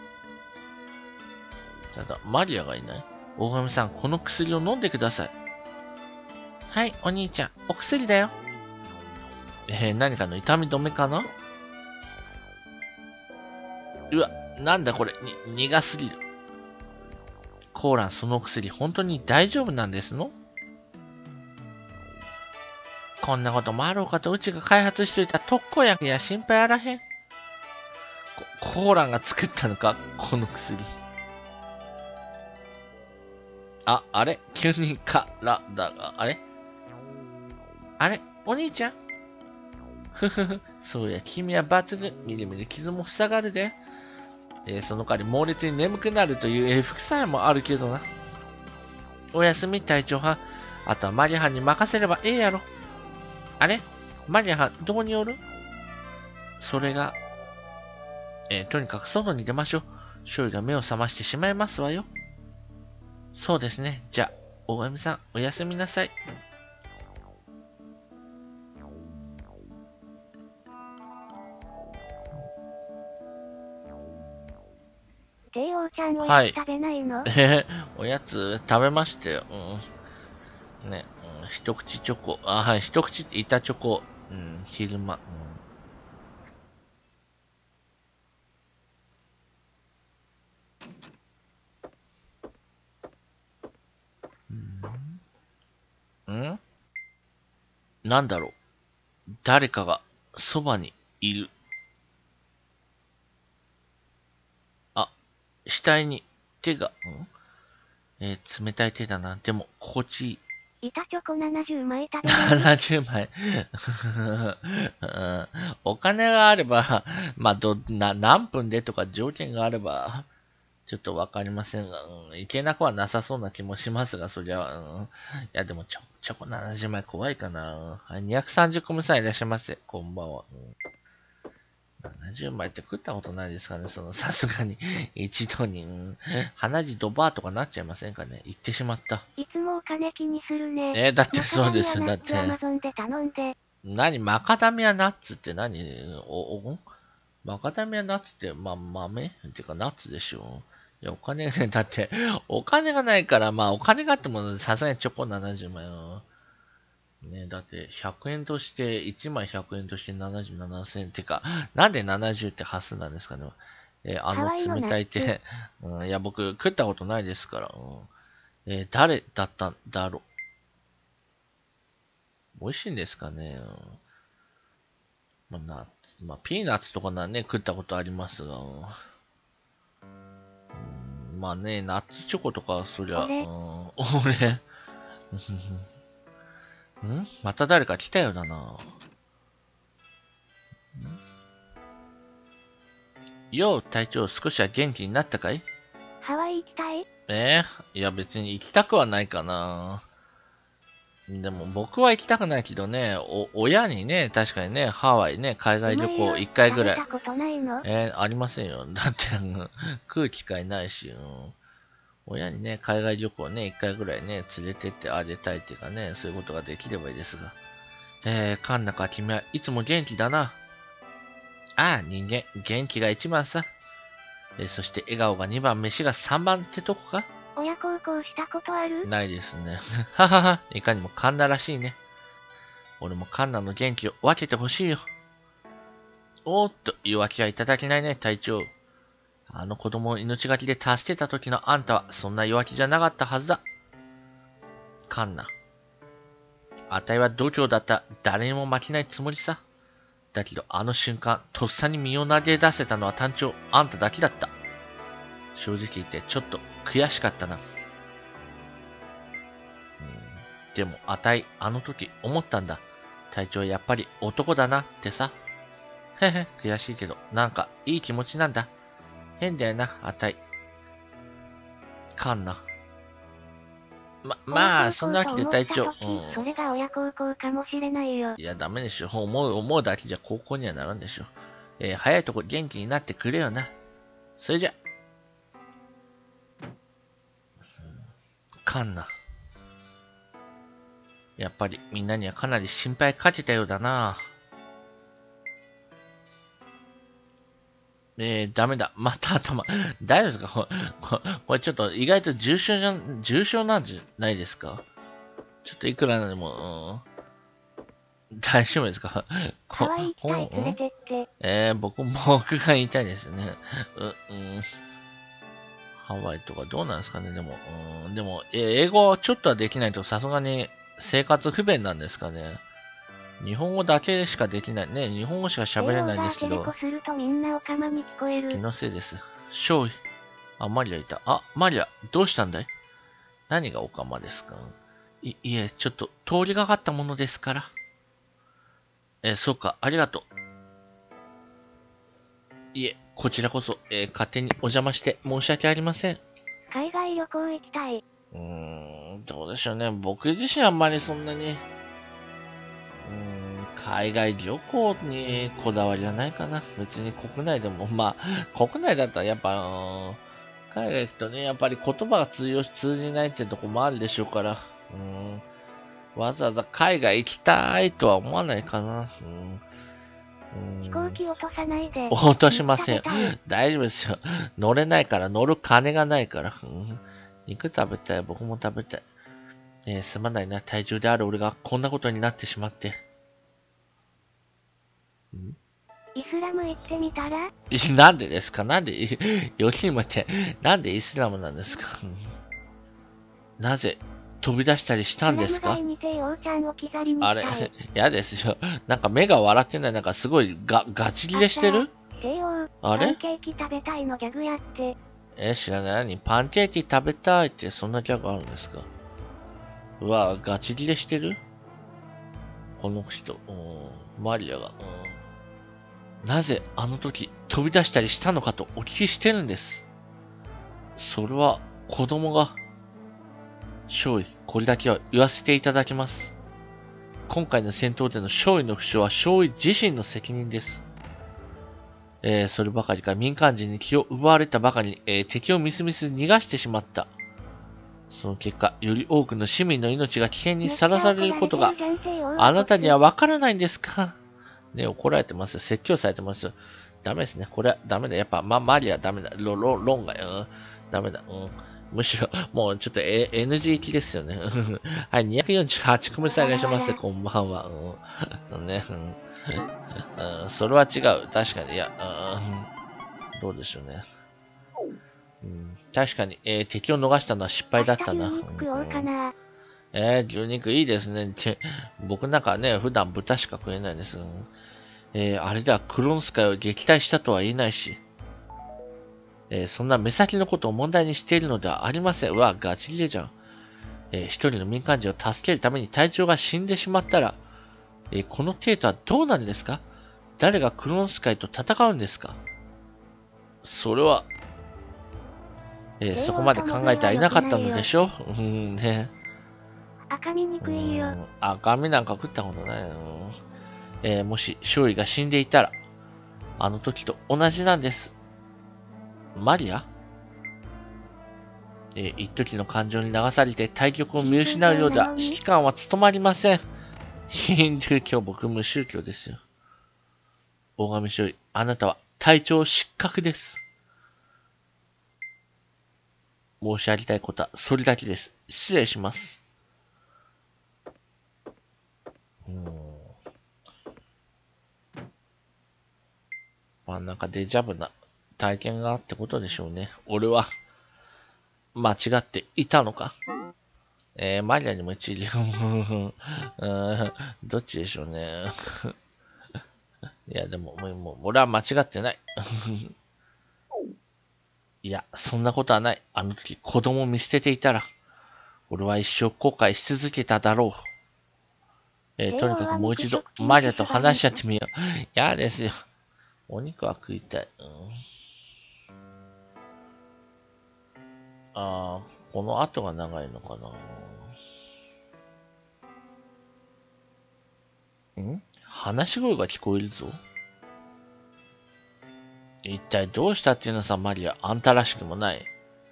ただ、マリアがいない。大神さん、この薬を飲んでください。はい、お兄ちゃん、お薬だよ。何かの痛み止めかな？うわ、なんだこれ、苦すぎる。コーラン、そのお薬、本当に大丈夫なんですの？こんなこともあろうかと、うちが開発しといた特効薬や心配あらへん。コーランが作ったのか、この薬。あれ急にからだが、あれお兄ちゃんそうや、君は抜群。みるみる傷も塞がるで。その代わり猛烈に眠くなるという副作用もあるけどな。おやすみ、隊長はん。あとはマリアはんに任せればええやろ。あれマリアはん、どこにおる？それが、とにかく外に出ましょう。少尉が目を覚ましてしまいますわよ。そうですね。じゃあ、大神さん、おやすみなさい。 JO ちゃんおやつ食べないの？ おやつ食べましたよ。ね、一口チョコ。はい、一口板チョコ。昼間。なんだろう。誰かがそばにいる。額に手が、冷たい手だな。でも、心地いい。 板チョコ70枚食べる。 70枚。お金があれば、まあ、何分でとか条件があれば、ちょっとわかりませんが、いけなくはなさそうな気もしますが、そりゃ、いや、でもチョコ70枚怖いかな。はい、230個目さんいらっしゃいませ。こんばんは。70枚って食ったことないですかね、さすがに。一度に、鼻血ドバーとかなっちゃいませんかね。言ってしまった。 いつもお金気にするね。 だってそうですよ、だって。マカダミアナッツって何？マカダミアナッツって、豆っていうかナッツでしょ。いや、お金ね、だって、お金がないから、お金があっても、さすがにチョコ70枚は。ね、だって100円として、1枚100円として77銭ってか、なんで70って端数なんですかね。冷たい手、いや、僕食ったことないですから、誰だったんだろう。美味しいんですかね。ピーナッツとかなね、食ったことありますが、ナッツチョコとか、そりゃ、俺また誰か来たようだな。よう、隊長、少しは元気になったかい？ ハワイ行きたい？ いや、別に行きたくはないかな。でも、僕は行きたくないけどね、親にね、確かにね、ハワイね、海外旅行1回ぐらい。ありませんよ。だって、食う機会ないし、親にね、海外旅行ね、1回ぐらいね、連れてってあげたいっていうかね、そういうことができればいいですが。カンナか、君はいつも元気だな。ああ、人間、元気が1番さ。そして笑顔が2番、飯が3番ってとこか？ 親孝行したことある？ ないですね。ははは、いかにもカンナらしいね。俺もカンナの元気を分けてほしいよ。おーっと、言うわけはいただけないね、隊長。 あの子供を命がけで助けた時のあんたは、そんな弱気じゃなかったはずだ。カンナ。あたいは度胸だった。誰にも負けないつもりさ。だけど、あの瞬間、とっさに身を投げ出せたのは単調、あんただけだった。正直言って、ちょっと悔しかったな。でも、あたい、あの時、思ったんだ。隊長やっぱり男だなってさ。へへ、悔しいけど、なんか、いい気持ちなんだ。変だよな、あたい。カンナ。まあ、そんなわけで隊長。 それが親孝行かもしれないよ。 いや、ダメでしょ。思うだけじゃ高校にはならんでしょ。早いとこ元気になってくれよな。それじゃ。カンナ。やっぱりみんなにはかなり心配かけたようだな。ダメだ。また頭。大丈夫ですかこれちょっと意外と重症なんじゃないですか？ちょっといくらでも、大丈夫ですか？ ハワイ行きたい、連れてって。 僕が言いたいですね。ハワイとかどうなんですかね？でも、英語ちょっとはできないとさすがに生活不便なんですかね。日本語だけしかできないね。日本語しか喋れないんですけど。気のせいです。勝利。あ、マリアいた。あ、マリア、どうしたんだい？何がオカマですか？いえ、ちょっと通りがかったものですから。そうか、ありがとう。いえ、こちらこそ、勝手にお邪魔して申し訳ありません。 海外旅行行きたい。 どうでしょうね。僕自身あんまりそんなに、海外旅行にこだわりはないかな。別に国内でも、まあ、国内だったらやっぱ、海外行くとね、やっぱり言葉が通じないってとこもあるでしょうから、わざわざ海外行きたいとは思わないかな。 飛行機落とさないで。 落としません。大丈夫ですよ。乗れないから、乗る金がないから。肉食べたい、僕も食べたい。すまないな、体重である俺がこんなことになってしまって。 イスラム行ってみたら？ なんでですか？なんで、よりもって、なんでイスラムなんですか？なぜ、飛び出したりしたんですか？あれ、嫌ですよ。なんか目が笑ってない、なんかすごいガチ切れしてる？あれ？ パンケーキ食べたいのギャグやって。 知らない。何？パンケーキ食べたいってそんなギャグあるんですか？うわ、ガチ切れしてる？この人、マリアが、なぜあの時飛び出したりしたのかとお聞きしてるんです。それは子供が、少尉、これだけは言わせていただきます。今回の戦闘での少尉の負傷は少尉自身の責任です。そればかりか民間人に気を奪われたばかりに、敵をみすみす逃がしてしまった。その結果、より多くの市民の命が危険にさらされることがあなたにはわからないんですか？ね、怒られてます。説教されてます。ダメですね。これはダメだ。やっぱ、マリアダメだ。ロンが、ダメだ。むしろ、もうちょっと、NG 行きですよね。はい、248コメさんいらっしゃいませ。こんばんは。ね、それは違う。確かに。いや、どうでしょうね。確かに、敵を逃したのは失敗だったな。牛肉いいですね。僕なんかね、普段豚しか食えないです。あれではクロンスカイを撃退したとは言えないし。そんな目先のことを問題にしているのではありません。うわ、ガチ切れじゃん。一人の民間人を助けるために隊長が死んでしまったら、このテートはどうなるんですか？誰がクロンスカイと戦うんですか？それは、そこまで考えてはいなかったのでしょう。ね。 赤身にくいよ。 赤身なんか食ったことないの。もし少尉が死んでいたら、あの時と同じなんです。マリア？一時の感情に流されて対局を見失うようでは指揮官は務まりません。ヒンドゥー教、僕無宗教ですよ。大神少尉、あなたは隊長失格です。申し上げたいことはそれだけです。失礼します。まあなんかデジャブな体験がってことでしょうね。俺は、間違っていたのか。マリアにも一理。どっちでしょうね。いや、でも、もう俺は間違ってない。いや、そんなことはない。あの時子供を見捨てていたら、俺は一生後悔し続けただろう。とにかくもう一度、マリアと話し合ってみよう。嫌ですよ。お肉は食いたい。この後が長いのかな。話し声が聞こえるぞ。一体どうしたっていうのさ、マリア。あんたらしくもない。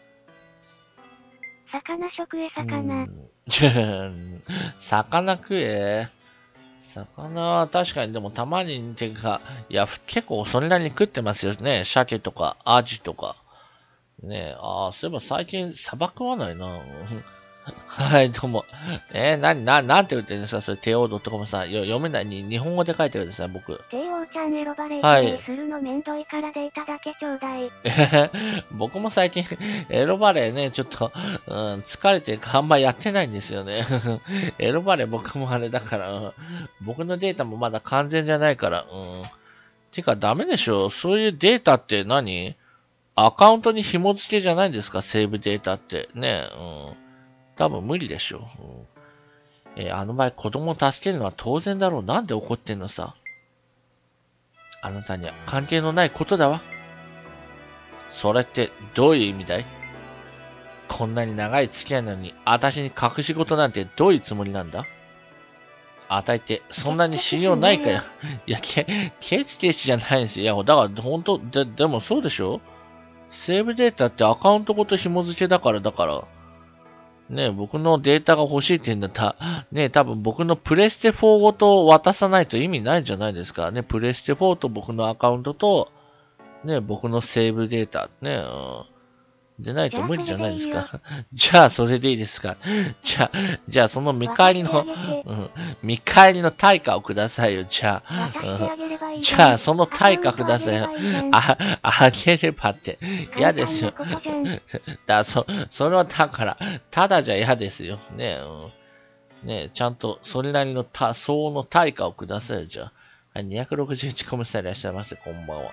魚食え、魚。 魚食え。魚は確かにでもたまにてか、いや、結構それなりに食ってますよね。鮭とか、アジとか。ねえ、そういえば最近サバ食わないな。はい、どうも。なんて言ってるんですかそれ、帝王ドットコムさん。読めないに、日本語で書いてください、僕。 帝王ちゃんエロバレーするのめんどいからデータだけちょうだい。 僕も最近、エロバレーね、ちょっと、疲れてあんまやってないんですよね。エロバレー僕もあれだから、僕のデータもまだ完全じゃないから、てかダメでしょ。そういうデータって何？アカウントに紐付けじゃないんですかセーブデータって。ね多分無理でしょう。あの場合子供を助けるのは当然だろう。なんで怒ってんのさ。あなたには関係のないことだわ。それってどういう意味だい？こんなに長い付き合いなのに、私に隠し事なんてどういうつもりなんだ？あたいってそんなに信用ないかよ。いや、ケチケチじゃないんですよ。いや、だから本当、でもそうでしょ？セーブデータってアカウントごと紐付けだから、ね、僕のデータが欲しいって言うんだったら、ね、多分僕のプレステ4ごと渡さないと意味ないんじゃないですかね。プレステ4と僕のアカウントと、ね、僕のセーブデータ、ね、でないと無理じゃないですか。じゃあ、それでいいですか。じゃあ、その見返りの、対価をくださいよ。じゃあ、その対価くださいよ。あげればって。嫌ですよ。それはだから、ただじゃ嫌ですよ。ねちゃんと、それなりの相応の対価をくださいよ。じゃあ。261コメントいらっしゃいませ。こんばんは。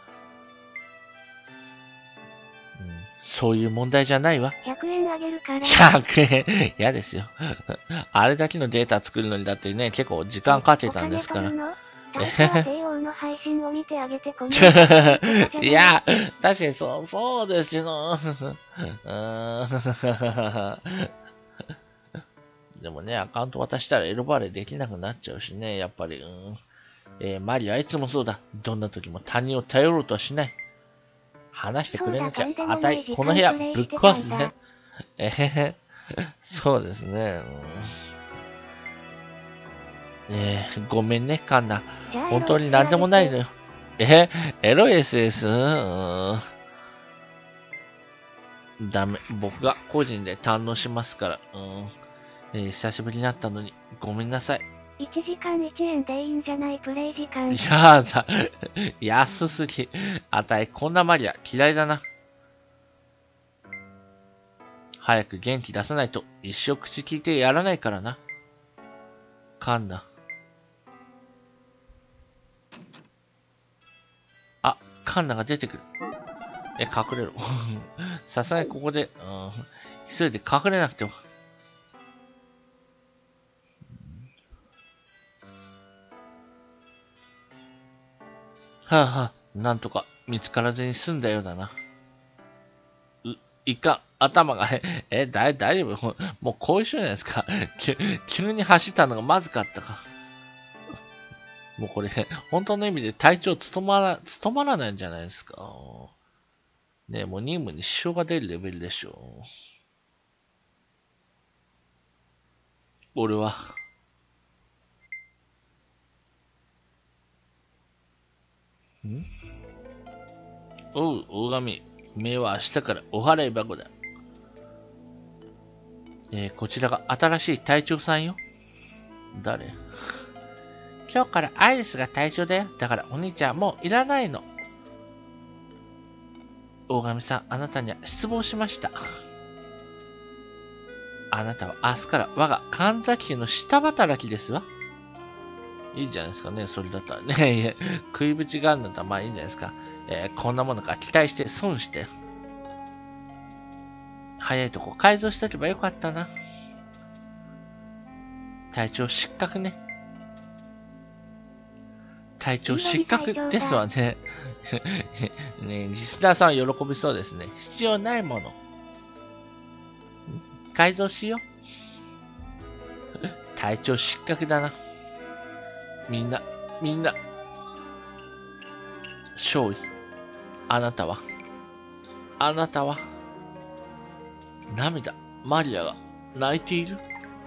そういう問題じゃないわ。 100円あげるから。 100円嫌ですよ。あれだけのデータ作るのにだってね、結構時間かけたんですから。 帝王の配信を見てあげていや、確かにそうですよ。でもね、アカウント渡したらエロバレできなくなっちゃうしね、やっぱり。マリはいつもそうだ。どんな時も他人を頼ろうとはしない。話してくれなきゃ、あたい、この部屋、ぶっ壊すね。そうですね。ごめんね、カンナ。本当に何でもないのよ。エロ SS？ ダメ。僕が個人で堪能しますから。久しぶりになったのに、ごめんなさい。 1時間1円でいいんじゃないプレイ時間。 やだ。安すぎ。あたい、こんなマリア嫌いだな。早く元気出さないと一生口聞いてやらないからな。カンナ。カンナが出てくる。隠れろ。さすがにここで、急いで隠れなくても。なんとか見つからずに済んだようだな。いかん、頭が、大丈夫？もう後遺症じゃないですか。急に走ったのがまずかったか。もうこれ、本当の意味で体調務まらないんじゃないですか。ねえ、もう任務に支障が出るレベルでしょう。俺は、おう、大神。目は明日からお払い箱だ。こちらが新しい隊長さんよ。誰？今日からアイリスが隊長だよ。だからお兄ちゃんもういらないの。 大神さん、あなたには失望しました。あなたは明日から我が神崎家の下働きですわ。いいじゃないですかね、それだったらね。食いぶちがあるんだったらまあいいんじゃないですか。こんなものから期待して損して。早いとこ改造しとけばよかったな。隊長失格ね。隊長失格ですわね。ね、リスナーさんは喜びそうですね。必要ないもの。改造しよう。隊長失格だな。みんな、勝利。あなたは、涙、マリアが泣いている。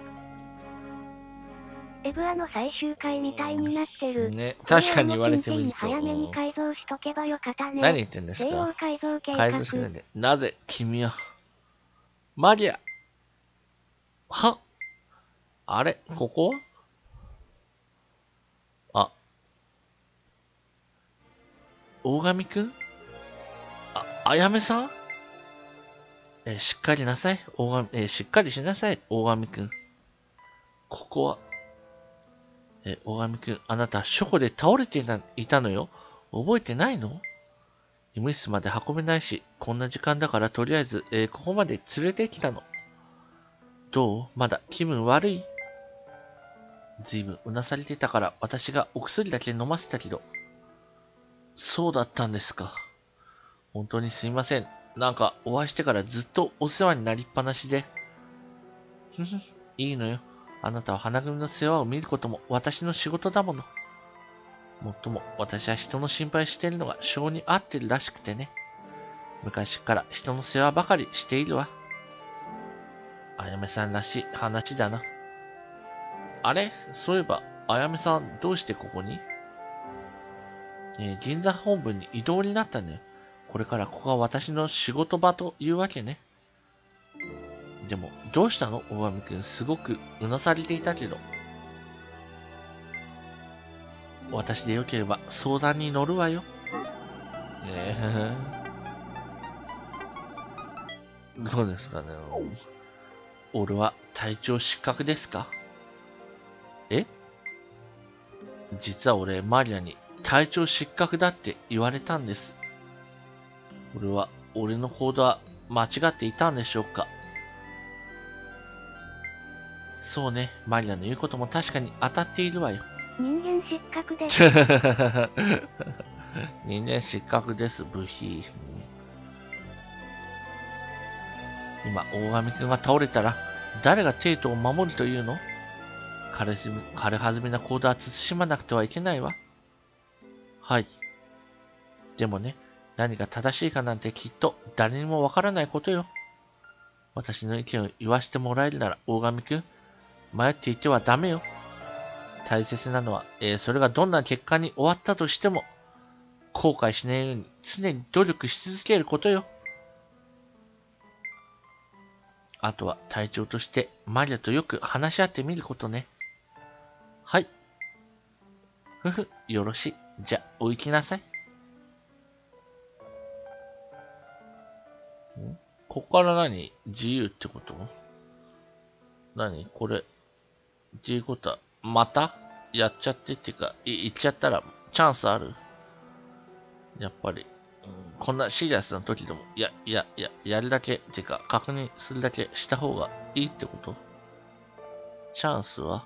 エブアの最終回みたいになってる。 ね、確かに言われてみると。 早めに改造しとけばよかったね。 何言ってんですか？ 改造計画。 改造しないで。なぜ君は、マリア、は？あれ？ここは？大神くん？あやめさん？しっかりなさい。しっかりしなさい。大神くん。ここは、大神くん、あなた、書庫で倒れていたのよ。覚えてないの？医務室まで運べないし、こんな時間だからとりあえず、ここまで連れてきたの。どう？まだ気分悪い？ずいぶんうなされてたから私がお薬だけ飲ませたけど。そうだったんですか。本当にすいません。なんかお会いしてからずっとお世話になりっぱなしで。いいのよ。あなたは花組の世話を見ることも私の仕事だもの。もっとも私は人の心配しているのが性に合ってるらしくてね。昔から人の世話ばかりしているわ。あやめさんらしい話だな。あれ？そういえば、あやめさんどうしてここに？銀座本部に異動になったね。これからここが私の仕事場というわけね。でも、どうしたの？大神くん、すごくうなされていたけど。私でよければ相談に乗るわよ。どうですかね。俺は隊長失格ですか？実は俺、マリアに隊長失格だって言われたんです。俺の行動は間違っていたんでしょうか？そうね、マリアの言うことも確かに当たっているわよ。 人間失格です。 人間失格です、ブヒ。今、大神くんが倒れたら、誰がテイトを守るというの？軽はずみな行動は慎まなくてはいけないわ。はい。でもね、何が正しいかなんてきっと誰にもわからないことよ。私の意見を言わせてもらえるなら、大神くん、迷っていてはダメよ。大切なのは、それがどんな結果に終わったとしても、後悔しないように常に努力し続けることよ。あとは隊長としてマリアとよく話し合ってみることね。はい。よろしい。じゃあ、お行きなさい。ここから何？自由ってこと？何これ。っていうことは、またやっちゃってっていうか、行っちゃったらチャンスある？やっぱり、こんなシリアスな時でも、やるだけ、っていうか、確認するだけした方がいいってこと？チャンスは？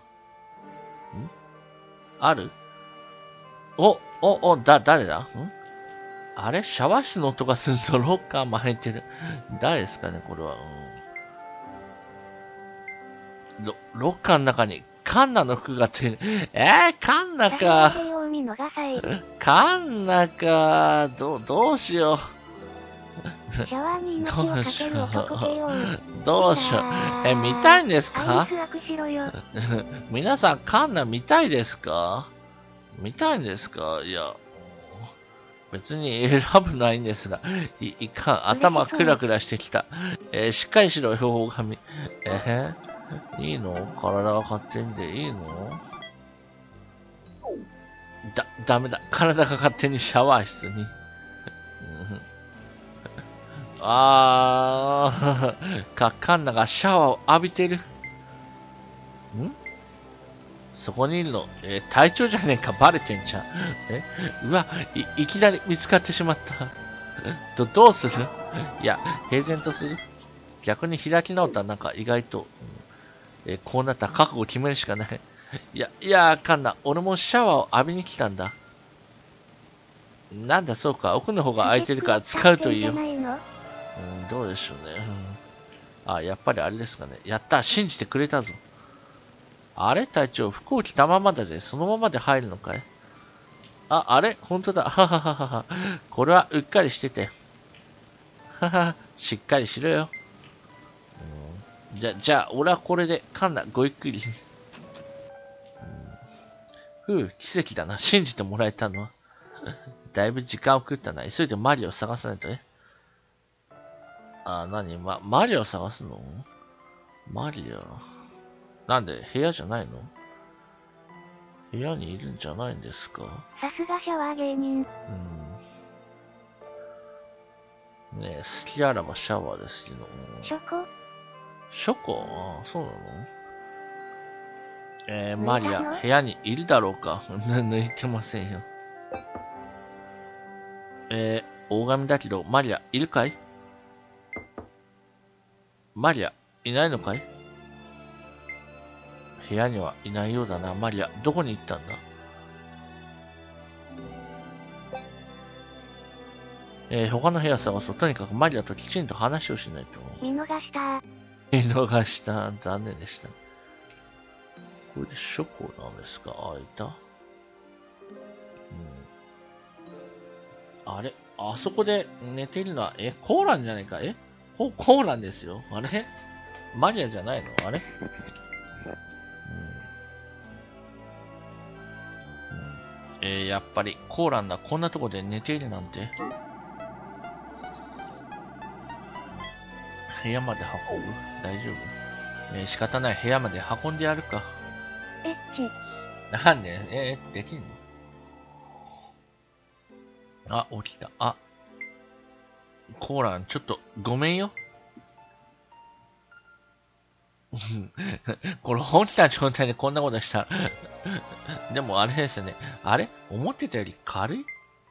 ある？誰だ？あれ？シャワー室の音がするとロッカーも入ってる。誰ですかね、これは。ロッカーの中にカンナの服がってる。カンナか。カンナか。どうしよう。 シャワーに命をかける男系を。 どうしよう。見たいんですか？皆さん、カンナ見たいですか？見たいんですか？いや、別に選ぶないんですが、いかん。頭クラクラしてきた。しっかりしろよ、大神。いいの？体が勝手にでいいの？ダメだ。体が勝手にシャワー室に。 カンナがシャワーを浴びてる。そこにいるの、隊長じゃねえか、バレてんじゃん。うわ、いきなり見つかってしまった。どうする？いや、平然とする。逆に開き直ったらなんか意外と、こうなったら覚悟を決めるしかない。いや、カンナ、俺もシャワーを浴びに来たんだ。なんだ、そうか、奥の方が空いてるから使うといいよ。どうでしょうね。やっぱりあれですかね。やった、信じてくれたぞ。あれ隊長、服を着たままだぜ。そのままで入るのかい？あれ本当だ。ははははは。これはうっかりしてて。はは、しっかりしろよ。じゃあ、俺はこれで、カンナ、ごゆっくり。奇跡だな。信じてもらえたのは。だいぶ時間を食ったな。急いでマリオを探さないとね。マリオを探すの？マリオ。なんで、部屋じゃないの？部屋にいるんじゃないんですか？ さすがシャワー芸人。 ねえ、好きあらばシャワーですけど。ショコ？そうなの？マリア、部屋にいるだろうか？抜いてませんよ。大神だけど、マリア、いるかい？マリア、いないのかい？部屋にはいないようだな。マリア、どこに行ったんだ？他の部屋探そう。とにかくマリアときちんと話をしないと。 見逃した。 残念でした。これでショコなんですか？いた？あれ？あそこで寝ているのは、コーランじゃないか？コーランですよ。あれ？マリアじゃないの？あれ？やっぱりコーランだ。こんなとこで寝ているなんて。部屋まで運ぶ？大丈夫？仕方ない。部屋まで運んでやるか。なんで？できんの？起きた。コーラン、ちょっとごめんよ。これ本気な状態でこんなことしたらでもあれですよね。あれ思ってたより軽い？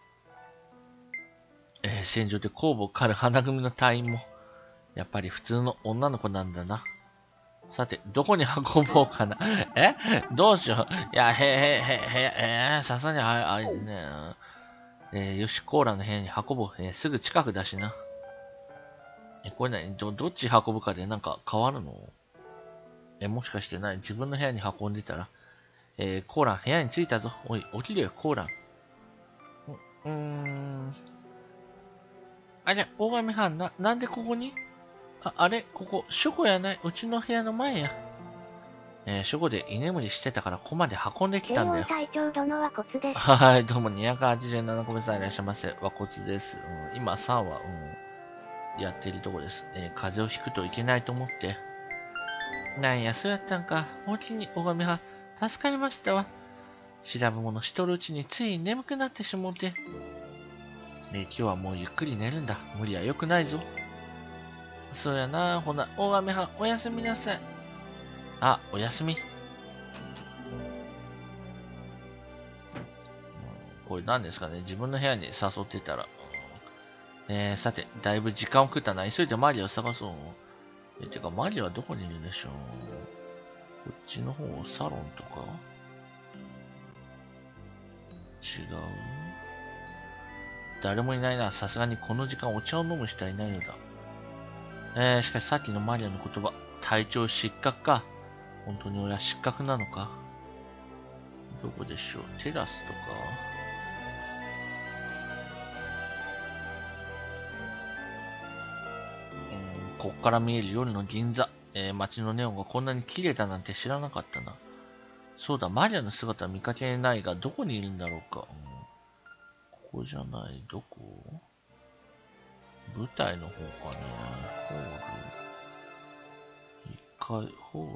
戦場で後部を狩る花組の隊員も、やっぱり普通の女の子なんだな。さて、どこに運ぼうかな。どうしよう。いや、さすがに、よし、コーラの部屋に運ぼう。すぐ近くだしな。これ何？どっち運ぶかでなんか変わるの？もしかして自分の部屋に運んでたら、コーラン部屋に着いたぞ。おい、起きるよ、コーラン。じゃあ、大神藩、なんでここに？あれここ、ショコやない。うちの部屋の前や。ショコで居眠りしてたから、ここまで運んできたんだよ。 隊長殿は骨です。 はい、どうも287個目さんいらっしゃいませ。和骨です。今3話、やっているとこです。風邪をひくといけないと思って。なんや、そうやったんか。お気に、大神は、助かりましたわ。調べ物しとるうちについ眠くなってしもうて。今日はもうゆっくり寝るんだ。無理は良くないぞ。そうやな。ほな、大神は、おやすみなさい。おやすみ。これ何ですかね。自分の部屋に誘ってたら。さて、だいぶ時間を食ったな。急いでマリアを探そう。てか、マリアはどこにいるでしょう？こっちの方、サロンとか？違う？誰もいないな。さすがにこの時間お茶を飲む人はいないのだ。しかしさっきのマリアの言葉、体調失格か。本当に俺は失格なのか。どこでしょう？テラスとか？こっから見える夜の銀座。街のネオンがこんなに綺麗だなんて知らなかったな。そうだ、マリアの姿は見かけないが、どこにいるんだろうか。ここじゃない、どこ？舞台の方かね。ホール？1階、ホ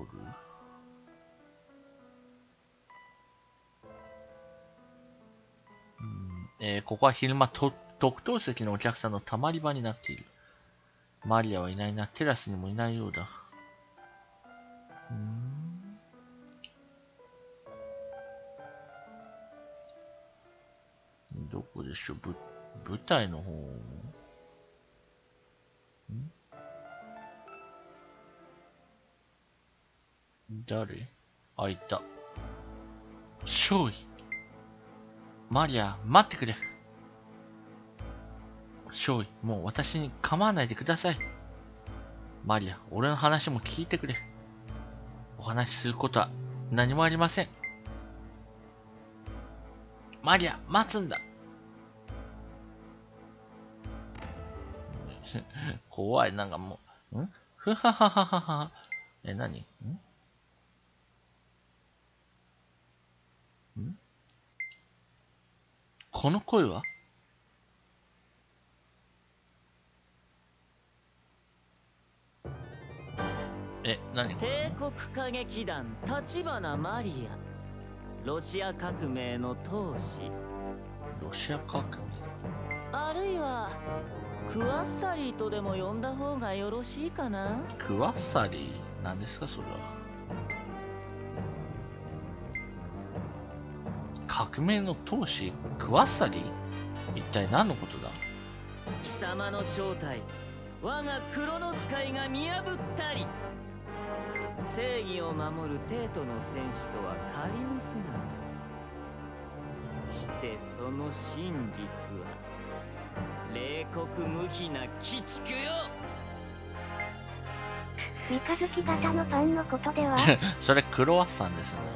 ール？ここは昼間特等席のお客さんのたまり場になっている。 マリアはいないな。テラスにもいないようだ。どこでしょう、舞台の方。誰？あ、いた。少尉。マリア、待ってくれ。少尉、もう私に構わないでください。マリア、俺の話も聞いてくれ。お話しすることは何もありません。マリア、待つんだ。怖い、なんかもう、ふははははは。何？この声は？何？ 帝国歌劇団立花マリア、ロシア革命の闘士。 ロシア革命？ あるいはクワッサリーとでも呼んだ方がよろしいかな。 クワッサリー？何ですかそれは。革命の闘士クワッサリー？一体何のことだ？ 貴様の正体、我がクロノス界が見破ったり。正義を守る帝都の戦士とは仮の姿。してその真実は冷酷無比な鬼畜よ。 三日月型のパンのことではそれクロワッサンですね。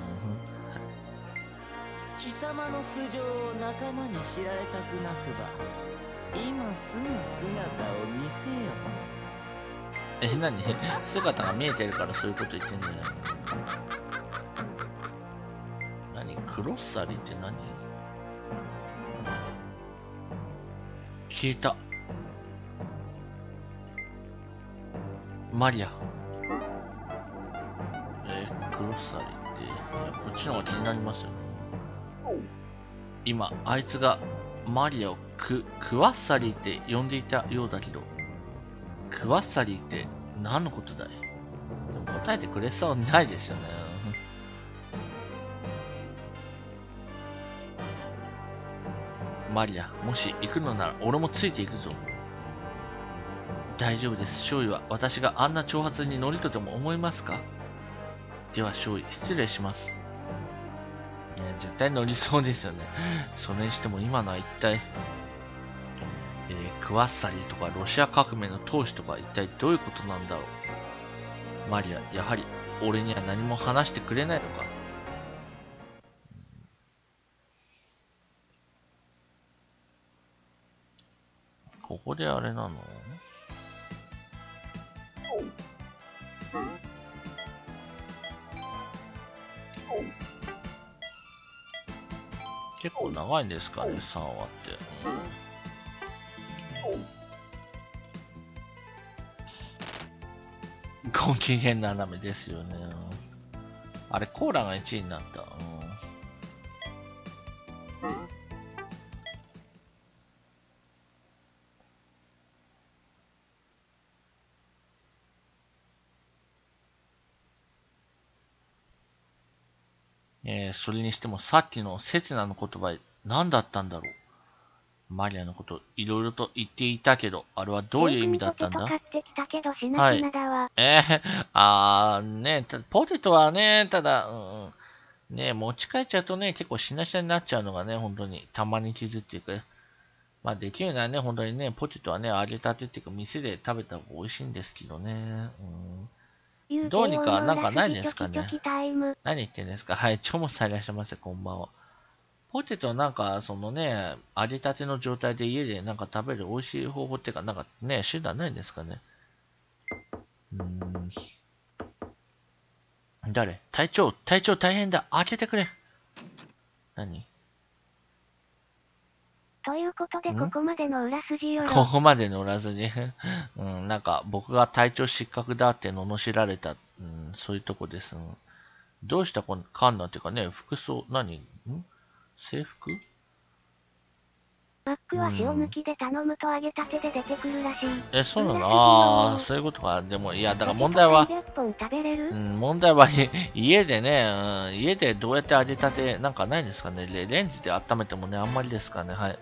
貴様の素性を仲間に知られたくなくば今すぐ姿を見せよ。 何？姿が見えてるからそういうこと言ってんじゃないの？何？クロッサリーって何？消えた。マリア。クロッサリーって、こっちの方が気になりますよね。今、あいつがマリアをクワッサリーって呼んでいたようだけど、クワッサリーって何のことだい？でも答えてくれそうにないですよね。マリア、もし行くのなら俺もついていくぞ。大丈夫です。少尉は私があんな挑発に乗りとでも思いますか？では少尉、失礼します。絶対乗りそうですよね。それにしても今のは一体、クワッサリーとかロシア革命の闘士とか一体どういうことなんだろう。マリア、やはり俺には何も話してくれないのか。ここであれなの？結構長いんですかね、3話って。ご機嫌斜めですよね。あれ、コーラが1位になった。それにしてもさっきのセツナの言葉何だったんだろう。マリアのこといろいろと言っていたけど、あれはどういう意味だったんだ？ 買ってきたけどしなしなだわ。 ポテトはね、ただ、持ち帰っちゃうとね、結構しなしなになっちゃうのがね、本当にたまに傷っていうか、まあできるならね、本当にね、ポテトはね、揚げたてっていうか、店で食べた方が美味しいんですけどね。どうにかなんかないんですかね。何言ってんですか？はい、チョモさんいらっしゃいませ、こんばんは。ポテトなんか、そのね、揚げたての状態で家でなんか食べる美味しい方法っていうか、なんかね、手段ないんですかね。誰？隊長大変だ。開けてくれ。何？ ということで、ここまでの裏筋よろ。 ここまでの裏筋。なんか僕が隊長失格だって罵られた、そういうとこです。どうしたこのカンナっていうかね、服装、制服？ 真っ肉は塩抜きで頼むと揚げたてで出てくるらしい。 そうなの？ああ、そういうことか。でも、いや、だから問題は、問題は家でね、家でどうやって揚げたてなんかないんですかね。レンジで温めてもね、あんまりですかね。はい。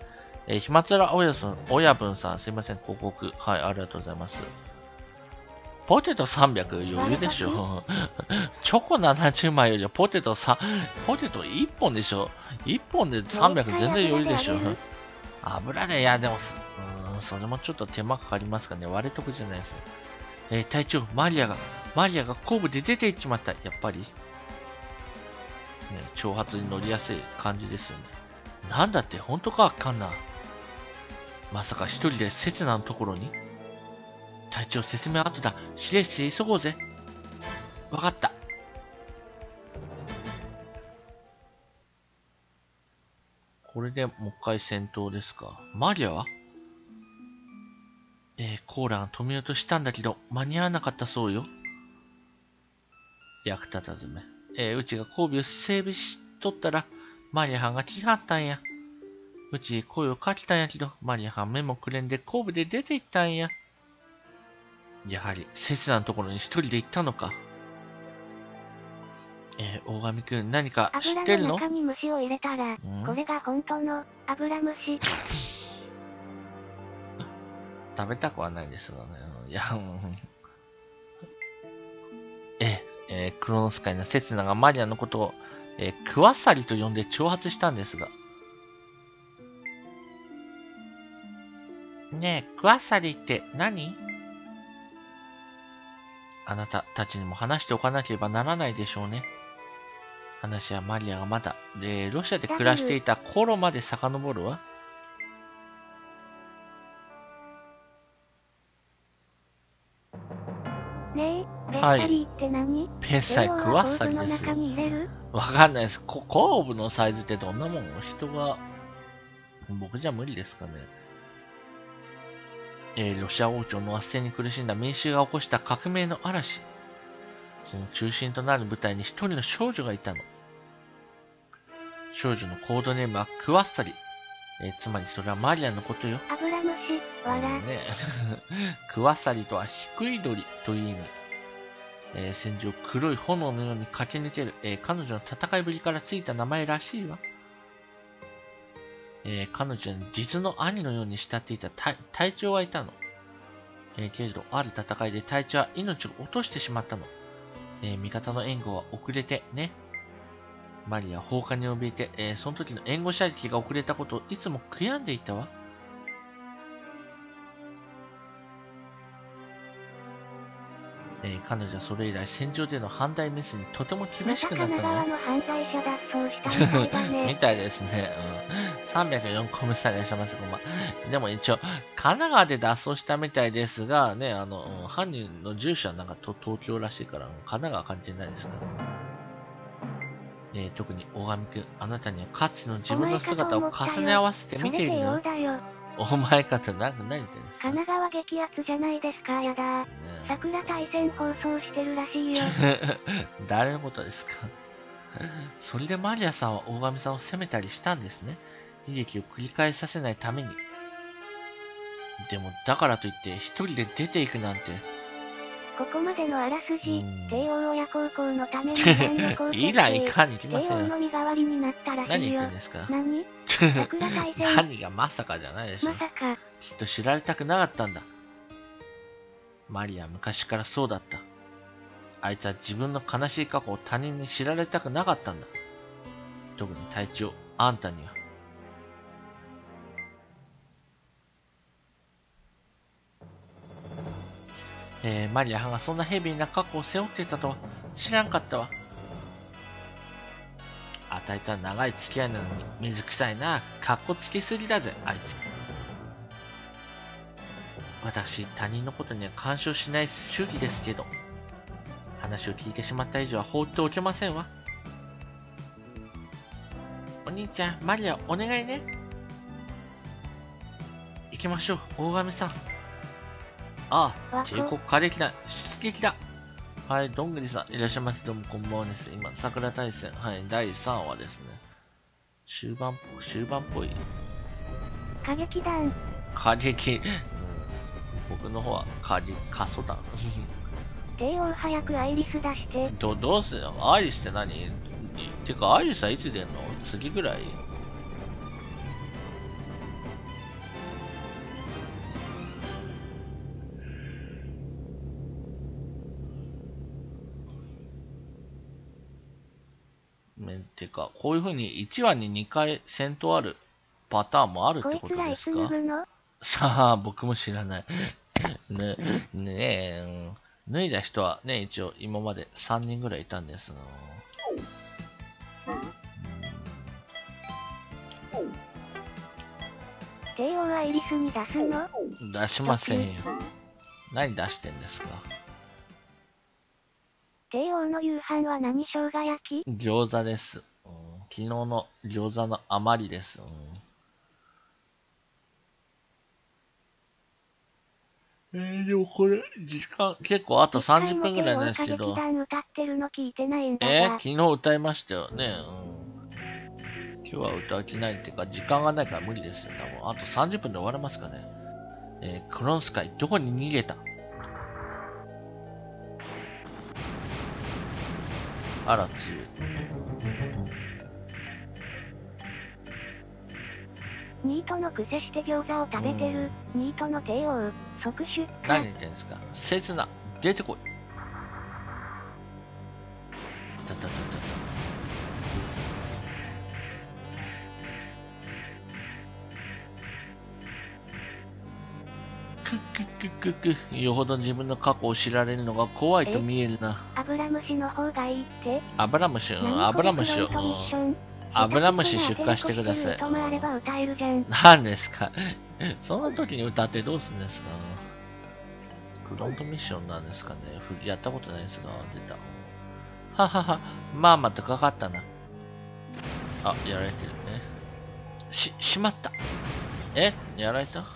ひまつら親分さん、すいません、広告。はい、ありがとうございます。ポテト300余裕でしょ。チョコ70枚よりはポテト1本でしょ。1本で300全然余裕でしょ。油で、いや、でも、それもちょっと手間かかりますかね。割れとくじゃないですね。隊長、マリアが後部で出ていっちまった。やっぱり。ね、挑発に乗りやすい感じですよね。なんだって、本当かカンナ。まさか一人で刹那のところに？隊長、説明後だ。指令室へ急ごうぜ。わかった。これでもう一回戦闘ですか。マリアは？コーラが止めようとしたんだけど、間に合わなかったそうよ。役立たずめ。うちが交尾を整備しとったら、マリアはんが来はったんや。うち声をかけたんやけど、マリアはん目もくれんで後部で出て行ったんや。やはり、刹那のところに一人で行ったのか。大神くん、何か知ってるの？ 油の中に虫を入れたら、これが本当の油虫。 食べたくはないですがね。いや、クロノス界の刹那がマリアのことを、クワッサリと呼んで挑発したんですが。ねえ、クワッサリって何？あなたたちにも話しておかなければならないでしょうね。話はマリアがまだ、ロシアで暮らしていた頃まで遡るわ。 ねえ、ペッサリーって何？ ペッサリー、クワッサリです。わかんないです。後部のサイズってどんなもん？人が、僕じゃ無理ですかね。ロシア王朝の圧政に苦しんだ民衆が起こした革命の嵐。その中心となる部隊に一人の少女がいたの。少女のコードネームはクワッサリ。つまりそれはマリアのことよ。 油虫、笑。 ねクワッサリとは低い鳥という意味。戦場黒い炎のように駆け抜ける、彼女の戦いぶりからついた名前らしいわ。彼女に実の兄のように慕っていた隊長がいたの。けれど、ある戦いで隊長は命を落としてしまったの。味方の援護は遅れてね。マリアは放火に怯えて、その時の援護射撃が遅れたことをいつも悔やんでいたわ。彼女はそれ以来戦場での反対メスにとても厳しくなったの。みたいですね。304個目されしますが、でも一応、神奈川で脱走したみたいですが、ね、犯人の住所はなんか東京らしいから、神奈川関係ないですからね。特に大神くん、あなたにはかつての自分の姿を重ね合わせて見ているの。お前かって何言ってんですか？ 神奈川激アツじゃないですか、やだ。桜大戦放送してるらしいよ。 誰のことですか？それでマリアさんは大神さんを責めたりしたんですね。悲劇を繰り返させないために。でも、だからといって一人で出ていくなんて。 ここまでのあらすじ、帝王親孝行のためにイランいかに行きませんよ。 帝王の身代わりになったらしいよ。 何言ってんですか？ 何？ 何がまさかじゃないでしょ。 まさか。 きっと知られたくなかったんだ。マリアは昔からそうだった。あいつは自分の悲しい過去を他人に知られたくなかったんだ。特に隊長、あんたには。マリアがそんなヘビーな過去を背負っていたとは知らんかったわ。与えた長い付き合いなのに水臭いな。かっこつきすぎだぜ、あいつ。私、他人のことには干渉しない主義ですけど、話を聞いてしまった以上は放っておけませんわ。お兄ちゃん、マリア、お願いね。行きましょう、大神さん。ああ、帝国過激な出撃だ。はい、どんぐりさん、いらっしゃいませ。どうもこんばんはです。今、桜大戦、はい、第3話ですね。終盤っぽい。 歌劇団。 歌劇、僕の方は過疎団。 帝王早くアイリス出して。 どうすんの？アイリスって何？てか、アイリスはいつ出んの？次ぐらい？てか、こういう風に1話に2回戦闘あるパターンもあるってことですか？さあ、僕も知らない。ねえ、脱いだ人はね、一応今まで3人ぐらいいたんですが。 帝王アイリスに出すの？ 出しませんよ。何出してんですか？ 帝王の夕飯は何？生姜焼き？ 餃子です。昨日の餃子の余りです。でもこれ、時間、結構あと30分ぐらいなんですけど。 昨日歌いましたよね。今日は歌う気ないっていうか、時間がないから無理ですよ。多分あと30分で終われますかね。クロンスカイ、どこに逃げた？あら、強い。 ニートの癖して餃子を食べてる。ニートの帝王、即出荷。 何言ってんですか？刹那、出てこい。よほど自分の過去を知られるのが怖いと見えるな。 アブラムシの方がいいって？ アブラムシ、アブラムシを、アブラムシ出荷してください。何ですか？そんな時に歌ってどうするんですか？フロントミッションなんですかね？やったことないですが、出た。ははは、まあまたかかったな。あ、やられてるね。しまった。やられた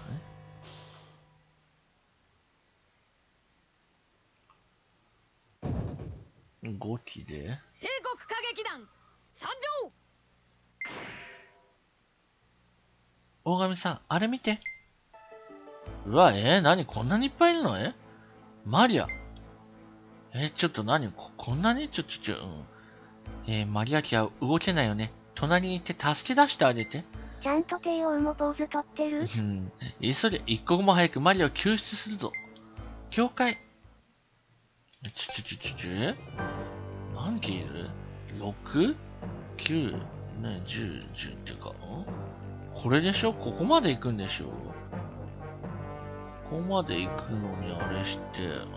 ？5機で帝国歌劇団参上。 大神さん、あれ見て。うわ、何こんなにいっぱいいるの？マリア。ちょっと何こんなにマリア機は動けないよね。隣に行って助け出してあげて。 ちゃんと帝王もポーズ取ってる？ 急いで一刻も早くマリアを救出するぞ。教会。何機いる？ 6？ 9？ ね、10ってか、これでしょ？ここまで行くんでしょ？ここまで行くのにあれして、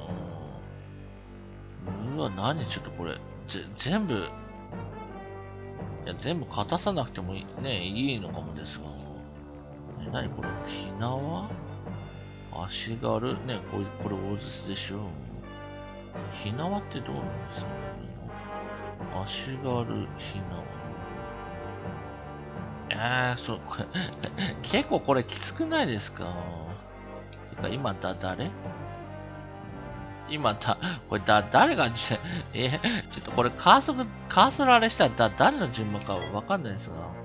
うわ、何？ちょっとこれ、全部、いや、全部勝たさなくてもいいのかもですが、何これ？ひなわ？足軽？ね、これ大筒でしょ？ひなわってどうなんですかね？足軽、ひなわ。そう、これ結構これきつくないですか？てか、今誰？これ誰が、ちょっとこれカーソルあれしたら誰の順番かわかんないですが、わ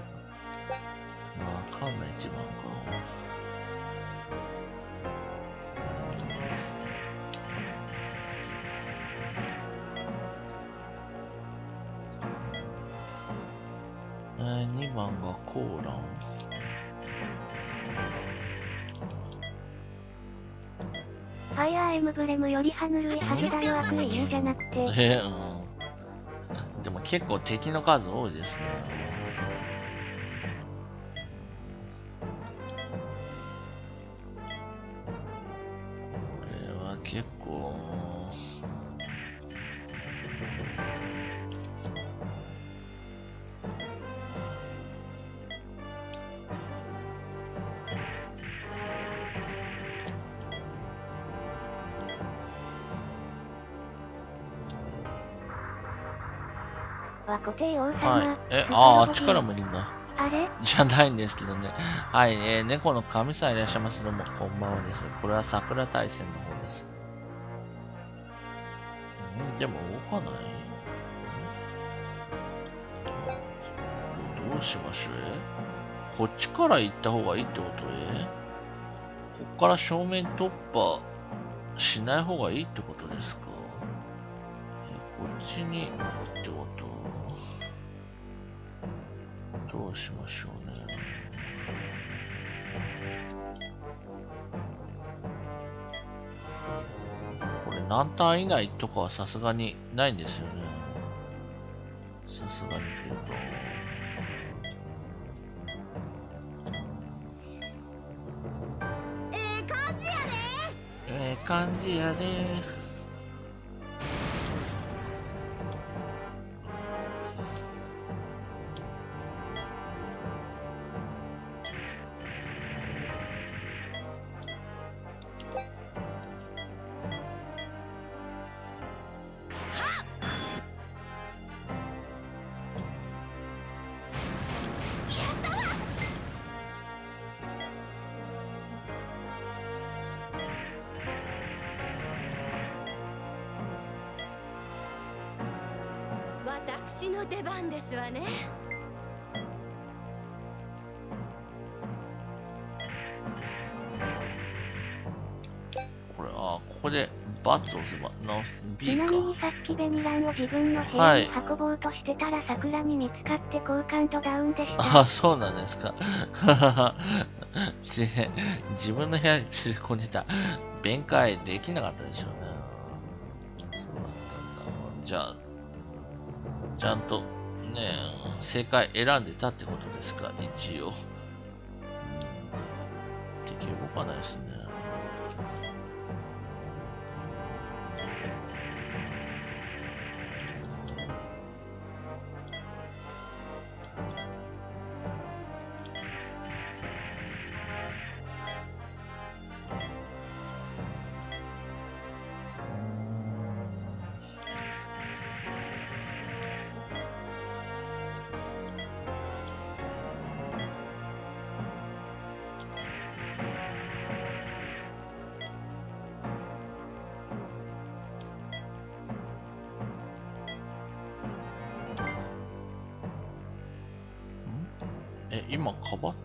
かんない順番か。2番がコーラン。 ファイアーエムブレムより歯ぬるいはずだよ、悪意言うじゃなくて。 でも結構敵の数多いですね。これは結構はい。あっちからもいるんだ。 あれじゃないんですけどね。はい、猫の神さんいらっしゃいます。どうも、こんばんはです。これは桜大戦の方です。でも動かない。どうしましょう？ こっちから行った方がいいってことで、こっから正面突破しない方がいいってことですか。こっちにってこと。どうしましょうね。これ何ターン以内とかはさすがにないんですよね。さすがにというか。感じやで。 私の出番ですわね。 これ、ここで×を押せば、B か。 ちなみにさっきベニランを自分の部屋に運ぼうとしてたら桜に見つかって好感度ダウンでした。 そうなんですか。自分の部屋に連れ込んでた。弁解できなかったでしょうね。そうだったんだ。じゃあ、ちゃんとね、正解選んでたってことですか、一応。敵動かないですね。今かばった？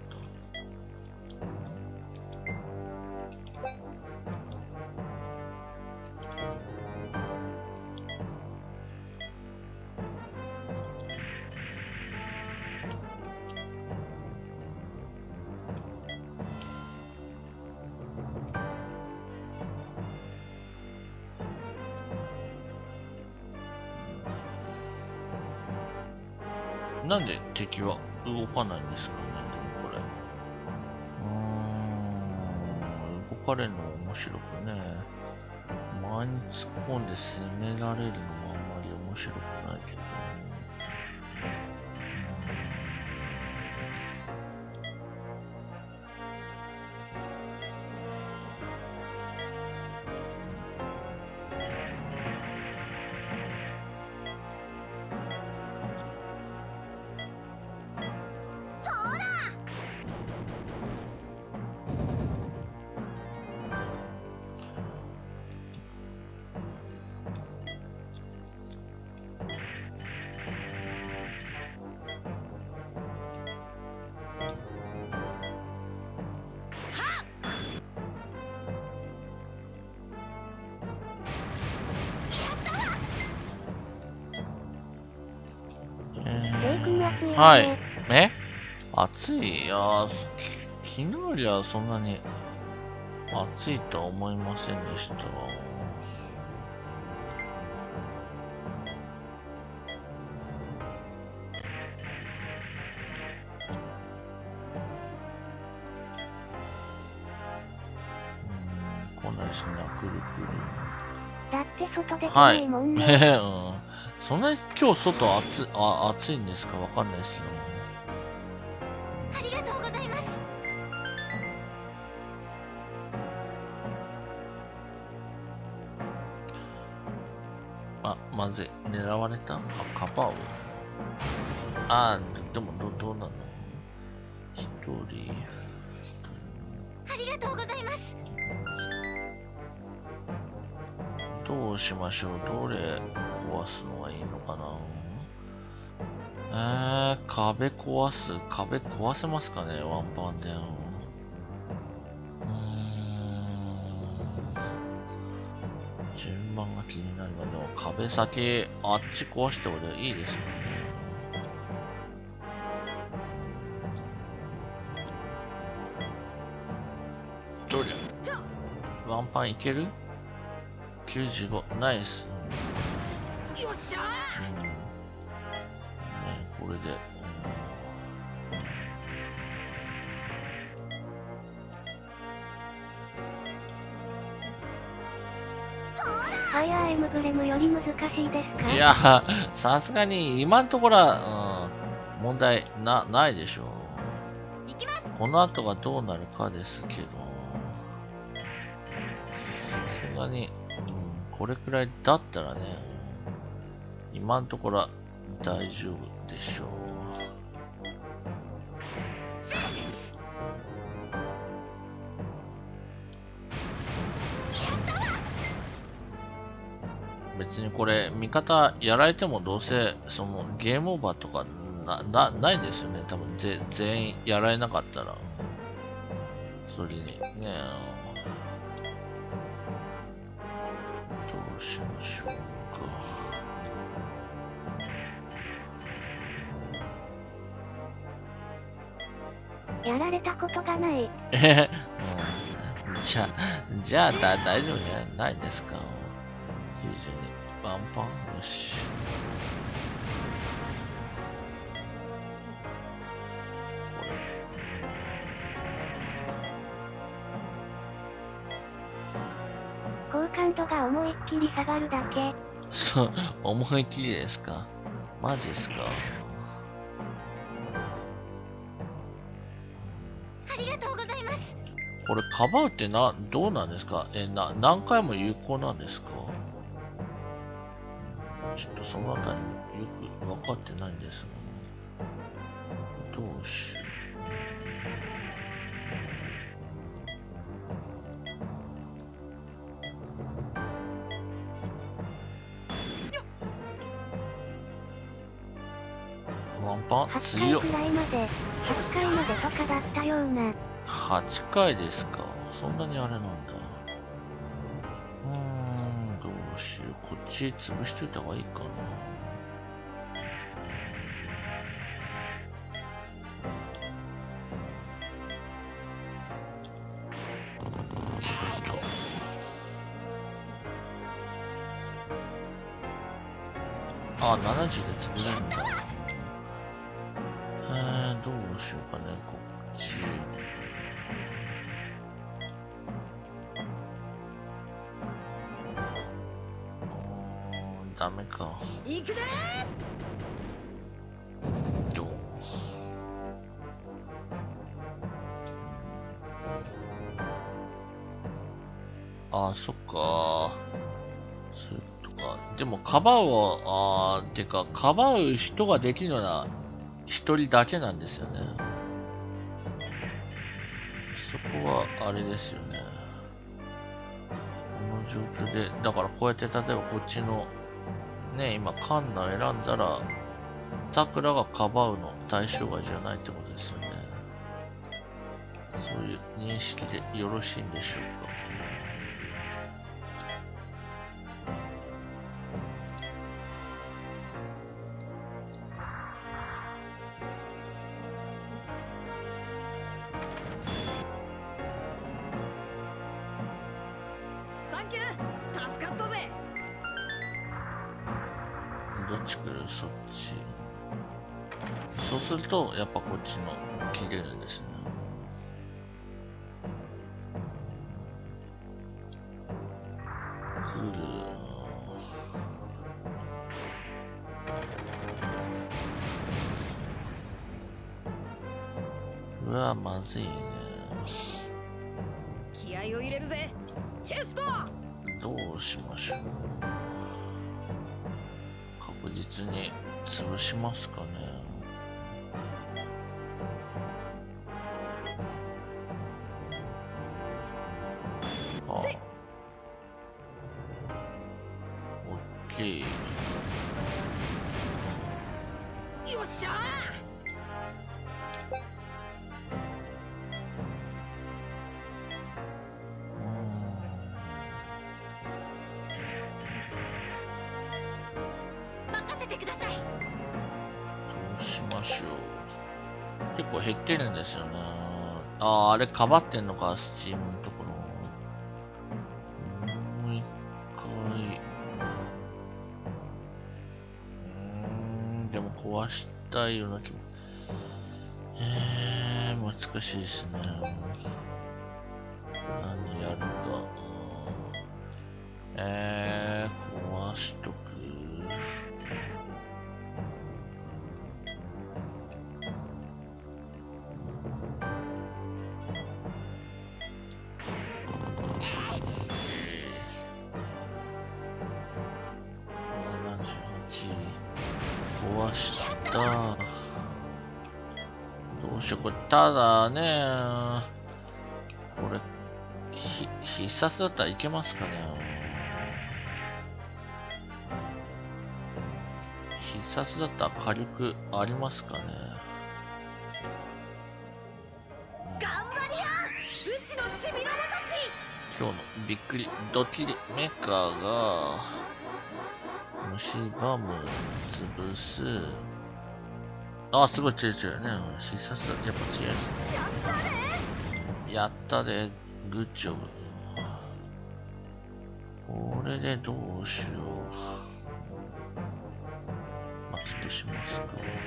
なんで敵は動かないんですかね、でもこれ。動かれるの面白くね。前に突っ込んで攻められるのもあんまり面白くないけどね。はい。暑い？いやー、昨日よりはそんなに暑いとは思いませんでした。来ないしな、くるくる。 だって外で来ないもんね。 はい。そんなに今日外暑いんですか？わかんないですけど。 ありがとうございます。 まずい。狙われた？カバーを。でもどうなの？一人。 ありがとうございます。 どうしましょう。どれ壊すのがいいのかな。 壁壊す。壁壊せますかね、ワンパンで。順番が気になるので、壁先、あっち壊しておいていいですよね。どりゃ。ワンパンいける ?95。ナイス。 よっしゃー。 これで。 ファイアーエムブレムより難しいですか？ いや、さすがに今のところは、問題ないでしょう。この後がどうなるかですけど。さすがに、これくらいだったらね、今のところは大丈夫でしょう。別にこれ、味方やられてもどうせ、そのゲームオーバーとかないんですよね。多分全員やられなかったら。それに、ねどうしましょうか。 やられたことがない。 じゃあ大丈夫じゃないですか。92ワンパン、よし。 好感度が思いっきり下がるだけ。 そう、思いっきりですか。マジですか。 ありがとうございます。 これカバーってどうなんですか？何回も有効なんですか？ちょっとそのあたりもよく分かってないんですが、どうしよう。ワンパン強っ。 8回くらいまで、8回までとかだったような。 8回ですか。そんなにあれなんだ。どうしよう。こっち潰しといた方がいいかな。あ、70で潰れるんだ。どうしようかね、こっち。ダメか。 行くねどう？あ、そっか。そういうことか。でも、カバーを、てか、カバー人ができるのは、一人だけなんですよね。そこは、あれですよね。この状況で、だからこうやって、例えばこっちの、ね、今、カンナ選んだら、サクラがカバーの対象外じゃないってことですよね。そういう認識でよろしいんでしょうか。 サンキュー、助かったぜ。 どっち来る？そっち。そうすると、やっぱこっちの切れるんですね。来る。うわ、まずいね。 気合を入れるぜ。チェスト。 どうしましょう。確実に潰しますかね。あ、オッケー。 よっしゃ任せてください。 どうしましょう。結構減ってるんですよね。あれかばってんのか、スチームのところ。もう一回。でも壊したいような気も。難しいですね。何やるか。壊しとく。78壊した。どうしよう、これ、ただね、これ、必殺だったらいけますかね。必殺だったら火力ありますかね。 頑張りや、うちのちびロボたち。 今日のびっくりドッキリメカが蝕む潰す。あ、すごい強い強いね。必殺だ、やっぱ強いですね。やったで、グッジョブ。これでどうしよう。松としますか。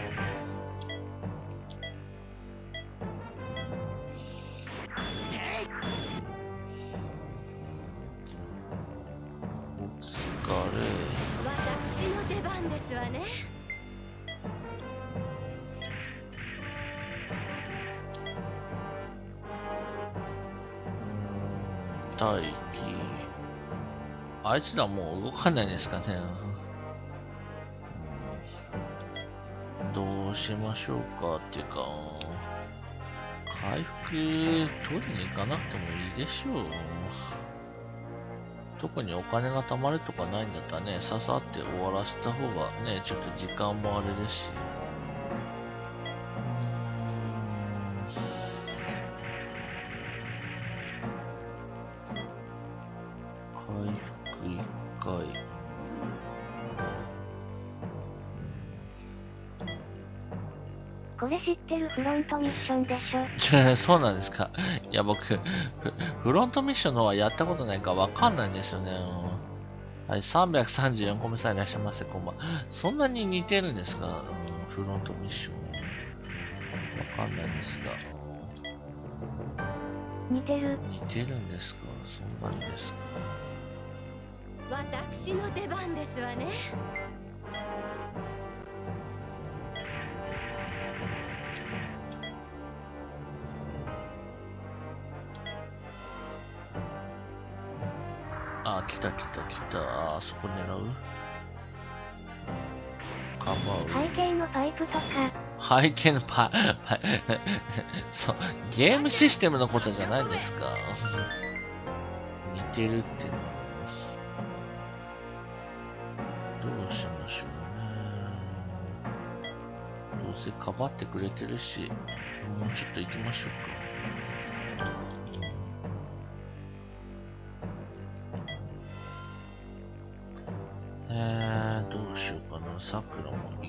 お疲れ。 私の出番ですわね。 待機。あいつらもう動かないですかね。どうしましょうかっていうか、回復取りに行かなくてもいいでしょう。特にお金が貯まるとかないんだったらね、ささって終わらせた方がね、ちょっと時間もあれですし。 これ知ってるフロントミッションでしょ。 そうなんですか。いや、僕、フロントミッションの方はやったことないからわかんないんですよね。はい、334個目さんいらっしゃいませ、こんばん。そんなに似てるんですか、フロントミッション。わかんないんですが。 似てる。 似てるんですか、そんなにですか。 私の出番ですわね。 あ、来た来た来た。あそこ狙う？かばう。 背景のパイプとか。 背景のそう、ゲームシステムのことじゃないんですか。似てるっていうのは。どうしましょうね。どうせかばってくれてるし、もうちょっと行きましょうか。どうしようかな。桜も行く。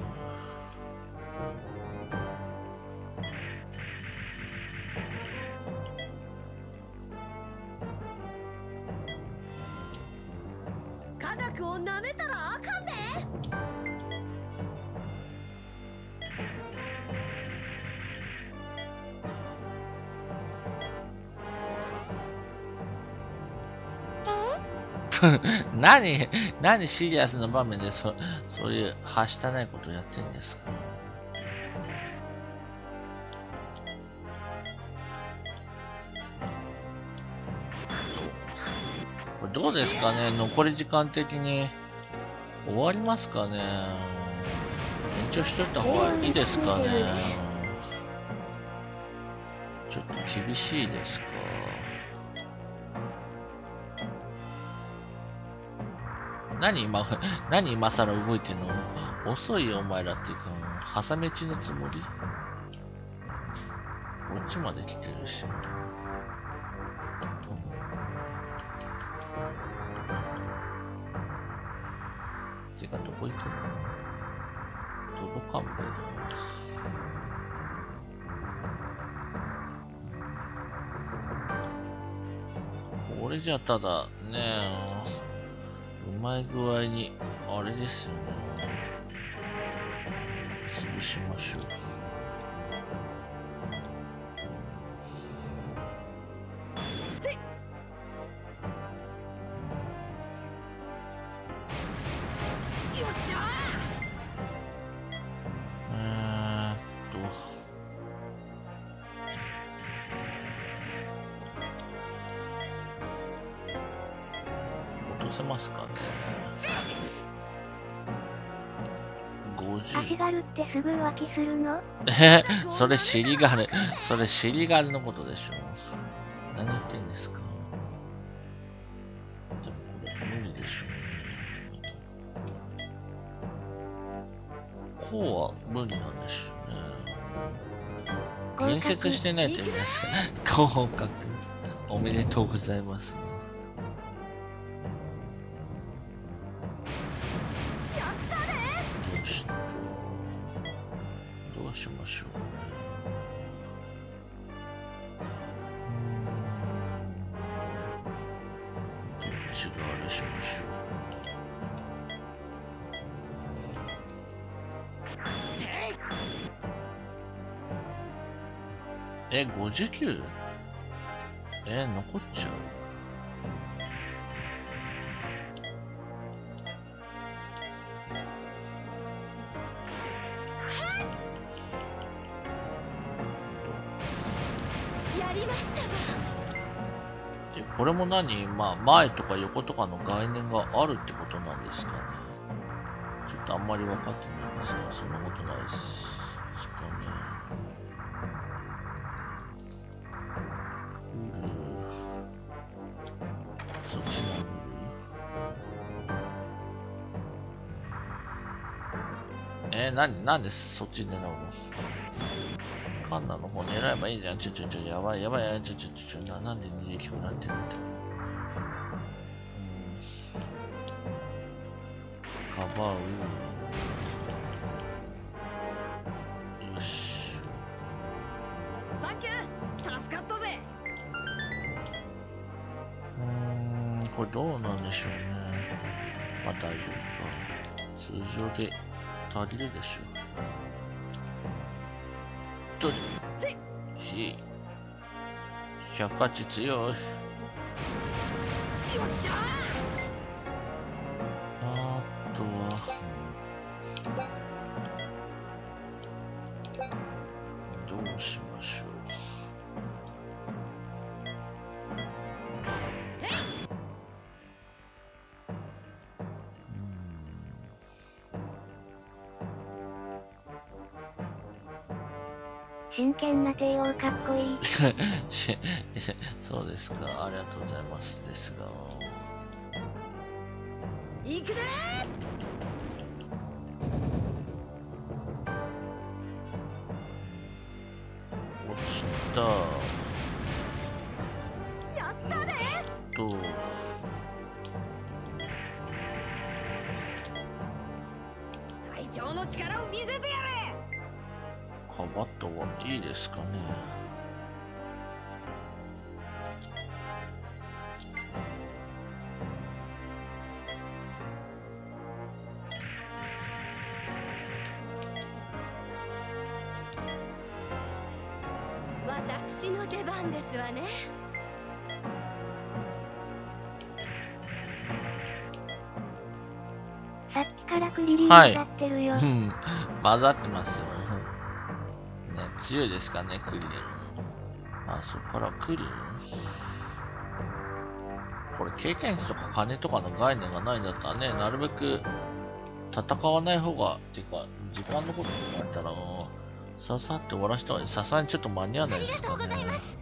科学をなめたらあかんで。 何シリアスな場面でそういうはしたないことやってんですか。これどうですかね、残り時間的に終わりますかね。延長しといた方がいいですかね。ちょっと厳しいですか。何今更動いてんの。遅いよお前らっていうか、挟み撃ちのつもり。こっちまで来てるし。 てかどこ行くの？届かんべ。これじゃただねうまい具合にあれですよね。潰しましょう。せますかね。 足軽ってすぐ浮気するの？ それ尻軽。それ尻軽のことでしょ。何言ってんですか。でもこれ無理でしょ。こうは無理なんでしょうね。建設してないと言いますか。合格。おめでとうございます。どうしましょうね。どっちがあれしましょう。59？ 残っちゃう。これも何？まあ、前とか横とかの概念があるってことなんですかね。ちょっとあんまり分かってないんですが、そんなことないですかね。そっちのなんでそっち狙うの？カンナの方狙えばいいじゃん。やばい、なんで逃げきくなってるんだよ。かばう。よし。 サンキュー、助かったぜ。 これどうなんでしょうね。まあ大丈夫か。通常で足りるでしょう。100勝強い。 よっしゃあとはどうしましょう。 真剣な帝王かっこいい。 そうですか、ありがとうございますですが。 行くねー。落ちた。 やったね隊長の力を見せてやれ。 カバットはいいですかね。 私の出番ですわね。 さっきからクリリン混ざってるよ。 はい、混ざってますよ。ね、強いですかね、クリリン。あ、そこからクリリン。これ経験値とか金とかの概念がないんだったらね、なるべく戦わない方が、てか、時間のこと考えたら、ささって終わらせた方がいい。さすがにちょっと間に合わないですかね。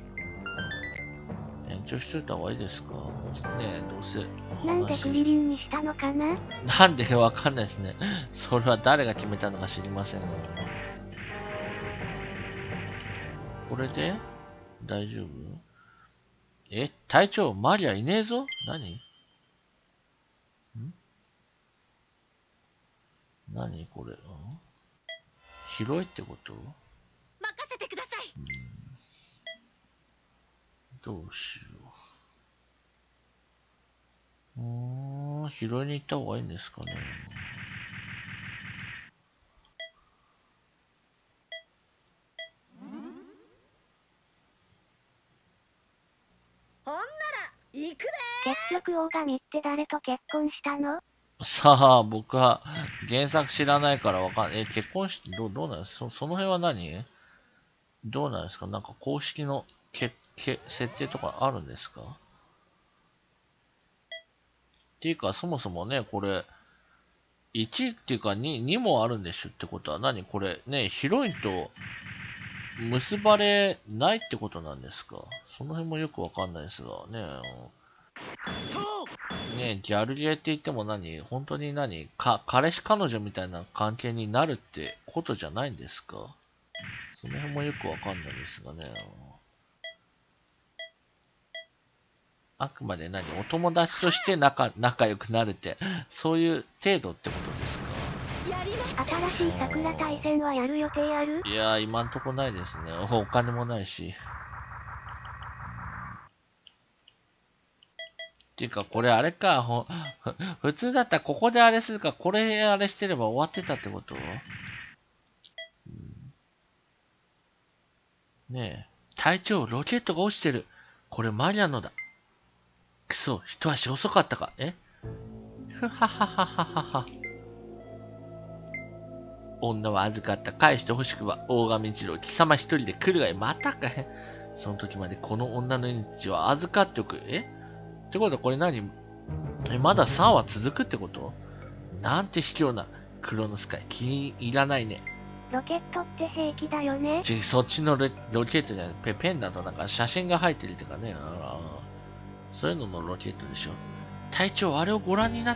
延長しといた方がいいですかね。どうせなんでクリリンにしたのかな。 なんでわかんないですね。それは誰が決めたのか知りませんが。これで大丈夫？隊長、マリアいねえぞ？何？ 何これ、広いってこと？ 任せてください。 どうしよう。拾いに行った方がいいんですかね。 ほんなら行くで。 結局大神って誰と結婚したの？ さあ、僕は原作知らないからわかんない。結婚して、どうなんですか？その辺は何？どうなんですか？なんか公式の設定とかあるんですか？っていうか、そもそもね、これ、1っていうか2もあるんでしょってことは何これ、ね、ヒロインと結ばれないってことなんですか？その辺もよくわかんないですがね。ね、ギャルゲーって言っても本当に彼氏彼女みたいな関係になるってことじゃないんですか？その辺もよくわかんないですがね。あくまでお友達として仲良くなるって、そういう程度ってことですか？ やりました。 新しい桜大戦はやる予定ある？ いやー、今んとこないですね。お金もないし。っていうか、これあれか、普通だったらここであれするか、これあれしてれば終わってたってこと？ねえ。隊長、ロケットが落ちてる。これマリアのだ。くそ、一足遅かったか。ふはははははは。女は預かった。返してほしくば、大神一郎、貴様一人で来るがい。またかい。その時までこの女の命は預かっておく。ってことはこれまだ3話続くってこと？なんて卑怯なクロノスカイ。気に入らないね。 ロケットって兵器だよね。 そっちのロケットじゃない。ペンだと写真が入ってるっていうかね。そういうののロケットでしょ。隊長、あれをご覧になって。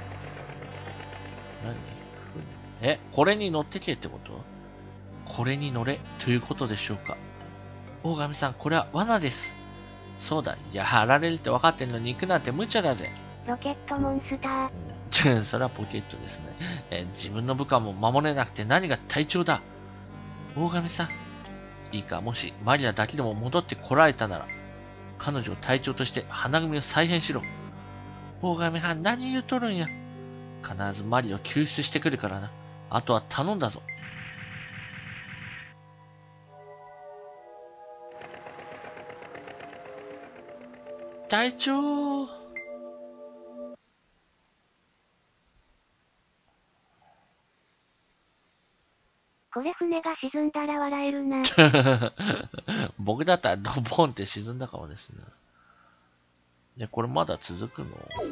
何？これに乗ってけってこと？これに乗れということでしょうか。大神さん、これは罠です。そうだ。やられるって分かってんのに行くなんて無茶だぜ。 ロケットモンスター。 それはポケットですね。自分の部下も守れなくて何が隊長だ。大神さん。いいか、もしマリアだけでも戻ってこられたなら、彼女を隊長として花組を再編しろ。大神はん、何言うとるんや。必ずマリアを救出してくるからな。あとは頼んだぞ。隊長。 これ船が沈んだら笑えるな。 僕だったらドボンって沈んだかもですね。これまだ続くの？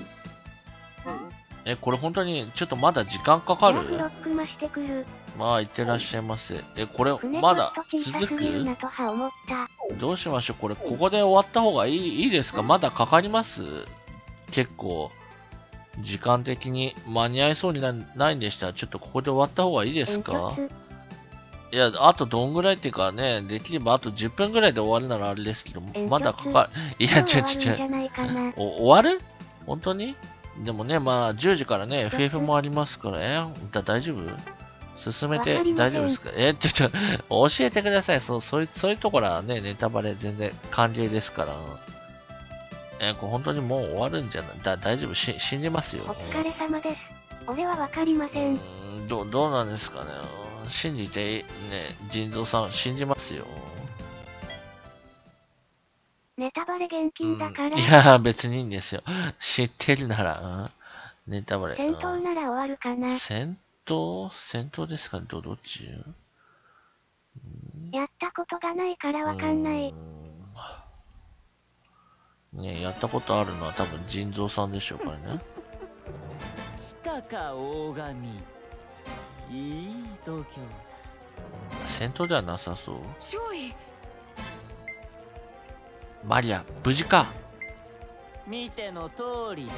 これ本当にちょっとまだ時間かかる？ ブロック増してくる。 まあ、いってらっしゃいませ。これまだ続く？どうしましょう？これここで終わった方がいいですか？まだかかります？結構。時間的に間に合いそうにないんでしたら、ちょっとここで終わった方がいいですか？いや、あとどんぐらいっていうかね、できればあと10分ぐらいで終わるならあれですけど、まだかかる。いや、終わる？本当に？でもね、まあ、10時からね、FF もありますから、大丈夫？進めて大丈夫ですか？ちょっと、教えてください。そういうところはね、ネタバレ全然歓迎ですから。これ本当にもう終わるんじゃない？大丈夫？信じますよ。 お疲れ様です。俺はわかりません。 どうなんですかね。信じて、ね、腎臓さん、信じますよ。 ネタバレ厳禁だから。 いや、別にいいんですよ。知ってるなら、ネタバレ。 戦闘なら終わるかな。 戦闘ですか？どっち？ やったことがないからわかんない。 ね、やったことあるのは多分腎臓さんでしょうからね。 来たか大神。いい度胸。 戦闘ではなさそう。 少尉。 マリア、無事か？ 見ての通りだ。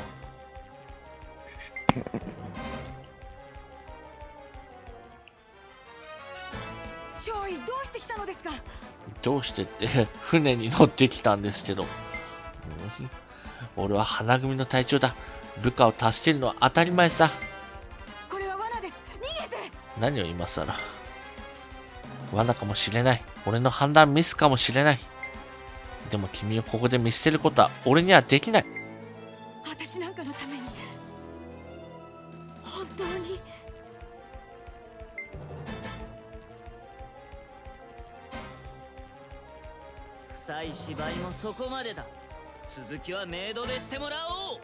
少尉、どうして来たのですか？ どうしてって船に乗ってきたんですけど。俺は花組の隊長だ。部下を助けるのは当たり前さ。 これは罠です。 何を今更。罠かもしれない。俺の判断ミスかもしれない。でも君をここで見捨てることは俺にはできない。 私なんかのために本当に。 臭い芝居もそこまでだ。続きはメイドでしてもらおう。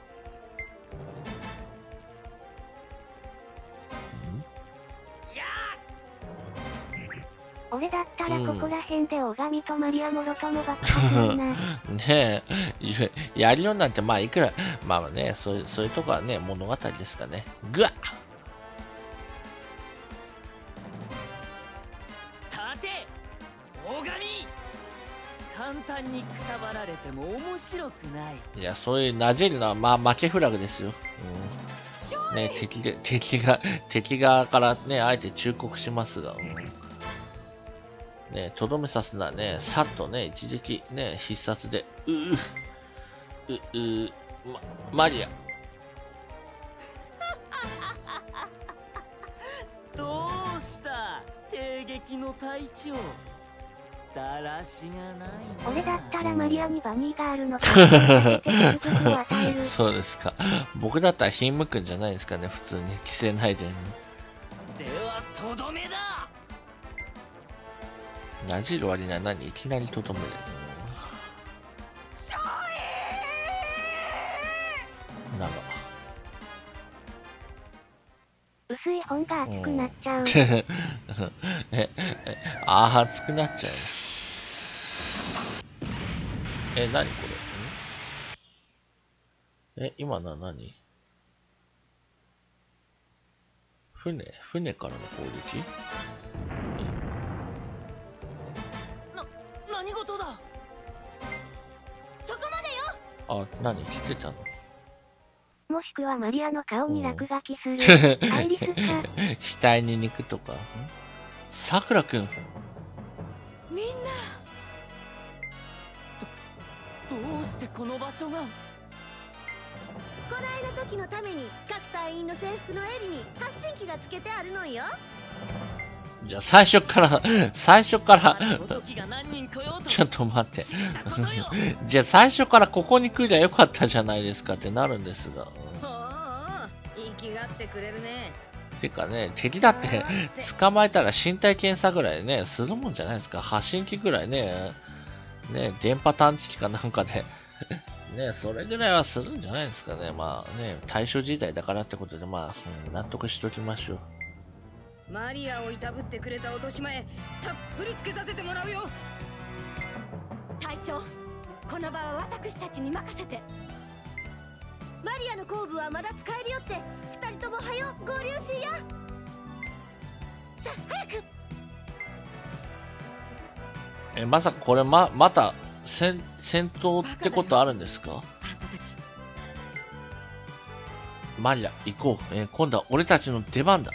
俺だったらここら辺でオガミとマリアもろともばっかりだな。 ねえ、やりようなんてまあいくら、まあね、そういうとこはね、物語ですかね。ぐわっ立て大神。簡単にくたばられても面白くない。 いや、そういうなじるのはまあ負けフラグですよ。ね、敵側からね、あえて忠告しますが。ね、とどめさすのはね、さっとね、一時期ね、必殺で、マリア。 どうした帝劇の隊長。だらしがないな。 俺だったらマリアにバニーガールの手を与える。 そうですか。僕だったらひんむくんじゃないですかね、普通に。規制ないで。 では、とどめだ。 なじる割には何いきなりとどめる。 勝利。 なら。 薄い本が熱くなっちゃう。 熱くなっちゃう。何これ。今のは何？船からの攻撃？ 何事だ。 そこまでよ。 あ、何来てたの？ もしくはマリアの顔に落書きする。アイリスか。 額に肉とか。さくらくん。 みんな。 どうしてこの場所が。 こないの時のために各隊員の制服の襟に発信機がつけてあるのよ。 じゃあ最初からちょっと待ってじゃあ最初からここに来りゃよかったじゃないですかってなるんですが。 生きがってくれるね。 てかね、敵だって捕まえたら身体検査ぐらいね、するもんじゃないですか。発信機ぐらいね、電波探知機かなんかでね、それぐらいはするんじゃないですかね。まあね、大正時代だからってことで、まあ、納得しときましょう。 マリアをいたぶってくれた落とし前、たっぷりつけさせてもらうよ。 隊長、この場は私たちに任せて。 マリアの後部はまだ使えるよって、二人ともはよ合流しや。さあ早く。 まさかこれまた戦闘ってことあるんですか？マリア行こう。今度は俺たちの出番だ。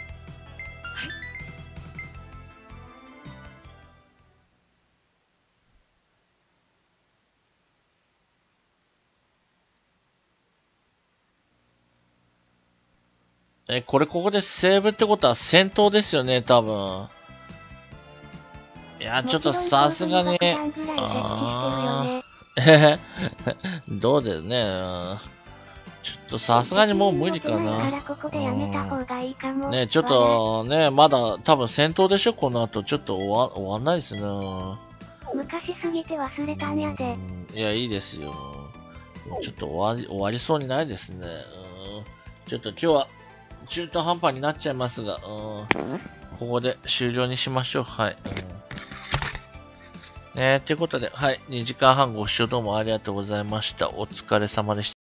ここでセーブってことは戦闘ですよね、多分。いや、ちょっとさすがに、どうですね。ちょっとさすがにもう無理かな。ね、ちょっとね、まだ多分戦闘でしょ、この後。ちょっと終わんないですね。 昔すぎて忘れたんやで。 いや、いいですよ。ちょっと終わりそうにないですね。ちょっと今日は中途半端になっちゃいますが、ここで終了にしましょう。はい。ということで、はい。2時間半ご視聴どうもありがとうございました。お疲れ様でした。